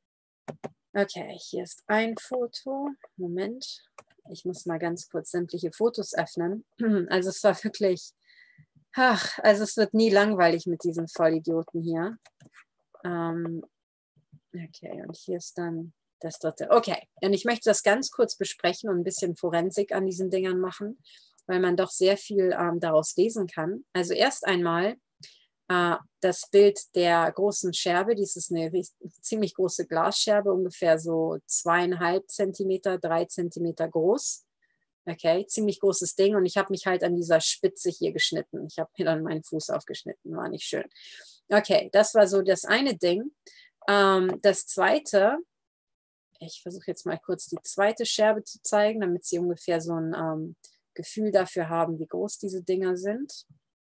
Okay, hier ist ein Foto, Moment, ich muss mal ganz kurz sämtliche Fotos öffnen. Also es war wirklich, ach, also es wird nie langweilig mit diesen Vollidioten hier. Ähm, Okay, und hier ist dann das dritte. Okay, und ich möchte das ganz kurz besprechen und ein bisschen Forensik an diesen Dingern machen, weil man doch sehr viel ähm, daraus lesen kann. Also erst einmal äh, das Bild der großen Scherbe. Dies ist eine ziemlich große Glasscherbe, ungefähr so zweieinhalb Zentimeter, drei Zentimeter groß. Okay, ziemlich großes Ding, und ich habe mich halt an dieser Spitze hier geschnitten. Ich habe mir dann meinen Fuß aufgeschnitten, war nicht schön. Okay, das war so das eine Ding. Ähm, das zweite, ich versuche jetzt mal kurz die zweite Scherbe zu zeigen, damit Sie ungefähr so ein ähm, Gefühl dafür haben, wie groß diese Dinger sind.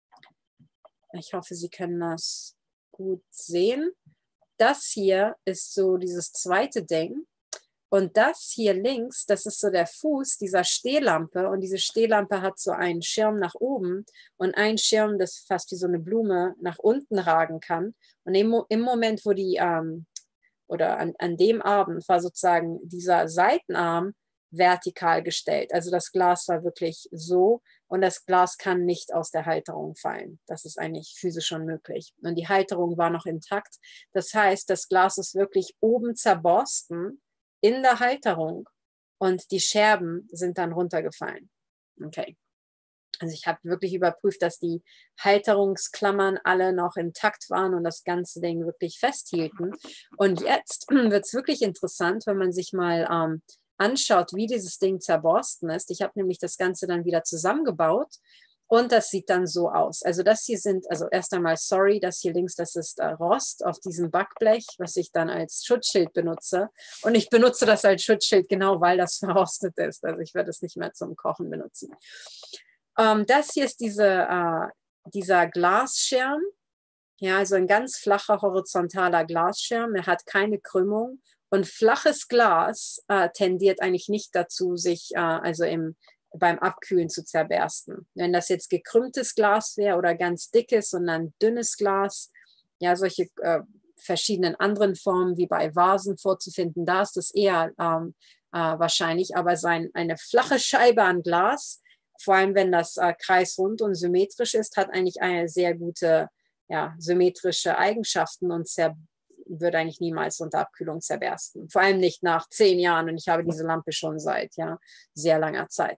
Ich hoffe, Sie können das gut sehen. Das hier ist so dieses zweite Ding. Und das hier links, das ist so der Fuß dieser Stehlampe. Und diese Stehlampe hat so einen Schirm nach oben und einen Schirm, das fast wie so eine Blume nach unten ragen kann. Und im, im Moment, wo die, ähm, oder an, an dem Abend war sozusagen dieser Seitenarm vertikal gestellt. Also das Glas war wirklich so, und das Glas kann nicht aus der Halterung fallen. Das ist eigentlich physisch unmöglich. Und die Halterung war noch intakt. Das heißt, das Glas ist wirklich oben zerborsten in der Halterung, und die Scherben sind dann runtergefallen. Okay. Also ich habe wirklich überprüft, dass die Halterungsklammern alle noch intakt waren und das ganze Ding wirklich festhielten. Und jetzt wird es wirklich interessant, wenn man sich mal ähm, anschaut, wie dieses Ding zerborsten ist. Ich habe nämlich das Ganze dann wieder zusammengebaut. Und das sieht dann so aus. Also das hier sind, also erst einmal, sorry, das hier links, das ist äh, Rost auf diesem Backblech, was ich dann als Schutzschild benutze. Und ich benutze das als Schutzschild genau, weil das verrostet ist. Also ich werde es nicht mehr zum Kochen benutzen. Ähm, das hier ist diese, äh, dieser Glasschirm. Ja, also ein ganz flacher, horizontaler Glasschirm. Er hat keine Krümmung. Und flaches Glas äh, tendiert eigentlich nicht dazu, sich äh, also im beim Abkühlen zu zerbersten. Wenn das jetzt gekrümmtes Glas wäre oder ganz dickes und dann dünnes Glas, ja, solche äh, verschiedenen anderen Formen wie bei Vasen vorzufinden, da ist das eher ähm, äh, wahrscheinlich, aber sein, eine flache Scheibe an Glas, vor allem wenn das äh, kreisrund und symmetrisch ist, hat eigentlich eine sehr gute, ja, symmetrische Eigenschaften und zer würde eigentlich niemals unter Abkühlung zerbersten. Vor allem nicht nach zehn Jahren, und ich habe diese Lampe schon seit ja, sehr langer Zeit.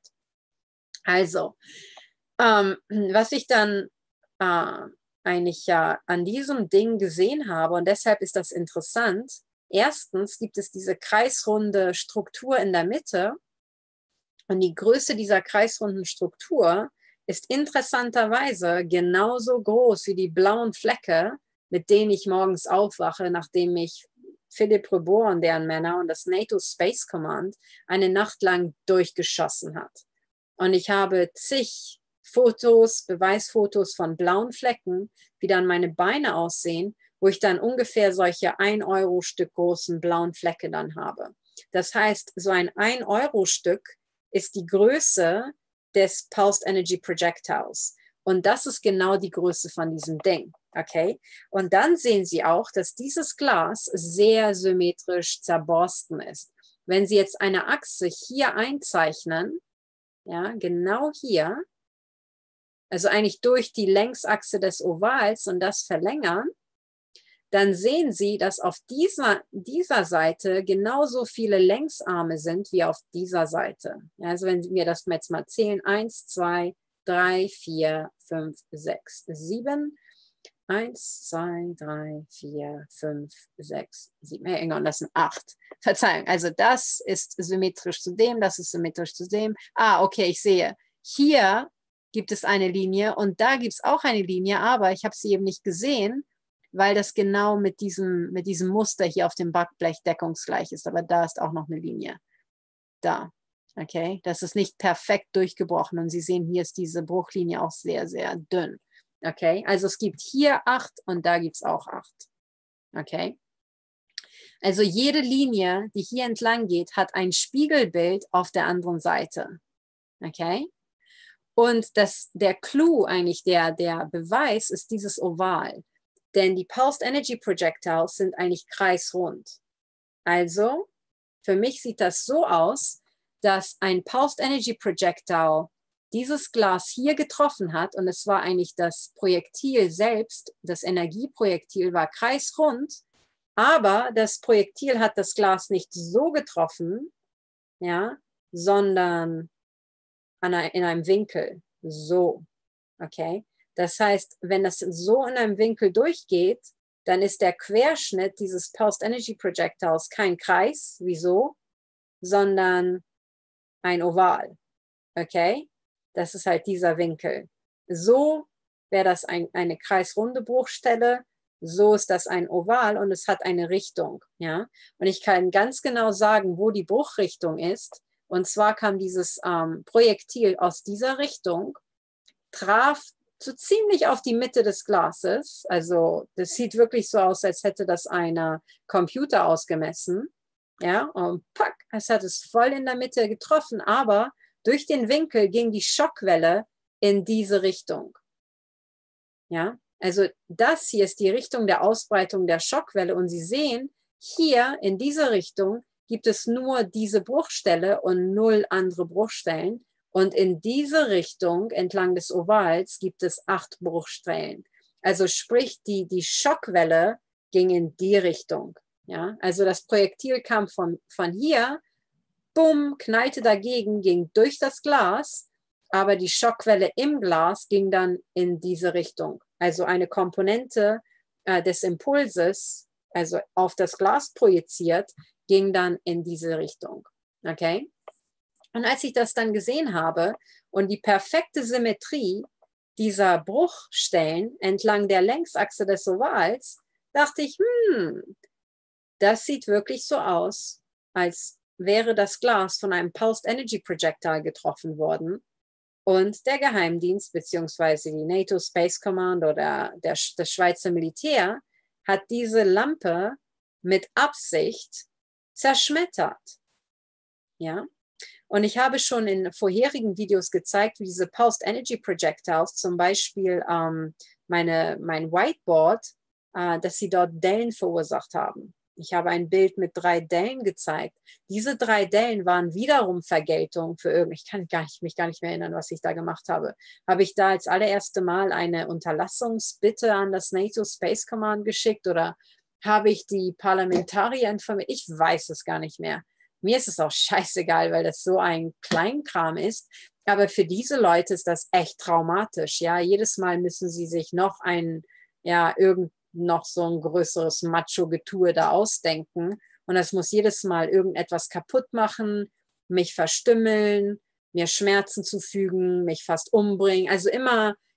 Also, ähm, was ich dann äh, eigentlich ja an diesem Ding gesehen habe, und deshalb ist das interessant, erstens gibt es diese kreisrunde Struktur in der Mitte, und die Größe dieser kreisrunden Struktur ist interessanterweise genauso groß wie die blauen Flecke, mit denen ich morgens aufwache, nachdem ich Philippe Rebour und deren Männer und das NATO Space Command eine Nacht lang durchgeschossen hat. Und ich habe zig Fotos, Beweisfotos von blauen Flecken, wie dann meine Beine aussehen, wo ich dann ungefähr solche ein Euro Stück großen blauen Flecke dann habe. Das heißt, so ein ein Euro Stück ist die Größe des Pulsed Energy Projectiles. Und das ist genau die Größe von diesem Ding. Okay? Und dann sehen Sie auch, dass dieses Glas sehr symmetrisch zerborsten ist. Wenn Sie jetzt eine Achse hier einzeichnen, ja, genau hier, also eigentlich durch die Längsachse des Ovals und das verlängern, dann sehen Sie, dass auf dieser, dieser Seite genauso viele Längsarme sind wie auf dieser Seite. Ja, also wenn wir das jetzt mal zählen, eins, zwei, drei, vier, fünf, sechs, sieben, eins, zwei, drei, vier, fünf, sechs, sieben, hey, irgendwann, das sind acht. Verzeihung, also das ist symmetrisch zu dem, das ist symmetrisch zu dem. Ah, okay, ich sehe, hier gibt es eine Linie und da gibt es auch eine Linie, aber ich habe sie eben nicht gesehen, weil das genau mit diesem, mit diesem Muster hier auf dem Backblech deckungsgleich ist. Aber da ist auch noch eine Linie. Da. Okay, das ist nicht perfekt durchgebrochen. Und Sie sehen, hier ist diese Bruchlinie auch sehr, sehr dünn. Okay, also es gibt hier acht und da gibt es auch acht. Okay, also jede Linie, die hier entlang geht, hat ein Spiegelbild auf der anderen Seite. Okay, und das, der Clou eigentlich, der, der Beweis ist dieses Oval. Denn die Pulsed Energy Projectiles sind eigentlich kreisrund. Also, für mich sieht das so aus, dass ein Pulsed Energy Projectile dieses Glas hier getroffen hat und es war eigentlich das Projektil selbst, das Energieprojektil war kreisrund, aber das Projektil hat das Glas nicht so getroffen, ja, sondern an ein, in einem Winkel, so, okay. Das heißt, wenn das so in einem Winkel durchgeht, dann ist der Querschnitt dieses Pulsed Energy Projectiles kein Kreis, wieso, sondern ein Oval. Okay? Das ist halt dieser Winkel. So wäre das ein, eine kreisrunde Bruchstelle, so ist das ein Oval und es hat eine Richtung. Ja? Und ich kann ganz genau sagen, wo die Bruchrichtung ist. Und zwar kam dieses ähm, Projektil aus dieser Richtung, traf so ziemlich auf die Mitte des Glases. Also das sieht wirklich so aus, als hätte das ein Computer ausgemessen. Ja, und pack, es hat es voll in der Mitte getroffen, aber durch den Winkel ging die Schockwelle in diese Richtung. Ja, also das hier ist die Richtung der Ausbreitung der Schockwelle und Sie sehen, hier in dieser Richtung gibt es nur diese Bruchstelle und null andere Bruchstellen. Und in diese Richtung, entlang des Ovals, gibt es acht Bruchstellen. Also sprich, die, die Schockwelle ging in die Richtung. Ja? Also das Projektil kam von, von hier, bumm, knallte dagegen, ging durch das Glas, aber die Schockwelle im Glas ging dann in diese Richtung. Also eine Komponente äh, des Impulses, also auf das Glas projiziert, ging dann in diese Richtung. Okay? Und als ich das dann gesehen habe und die perfekte Symmetrie dieser Bruchstellen entlang der Längsachse des Ovals, dachte ich, hm, das sieht wirklich so aus, als wäre das Glas von einem Pulsed Energy Projectile getroffen worden und der Geheimdienst beziehungsweise die NATO Space Command oder der, das Schweizer Militär hat diese Lampe mit Absicht zerschmettert. Ja? Und ich habe schon in vorherigen Videos gezeigt, wie diese Pulsed Energy Projectiles, zum Beispiel ähm, meine, mein Whiteboard, äh, dass sie dort Dellen verursacht haben. Ich habe ein Bild mit drei Dellen gezeigt. Diese drei Dellen waren wiederum Vergeltung für irgend, ich kann gar nicht, mich gar nicht mehr erinnern, was ich da gemacht habe. Habe ich da als allererste Mal eine Unterlassungsbitte an das NATO Space Command geschickt oder habe ich die Parlamentarier informiert? Ich weiß es gar nicht mehr. Mir ist es auch scheißegal, weil das so ein Kleinkram ist. Aber für diese Leute ist das echt traumatisch. Ja, jedes Mal müssen sie sich noch ein, ja, irgend noch so ein größeres Macho-Getue da ausdenken. Und das muss jedes Mal irgendetwas kaputt machen, mich verstümmeln, mir Schmerzen zufügen, mich fast umbringen. Also immer,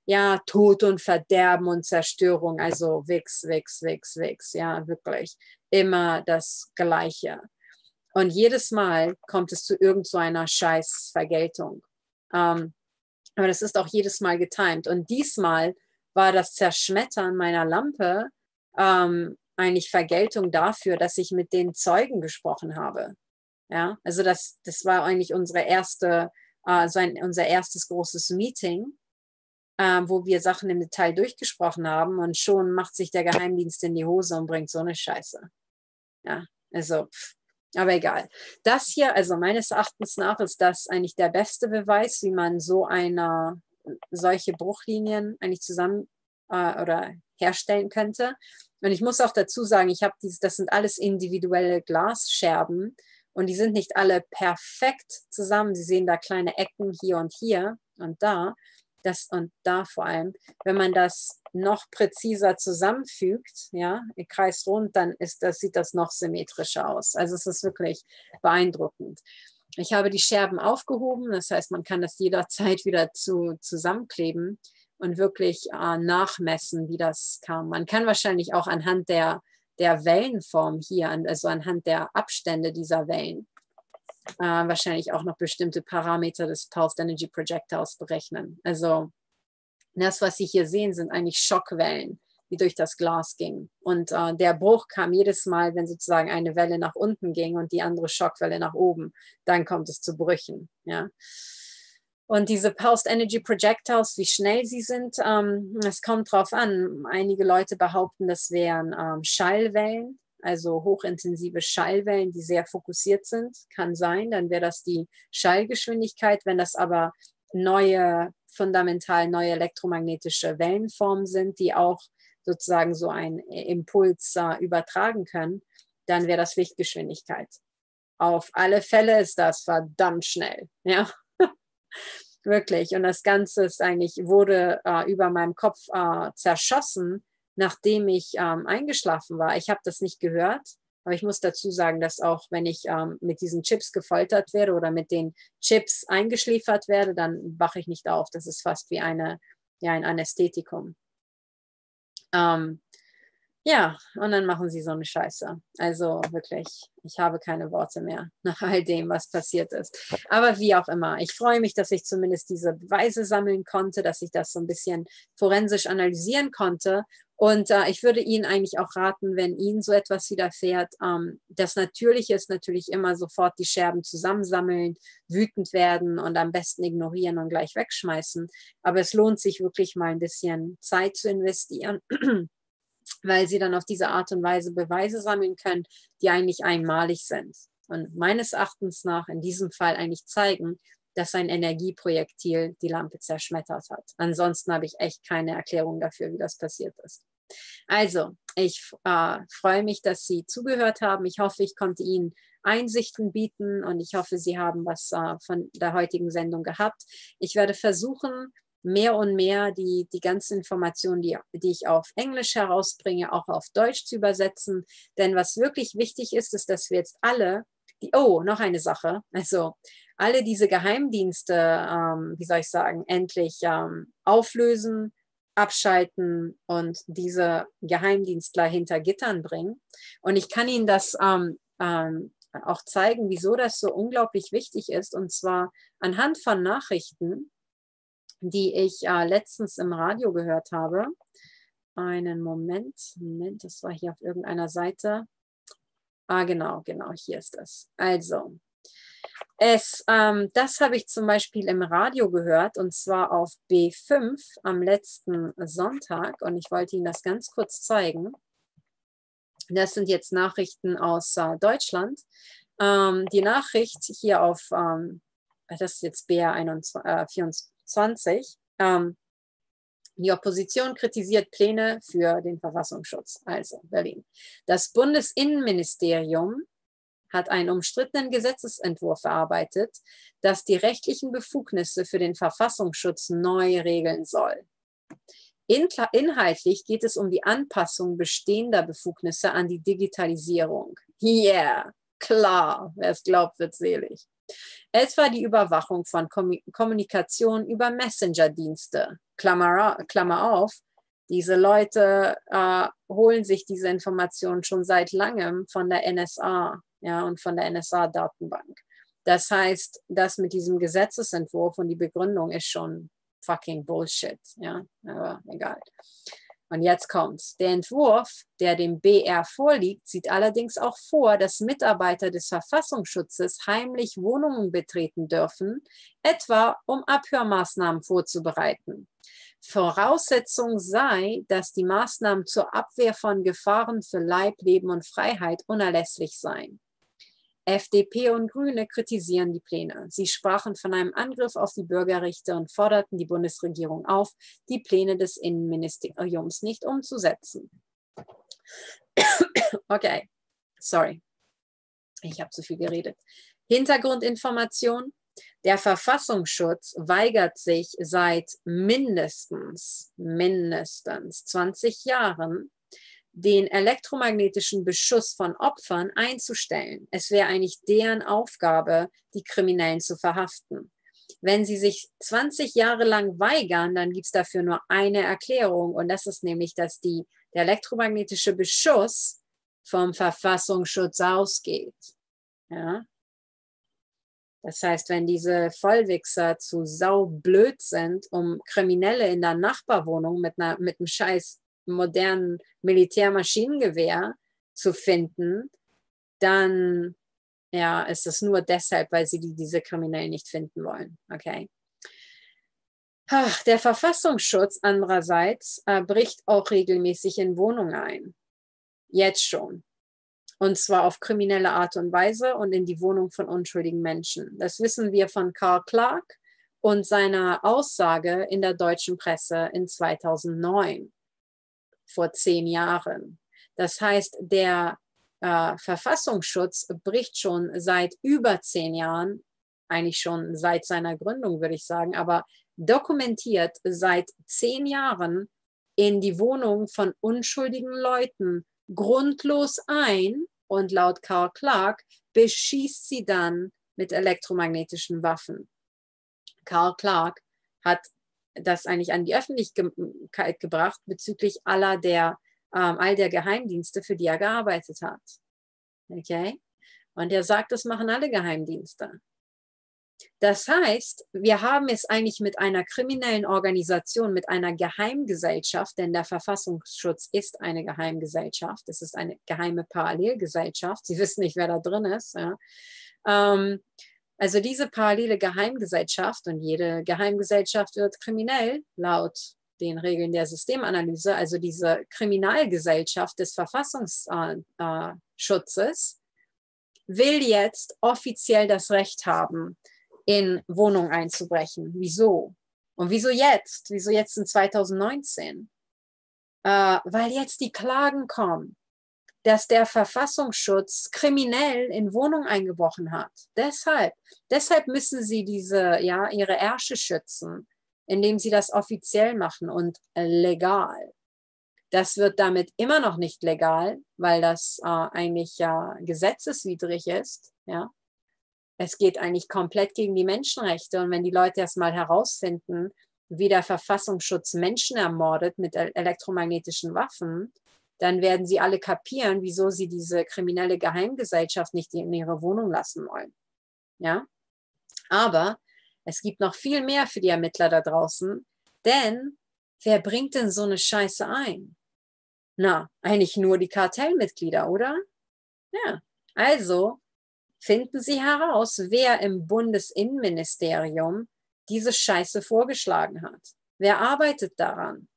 ja, Tod und Verderben und Zerstörung, also Wix, Wix, Wix, Wix, ja, wirklich immer das Gleiche. Und jedes Mal kommt es zu irgend so einer Scheißvergeltung. Ähm, aber das ist auch jedes Mal getimed. Und diesmal war das Zerschmettern meiner Lampe ähm, eigentlich Vergeltung dafür, dass ich mit den Zeugen gesprochen habe. Ja, also das, das war eigentlich unsere erste, äh, so ein, unser erstes großes Meeting, äh, wo wir Sachen im Detail durchgesprochen haben, und schon macht sich der Geheimdienst in die Hose und bringt so eine Scheiße. Ja, also, pff, aber egal. Das hier, also meines Erachtens nach, ist das eigentlich der beste Beweis, wie man so eine, solche Bruchlinien eigentlich zusammen äh, oder herstellen könnte. Und ich muss auch dazu sagen, ich habe dieses, das sind alles individuelle Glasscherben und die sind nicht alle perfekt zusammen. Sie sehen da kleine Ecken hier und hier und da. Das und da vor allem, wenn man das noch präziser zusammenfügt, ja, kreisrund, dann ist das, sieht das noch symmetrischer aus. Also es ist wirklich beeindruckend. Ich habe die Scherben aufgehoben, das heißt, man kann das jederzeit wieder zu, zusammenkleben und wirklich äh, nachmessen, wie das kam. Man kann wahrscheinlich auch anhand der, der Wellenform hier, also anhand der Abstände dieser Wellen, äh, wahrscheinlich auch noch bestimmte Parameter des Pulsed Energy Projectiles berechnen. Also das, was Sie hier sehen, sind eigentlich Schockwellen, die durch das Glas gingen. Und äh, der Bruch kam jedes Mal, wenn sozusagen eine Welle nach unten ging und die andere Schockwelle nach oben. Dann kommt es zu Brüchen. Ja. Und diese Pulsed Energy Projectiles, wie schnell sie sind, ähm, es kommt drauf an. Einige Leute behaupten, das wären ähm, Schallwellen, also hochintensive Schallwellen, die sehr fokussiert sind. Kann sein, dann wäre das die Schallgeschwindigkeit. Wenn das aber neue, fundamental neue elektromagnetische Wellenformen sind, die auch sozusagen so einen Impuls äh, übertragen können, dann wäre das Lichtgeschwindigkeit. Auf alle Fälle ist das verdammt schnell, ja. Wirklich. Und das Ganze ist eigentlich, wurde äh, über meinem Kopf äh, zerschossen, nachdem ich ähm, eingeschlafen war. Ich habe das nicht gehört, aber ich muss dazu sagen, dass auch wenn ich ähm, mit diesen Chips gefoltert werde oder mit den Chips eingeschläfert werde, dann wache ich nicht auf. Das ist fast wie eine, ja, ein Anästhetikum. Ähm, Ja, und dann machen sie so eine Scheiße. Also wirklich, ich habe keine Worte mehr nach all dem, was passiert ist. Aber wie auch immer, ich freue mich, dass ich zumindest diese Beweise sammeln konnte, dass ich das so ein bisschen forensisch analysieren konnte. Und äh, ich würde Ihnen eigentlich auch raten, wenn Ihnen so etwas widerfährt, ähm, das Natürliche ist natürlich immer sofort die Scherben zusammensammeln, wütend werden und am besten ignorieren und gleich wegschmeißen. Aber es lohnt sich wirklich mal ein bisschen Zeit zu investieren, weil sie dann auf diese Art und Weise Beweise sammeln können, die eigentlich einmalig sind. Und meines Erachtens nach in diesem Fall eigentlich zeigen, dass ein Energieprojektil die Lampe zerschmettert hat. Ansonsten habe ich echt keine Erklärung dafür, wie das passiert ist. Also, ich äh, freue mich, dass Sie zugehört haben. Ich hoffe, ich konnte Ihnen Einsichten bieten und ich hoffe, Sie haben was äh, von der heutigen Sendung gehabt. Ich werde versuchen, mehr und mehr die, die ganzen Informationen, die, die ich auf Englisch herausbringe, auch auf Deutsch zu übersetzen. Denn was wirklich wichtig ist, ist, dass wir jetzt alle, die, oh, noch eine Sache, also alle diese Geheimdienste, ähm, wie soll ich sagen, endlich ähm, auflösen, abschalten und diese Geheimdienstler hinter Gittern bringen. Und ich kann Ihnen das ähm, ähm, auch zeigen, wieso das so unglaublich wichtig ist. Und zwar anhand von Nachrichten, die ich äh, letztens im Radio gehört habe. Einen Moment, Moment, das war hier auf irgendeiner Seite. Ah, genau, genau, hier ist es. Also, es, ähm, das habe ich zum Beispiel im Radio gehört und zwar auf B fünf am letzten Sonntag und ich wollte Ihnen das ganz kurz zeigen. Das sind jetzt Nachrichten aus äh, Deutschland. Ähm, die Nachricht hier auf, ähm, das ist jetzt B R vierundzwanzig, ähm, die Opposition kritisiert Pläne für den Verfassungsschutz, also Berlin. Das Bundesinnenministerium hat einen umstrittenen Gesetzesentwurf erarbeitet, das die rechtlichen Befugnisse für den Verfassungsschutz neu regeln soll. Inhaltlich geht es um die Anpassung bestehender Befugnisse an die Digitalisierung. Yeah, klar, wer es glaubt, wird selig. Etwa die Überwachung von Kommunikation über Messenger-Dienste. Klammer, Klammer auf, diese Leute äh, holen sich diese Informationen schon seit langem von der N S A, ja, und von der N S A-Datenbank. Das heißt, das mit diesem Gesetzesentwurf und die Begründung ist schon fucking Bullshit, ja, aber egal. Und jetzt kommt's. Der Entwurf, der dem B R vorliegt, sieht allerdings auch vor, dass Mitarbeiter des Verfassungsschutzes heimlich Wohnungen betreten dürfen, etwa um Abhörmaßnahmen vorzubereiten. Voraussetzung sei, dass die Maßnahmen zur Abwehr von Gefahren für Leib, Leben und Freiheit unerlässlich seien. F D P und Grüne kritisieren die Pläne. Sie sprachen von einem Angriff auf die Bürgerrechte und forderten die Bundesregierung auf, die Pläne des Innenministeriums nicht umzusetzen. Okay, sorry, ich habe zu viel geredet. Hintergrundinformation. Der Verfassungsschutz weigert sich seit mindestens, mindestens zwanzig Jahren, den elektromagnetischen Beschuss von Opfern einzustellen. Es wäre eigentlich deren Aufgabe, die Kriminellen zu verhaften. Wenn sie sich zwanzig Jahre lang weigern, dann gibt es dafür nur eine Erklärung, und das ist nämlich, dass die, der elektromagnetische Beschuss vom Verfassungsschutz ausgeht. Ja? Das heißt, wenn diese Vollwichser zu saublöd sind, um Kriminelle in der Nachbarwohnung mit, einer, mit einem scheiß modernen Militärmaschinengewehr zu finden, dann ja, ist es nur deshalb, weil sie die, diese Kriminellen nicht finden wollen. Okay. Ach, der Verfassungsschutz andererseits äh, bricht auch regelmäßig in Wohnungen ein. Jetzt schon. Und zwar auf kriminelle Art und Weise und in die Wohnung von unschuldigen Menschen. Das wissen wir von Karl Clark und seiner Aussage in der deutschen Presse in zweitausendneun. Vor zehn Jahren. Das heißt, der äh, Verfassungsschutz bricht schon seit über zehn Jahren, eigentlich schon seit seiner Gründung, würde ich sagen, aber dokumentiert seit zehn Jahren in die Wohnung von unschuldigen Leuten grundlos ein, und laut Karl Clark beschießt sie dann mit elektromagnetischen Waffen. Karl Clark hat das eigentlich an die Öffentlichkeit gebracht bezüglich aller der, ähm, all der Geheimdienste, für die er gearbeitet hat. Okay? Und er sagt, das machen alle Geheimdienste. Das heißt, wir haben es eigentlich mit einer kriminellen Organisation, mit einer Geheimgesellschaft, denn der Verfassungsschutz ist eine Geheimgesellschaft, es ist eine geheime Parallelgesellschaft, Sie wissen nicht, wer da drin ist. Ja. Ähm, Also diese parallele Geheimgesellschaft, und jede Geheimgesellschaft wird kriminell laut den Regeln der Systemanalyse, also diese Kriminalgesellschaft des Verfassungsschutzes, will jetzt offiziell das Recht haben, in Wohnungen einzubrechen. Wieso? Und wieso jetzt? Wieso jetzt in zweitausendneunzehn? Äh, weil jetzt die Klagen kommen, dass der Verfassungsschutz kriminell in Wohnungen eingebrochen hat. Deshalb, deshalb müssen sie diese, ja, ihre Ärsche schützen, indem sie das offiziell machen und legal. Das wird damit immer noch nicht legal, weil das äh, eigentlich ja gesetzeswidrig ist. Ja. Es geht eigentlich komplett gegen die Menschenrechte. Und wenn die Leute erst mal herausfinden, wie der Verfassungsschutz Menschen ermordet mit elektromagnetischen Waffen, dann werden sie alle kapieren, wieso sie diese kriminelle Geheimgesellschaft nicht in ihre Wohnung lassen wollen. Ja? Aber es gibt noch viel mehr für die Ermittler da draußen, denn wer bringt denn so eine Scheiße ein? Na, eigentlich nur die Kartellmitglieder, oder? Ja, also finden Sie heraus, wer im Bundesinnenministerium diese Scheiße vorgeschlagen hat. Wer arbeitet daran?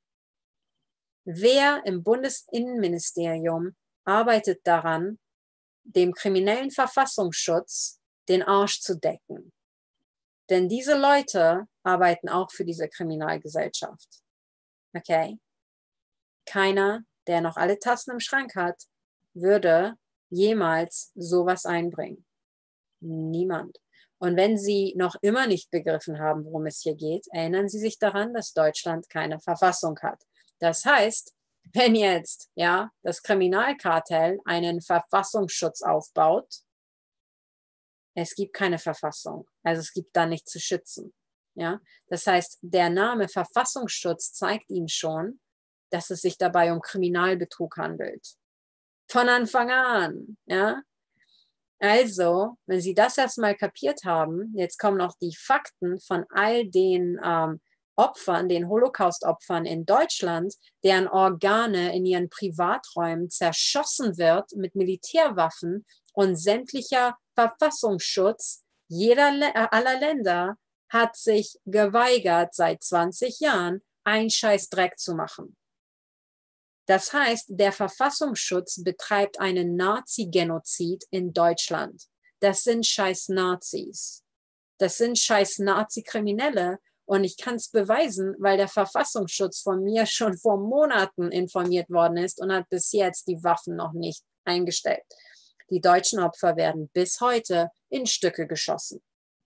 Wer im Bundesinnenministerium arbeitet daran, dem kriminellen Verfassungsschutz den Arsch zu decken? Denn diese Leute arbeiten auch für diese Kriminalgesellschaft. Okay? Keiner, der noch alle Tassen im Schrank hat, würde jemals sowas einbringen. Niemand. Und wenn Sie noch immer nicht begriffen haben, worum es hier geht, erinnern Sie sich daran, dass Deutschland keine Verfassung hat. Das heißt, wenn jetzt ja, das Kriminalkartell einen Verfassungsschutz aufbaut, Es gibt keine Verfassung. Also es gibt da nichts zu schützen. Ja? Das heißt, der Name Verfassungsschutz zeigt Ihnen schon, dass es sich dabei um Kriminalbetrug handelt. Von Anfang an. Ja? Also, wenn Sie das erstmal kapiert haben, jetzt kommen noch die Fakten von all den ähm, Opfern, den Holocaust-Opfern in Deutschland, deren Organe in ihren Privaträumen zerschossen wird mit Militärwaffen und sämtlicher Verfassungsschutz jeder, aller Länder hat sich geweigert, seit zwanzig Jahren einen Scheißdreck zu machen. Das heißt, der Verfassungsschutz betreibt einen Nazi-Genozid in Deutschland. Das sind scheiß Nazis. Das sind scheiß Nazi-Kriminelle. Und ich kann es beweisen, weil der Verfassungsschutz von mir schon vor Monaten informiert worden ist und hat bis jetzt die Waffen noch nicht eingestellt. Die deutschen Opfer werden bis heute in Stücke geschossen.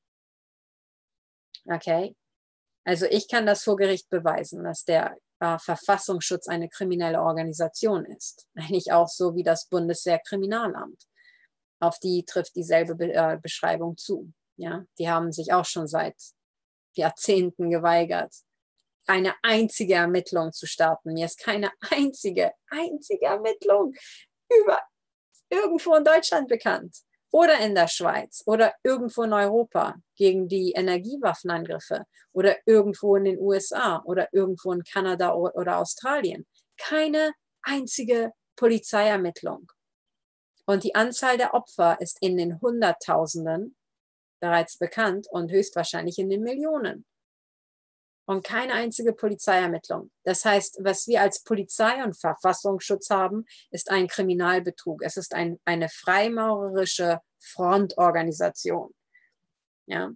Okay? Also ich kann das vor Gericht beweisen, dass der äh, Verfassungsschutz eine kriminelle Organisation ist. Eigentlich auch so wie das Bundeswehrkriminalamt. Auf die trifft dieselbe Be äh, Beschreibung zu. Ja? Die haben sich auch schon seit Jahrzehnten geweigert, eine einzige Ermittlung zu starten. Mir ist keine einzige, einzige Ermittlung über irgendwo in Deutschland bekannt oder in der Schweiz oder irgendwo in Europa gegen die Energiewaffenangriffe oder irgendwo in den U S A oder irgendwo in Kanada oder Australien. Keine einzige Polizeiermittlung. Und die Anzahl der Opfer ist in den Hunderttausenden bereits bekannt und höchstwahrscheinlich in den Millionen. Und keine einzige Polizeiermittlung. Das heißt, was wir als Polizei und Verfassungsschutz haben, ist ein Kriminalbetrug. Es ist ein, eine freimaurerische Frontorganisation. Ja.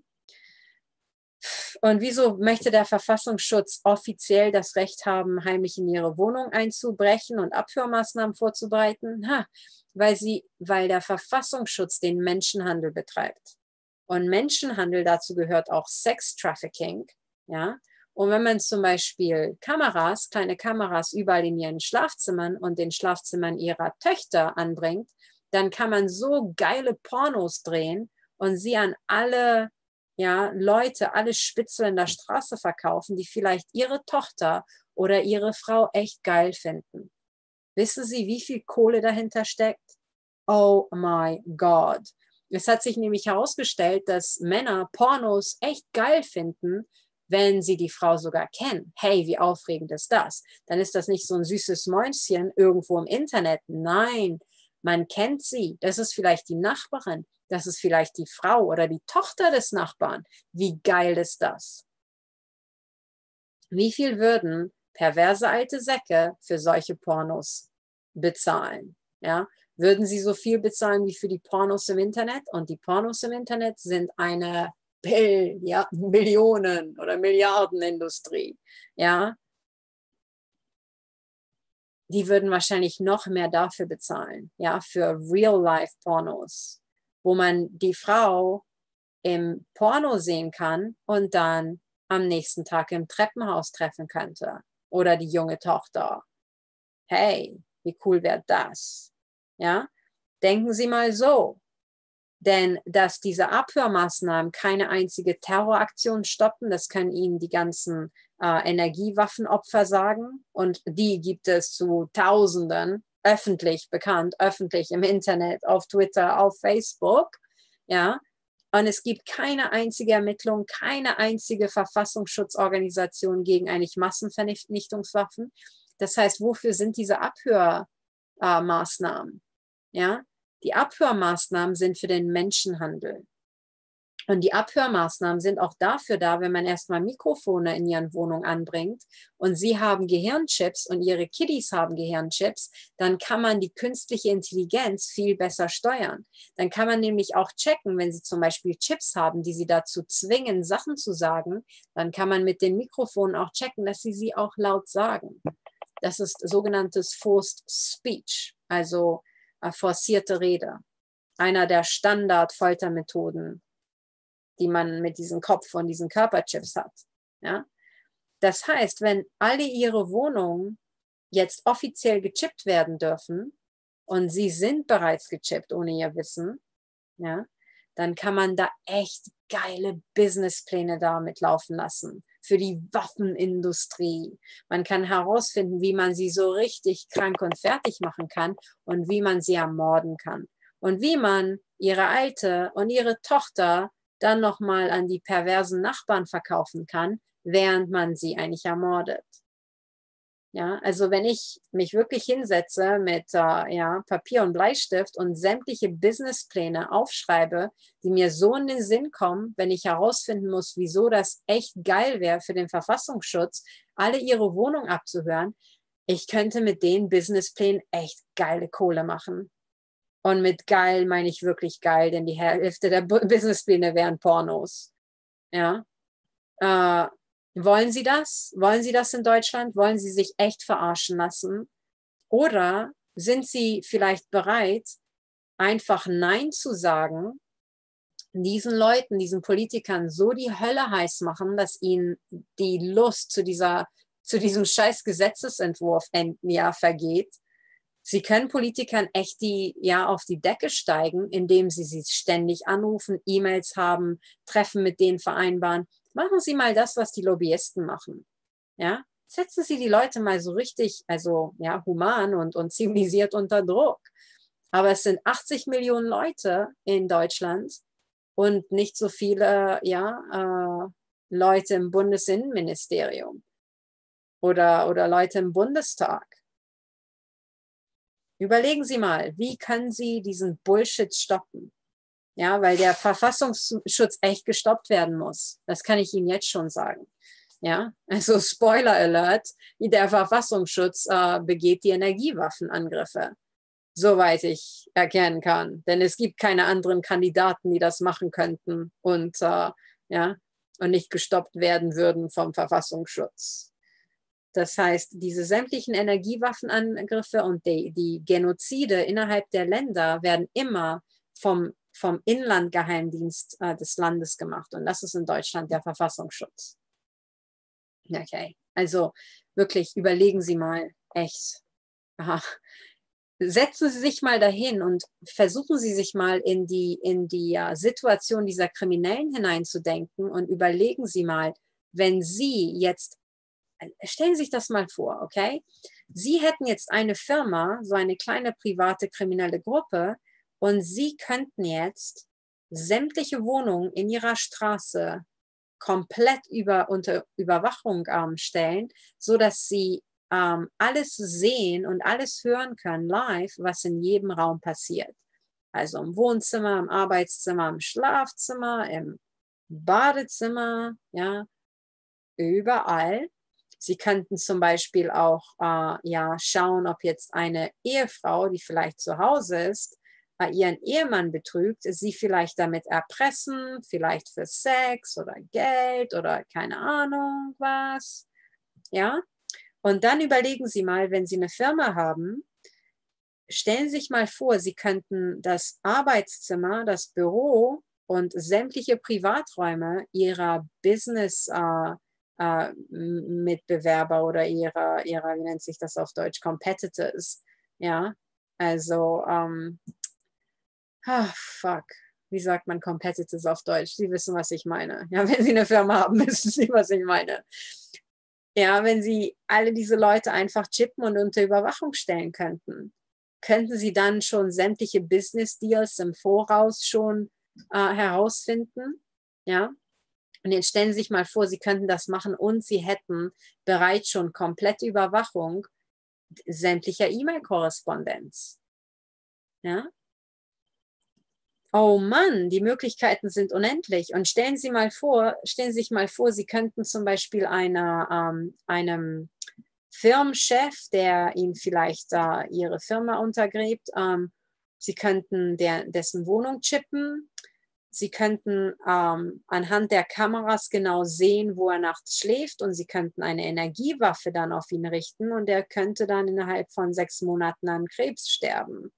Und wieso möchte der Verfassungsschutz offiziell das Recht haben, heimlich in ihre Wohnung einzubrechen und Abhörmaßnahmen vorzubereiten? Ha, weil, sie, weil der Verfassungsschutz den Menschenhandel betreibt. Und Menschenhandel, dazu gehört auch Sex-Trafficking, ja. Und wenn man zum Beispiel Kameras, kleine Kameras überall in ihren Schlafzimmern und den Schlafzimmern ihrer Töchter anbringt, dann kann man so geile Pornos drehen und sie an alle ja, Leute, alle Spitzel in der Straße verkaufen, die vielleicht ihre Tochter oder ihre Frau echt geil finden. Wissen Sie, wie viel Kohle dahinter steckt? Oh my God. Es hat sich nämlich herausgestellt, dass Männer Pornos echt geil finden, wenn sie die Frau sogar kennen. Hey, wie aufregend ist das? Dann ist das nicht so ein süßes Mäuschen irgendwo im Internet. Nein, man kennt sie. Das ist vielleicht die Nachbarin. Das ist vielleicht die Frau oder die Tochter des Nachbarn. Wie geil ist das? Wie viel würden perverse alte Säcke für solche Pornos bezahlen? Ja? Würden sie so viel bezahlen wie für die Pornos im Internet? Und die Pornos im Internet sind eine Bill, ja, Millionen- oder Milliardenindustrie, ja, die würden wahrscheinlich noch mehr dafür bezahlen, ja, für Real-Life-Pornos, wo man die Frau im Porno sehen kann und dann am nächsten Tag im Treppenhaus treffen könnte oder die junge Tochter. Hey, wie cool wäre das? Ja, denken Sie mal so. Denn dass diese Abhörmaßnahmen keine einzige Terroraktion stoppen, das können Ihnen die ganzen äh, Energiewaffenopfer sagen. Und die gibt es zu Tausenden, öffentlich bekannt, öffentlich im Internet, auf Twitter, auf Facebook. Ja. Und es gibt keine einzige Ermittlung, keine einzige Verfassungsschutzorganisation gegen eigentlich Massenvernichtungswaffen. Das heißt, wofür sind diese Abhörmaßnahmen? Äh, ja. Die Abhörmaßnahmen sind für den Menschenhandel. Und die Abhörmaßnahmen sind auch dafür da, wenn man erstmal Mikrofone in ihren Wohnungen anbringt und sie haben Gehirnchips und ihre Kiddies haben Gehirnchips, dann kann man die künstliche Intelligenz viel besser steuern. Dann kann man nämlich auch checken, wenn sie zum Beispiel Chips haben, die sie dazu zwingen, Sachen zu sagen, dann kann man mit den Mikrofonen auch checken, dass sie sie auch laut sagen. Das ist sogenanntes Forced Speech, also forcierte Rede. Einer der Standard-Foltermethoden, die man mit diesem Kopf und diesen Körperchips hat. Ja? Das heißt, wenn alle ihre Wohnungen jetzt offiziell gechippt werden dürfen und sie sind bereits gechippt ohne ihr Wissen, ja, dann kann man da echt geile Businesspläne damit laufen lassen für die Waffenindustrie. Man kann herausfinden, wie man sie so richtig krank und fertig machen kann und wie man sie ermorden kann. Und wie man ihre Alte und ihre Tochter dann nochmal an die perversen Nachbarn verkaufen kann, während man sie eigentlich ermordet. Ja, also wenn ich mich wirklich hinsetze mit äh, ja, Papier und Bleistift und sämtliche Businesspläne aufschreibe, die mir so in den Sinn kommen, wenn ich herausfinden muss, wieso das echt geil wäre für den Verfassungsschutz, alle ihre Wohnung abzuhören, ich könnte mit den Businessplänen echt geile Kohle machen. Und mit geil meine ich wirklich geil, denn die Hälfte der Businesspläne wären Pornos. Ja. Äh, wollen Sie das? Wollen Sie das in Deutschland? Wollen Sie sich echt verarschen lassen? Oder sind Sie vielleicht bereit, einfach Nein zu sagen, diesen Leuten, diesen Politikern so die Hölle heiß machen, dass ihnen die Lust zu dieser, zu diesem scheiß Gesetzesentwurf ja, vergeht? Sie können Politikern echt die, ja, auf die Decke steigen, indem sie sie ständig anrufen, E-Mails haben, Treffen mit denen vereinbaren. Machen Sie mal das, was die Lobbyisten machen. Ja? Setzen Sie die Leute mal so richtig, also ja, human und, und zivilisiert unter Druck. Aber es sind achtzig Millionen Leute in Deutschland und nicht so viele ja, äh, Leute im Bundesinnenministerium oder, oder Leute im Bundestag. Überlegen Sie mal, wie können Sie diesen Bullshit stoppen? Ja, weil der Verfassungsschutz echt gestoppt werden muss. Das kann ich Ihnen jetzt schon sagen. Ja, also Spoiler Alert, der Verfassungsschutz äh, begeht die Energiewaffenangriffe, soweit ich erkennen kann. Denn es gibt keine anderen Kandidaten, die das machen könnten und, äh, ja, und nicht gestoppt werden würden vom Verfassungsschutz. Das heißt, diese sämtlichen Energiewaffenangriffe und die, die Genozide innerhalb der Länder werden immer vom vom Inlandgeheimdienst äh, des Landes gemacht. Und das ist in Deutschland der Verfassungsschutz. Okay, also wirklich überlegen Sie mal, echt. Aha. Setzen Sie sich mal dahin und versuchen Sie sich mal in die, in die uh, Situation dieser Kriminellen hineinzudenken und überlegen Sie mal, wenn Sie jetzt, stellen Sie sich das mal vor, okay? Sie hätten jetzt eine Firma, so eine kleine private kriminelle Gruppe, und Sie könnten jetzt sämtliche Wohnungen in Ihrer Straße komplett über, unter Überwachung ähm, stellen, sodass Sie ähm, alles sehen und alles hören können live, was in jedem Raum passiert. Also im Wohnzimmer, im Arbeitszimmer, im Schlafzimmer, im Badezimmer, ja, überall. Sie könnten zum Beispiel auch äh, ja, schauen, ob jetzt eine Ehefrau, die vielleicht zu Hause ist, ihren Ehemann betrügt, sie vielleicht damit erpressen, vielleicht für Sex oder Geld oder keine Ahnung was. Ja? Und dann überlegen Sie mal, wenn Sie eine Firma haben, stellen Sie sich mal vor, Sie könnten das Arbeitszimmer, das Büro und sämtliche Privaträume Ihrer Business äh, äh, Mitbewerber oder ihrer, ihrer, wie nennt sich das auf Deutsch, Competitors, ja, also ähm, Ah, fuck. Wie sagt man Competitors auf Deutsch? Sie wissen, was ich meine. Ja, wenn Sie eine Firma haben, wissen Sie, was ich meine. Ja, wenn Sie alle diese Leute einfach chippen und unter Überwachung stellen könnten, könnten Sie dann schon sämtliche Business Deals im Voraus schon äh, herausfinden? Ja. Und jetzt stellen Sie sich mal vor, Sie könnten das machen und Sie hätten bereits schon komplette Überwachung sämtlicher E-Mail-Korrespondenz. Ja. Oh Mann, die Möglichkeiten sind unendlich. Und stellen Sie mal vor, stellen Sie sich mal vor, Sie könnten zum Beispiel einer, ähm, einem Firmenchef, der Ihnen vielleicht äh, Ihre Firma untergräbt, ähm, Sie könnten der, dessen Wohnung chippen. Sie könnten ähm, anhand der Kameras genau sehen, wo er nachts schläft, und Sie könnten eine Energiewaffe dann auf ihn richten und er könnte dann innerhalb von sechs Monaten an Krebs sterben.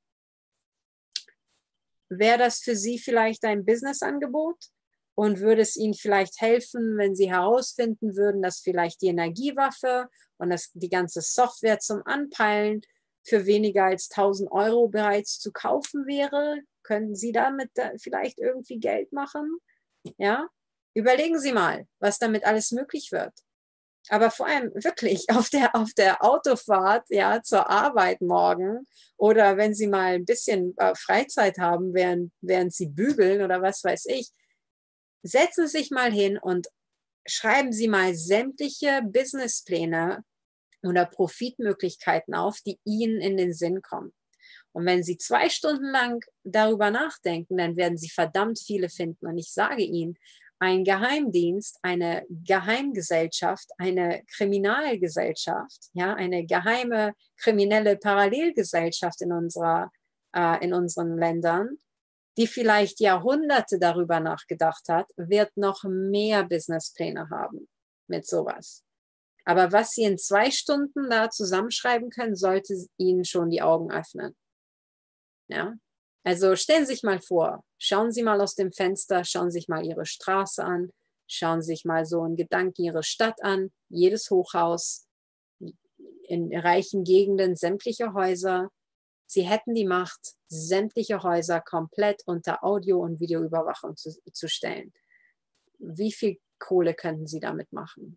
Wäre das für Sie vielleicht ein Businessangebot? Und würde es Ihnen vielleicht helfen, wenn Sie herausfinden würden, dass vielleicht die Energiewaffe und das, die ganze Software zum Anpeilen für weniger als tausend Euro bereits zu kaufen wäre? Könnten Sie damit vielleicht irgendwie Geld machen? Ja, überlegen Sie mal, was damit alles möglich wird. Aber vor allem wirklich auf der, auf der Autofahrt, ja, zur Arbeit morgen oder wenn Sie mal ein bisschen äh, Freizeit haben, während, während Sie bügeln oder was weiß ich, setzen Sie sich mal hin und schreiben Sie mal sämtliche Businesspläne oder Profitmöglichkeiten auf, die Ihnen in den Sinn kommen. Und wenn Sie zwei Stunden lang darüber nachdenken, dann werden Sie verdammt viele finden. Und ich sage Ihnen, ein Geheimdienst, eine Geheimgesellschaft, eine Kriminalgesellschaft, ja, eine geheime kriminelle Parallelgesellschaft in, unserer, äh, in unseren Ländern, die vielleicht Jahrhunderte darüber nachgedacht hat, wird noch mehr Businesspläne haben mit sowas. Aber was Sie in zwei Stunden da zusammenschreiben können, sollte Ihnen schon die Augen öffnen. Ja? Also stellen Sie sich mal vor, schauen Sie mal aus dem Fenster, schauen Sie sich mal Ihre Straße an, schauen Sie sich mal so in Gedanken Ihre Stadt an, jedes Hochhaus, in reichen Gegenden sämtliche Häuser. Sie hätten die Macht, sämtliche Häuser komplett unter Audio- und Videoüberwachung zu, zu stellen. Wie viel Kohle könnten Sie damit machen?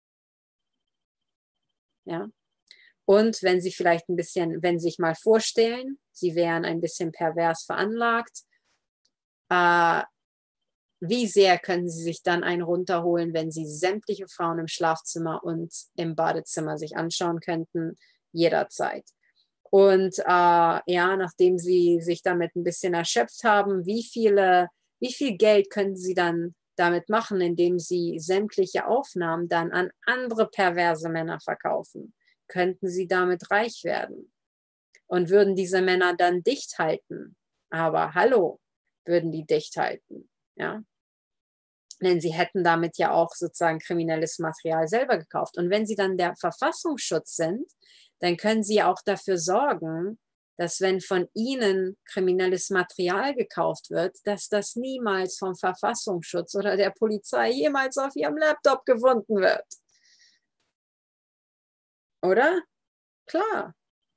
Ja. Und wenn Sie vielleicht ein bisschen, wenn Sie sich mal vorstellen, Sie wären ein bisschen pervers veranlagt, äh, wie sehr können Sie sich dann einen runterholen, wenn Sie sämtliche Frauen im Schlafzimmer und im Badezimmer sich anschauen könnten, jederzeit. Und äh, ja, nachdem Sie sich damit ein bisschen erschöpft haben, wie viele, wie viel Geld können Sie dann damit machen, indem Sie sämtliche Aufnahmen dann an andere perverse Männer verkaufen? Könnten Sie damit reich werden? Und würden diese Männer dann dicht halten? Aber hallo, würden die dicht halten? Ja? Denn sie hätten damit ja auch sozusagen kriminelles Material selber gekauft. Und wenn Sie dann der Verfassungsschutz sind, dann können Sie auch dafür sorgen, dass wenn von Ihnen kriminelles Material gekauft wird, dass das niemals vom Verfassungsschutz oder der Polizei jemals auf Ihrem Laptop gefunden wird. Oder? Klar.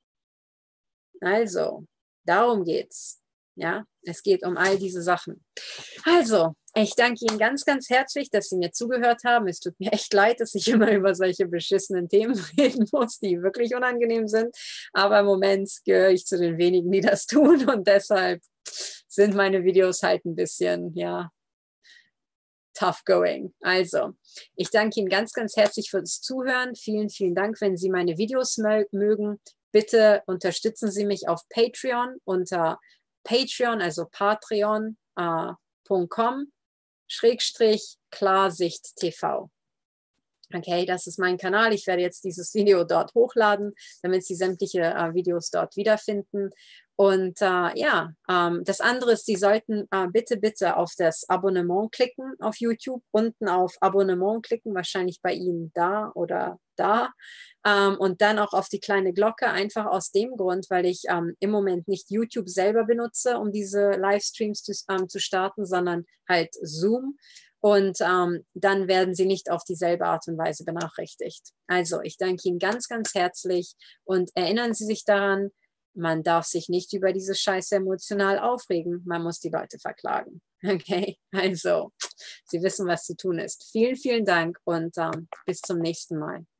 Also, darum geht's. Ja, es geht um all diese Sachen. Also, ich danke Ihnen ganz, ganz herzlich, dass Sie mir zugehört haben. Es tut mir echt leid, dass ich immer über solche beschissenen Themen reden muss, die wirklich unangenehm sind. Aber im Moment gehöre ich zu den wenigen, die das tun. Und deshalb sind meine Videos halt ein bisschen, ja, tough going. Also, ich danke Ihnen ganz, ganz herzlich fürs Zuhören. Vielen, vielen Dank, wenn Sie meine Videos mögen. Bitte unterstützen Sie mich auf Patreon unter Patreon, also patreon punkt com Schrägstrich Klarsicht T V. Okay, das ist mein Kanal. Ich werde jetzt dieses Video dort hochladen, damit Sie sämtliche äh, Videos dort wiederfinden. Und äh, ja, ähm, das andere ist, Sie sollten äh, bitte, bitte auf das Abonnement klicken auf YouTube, unten auf Abonnement klicken, wahrscheinlich bei Ihnen da oder da. Ähm, und dann auch auf die kleine Glocke, einfach aus dem Grund, weil ich ähm, im Moment nicht YouTube selber benutze, um diese Livestreams zu, ähm, zu starten, sondern halt Zoom. Und ähm, dann werden Sie nicht auf dieselbe Art und Weise benachrichtigt. Also, ich danke Ihnen ganz, ganz herzlich und erinnern Sie sich daran, man darf sich nicht über diese Scheiße emotional aufregen. Man muss die Leute verklagen. Okay, also, Sie wissen, was zu tun ist. Vielen, vielen Dank und ähm, bis zum nächsten Mal.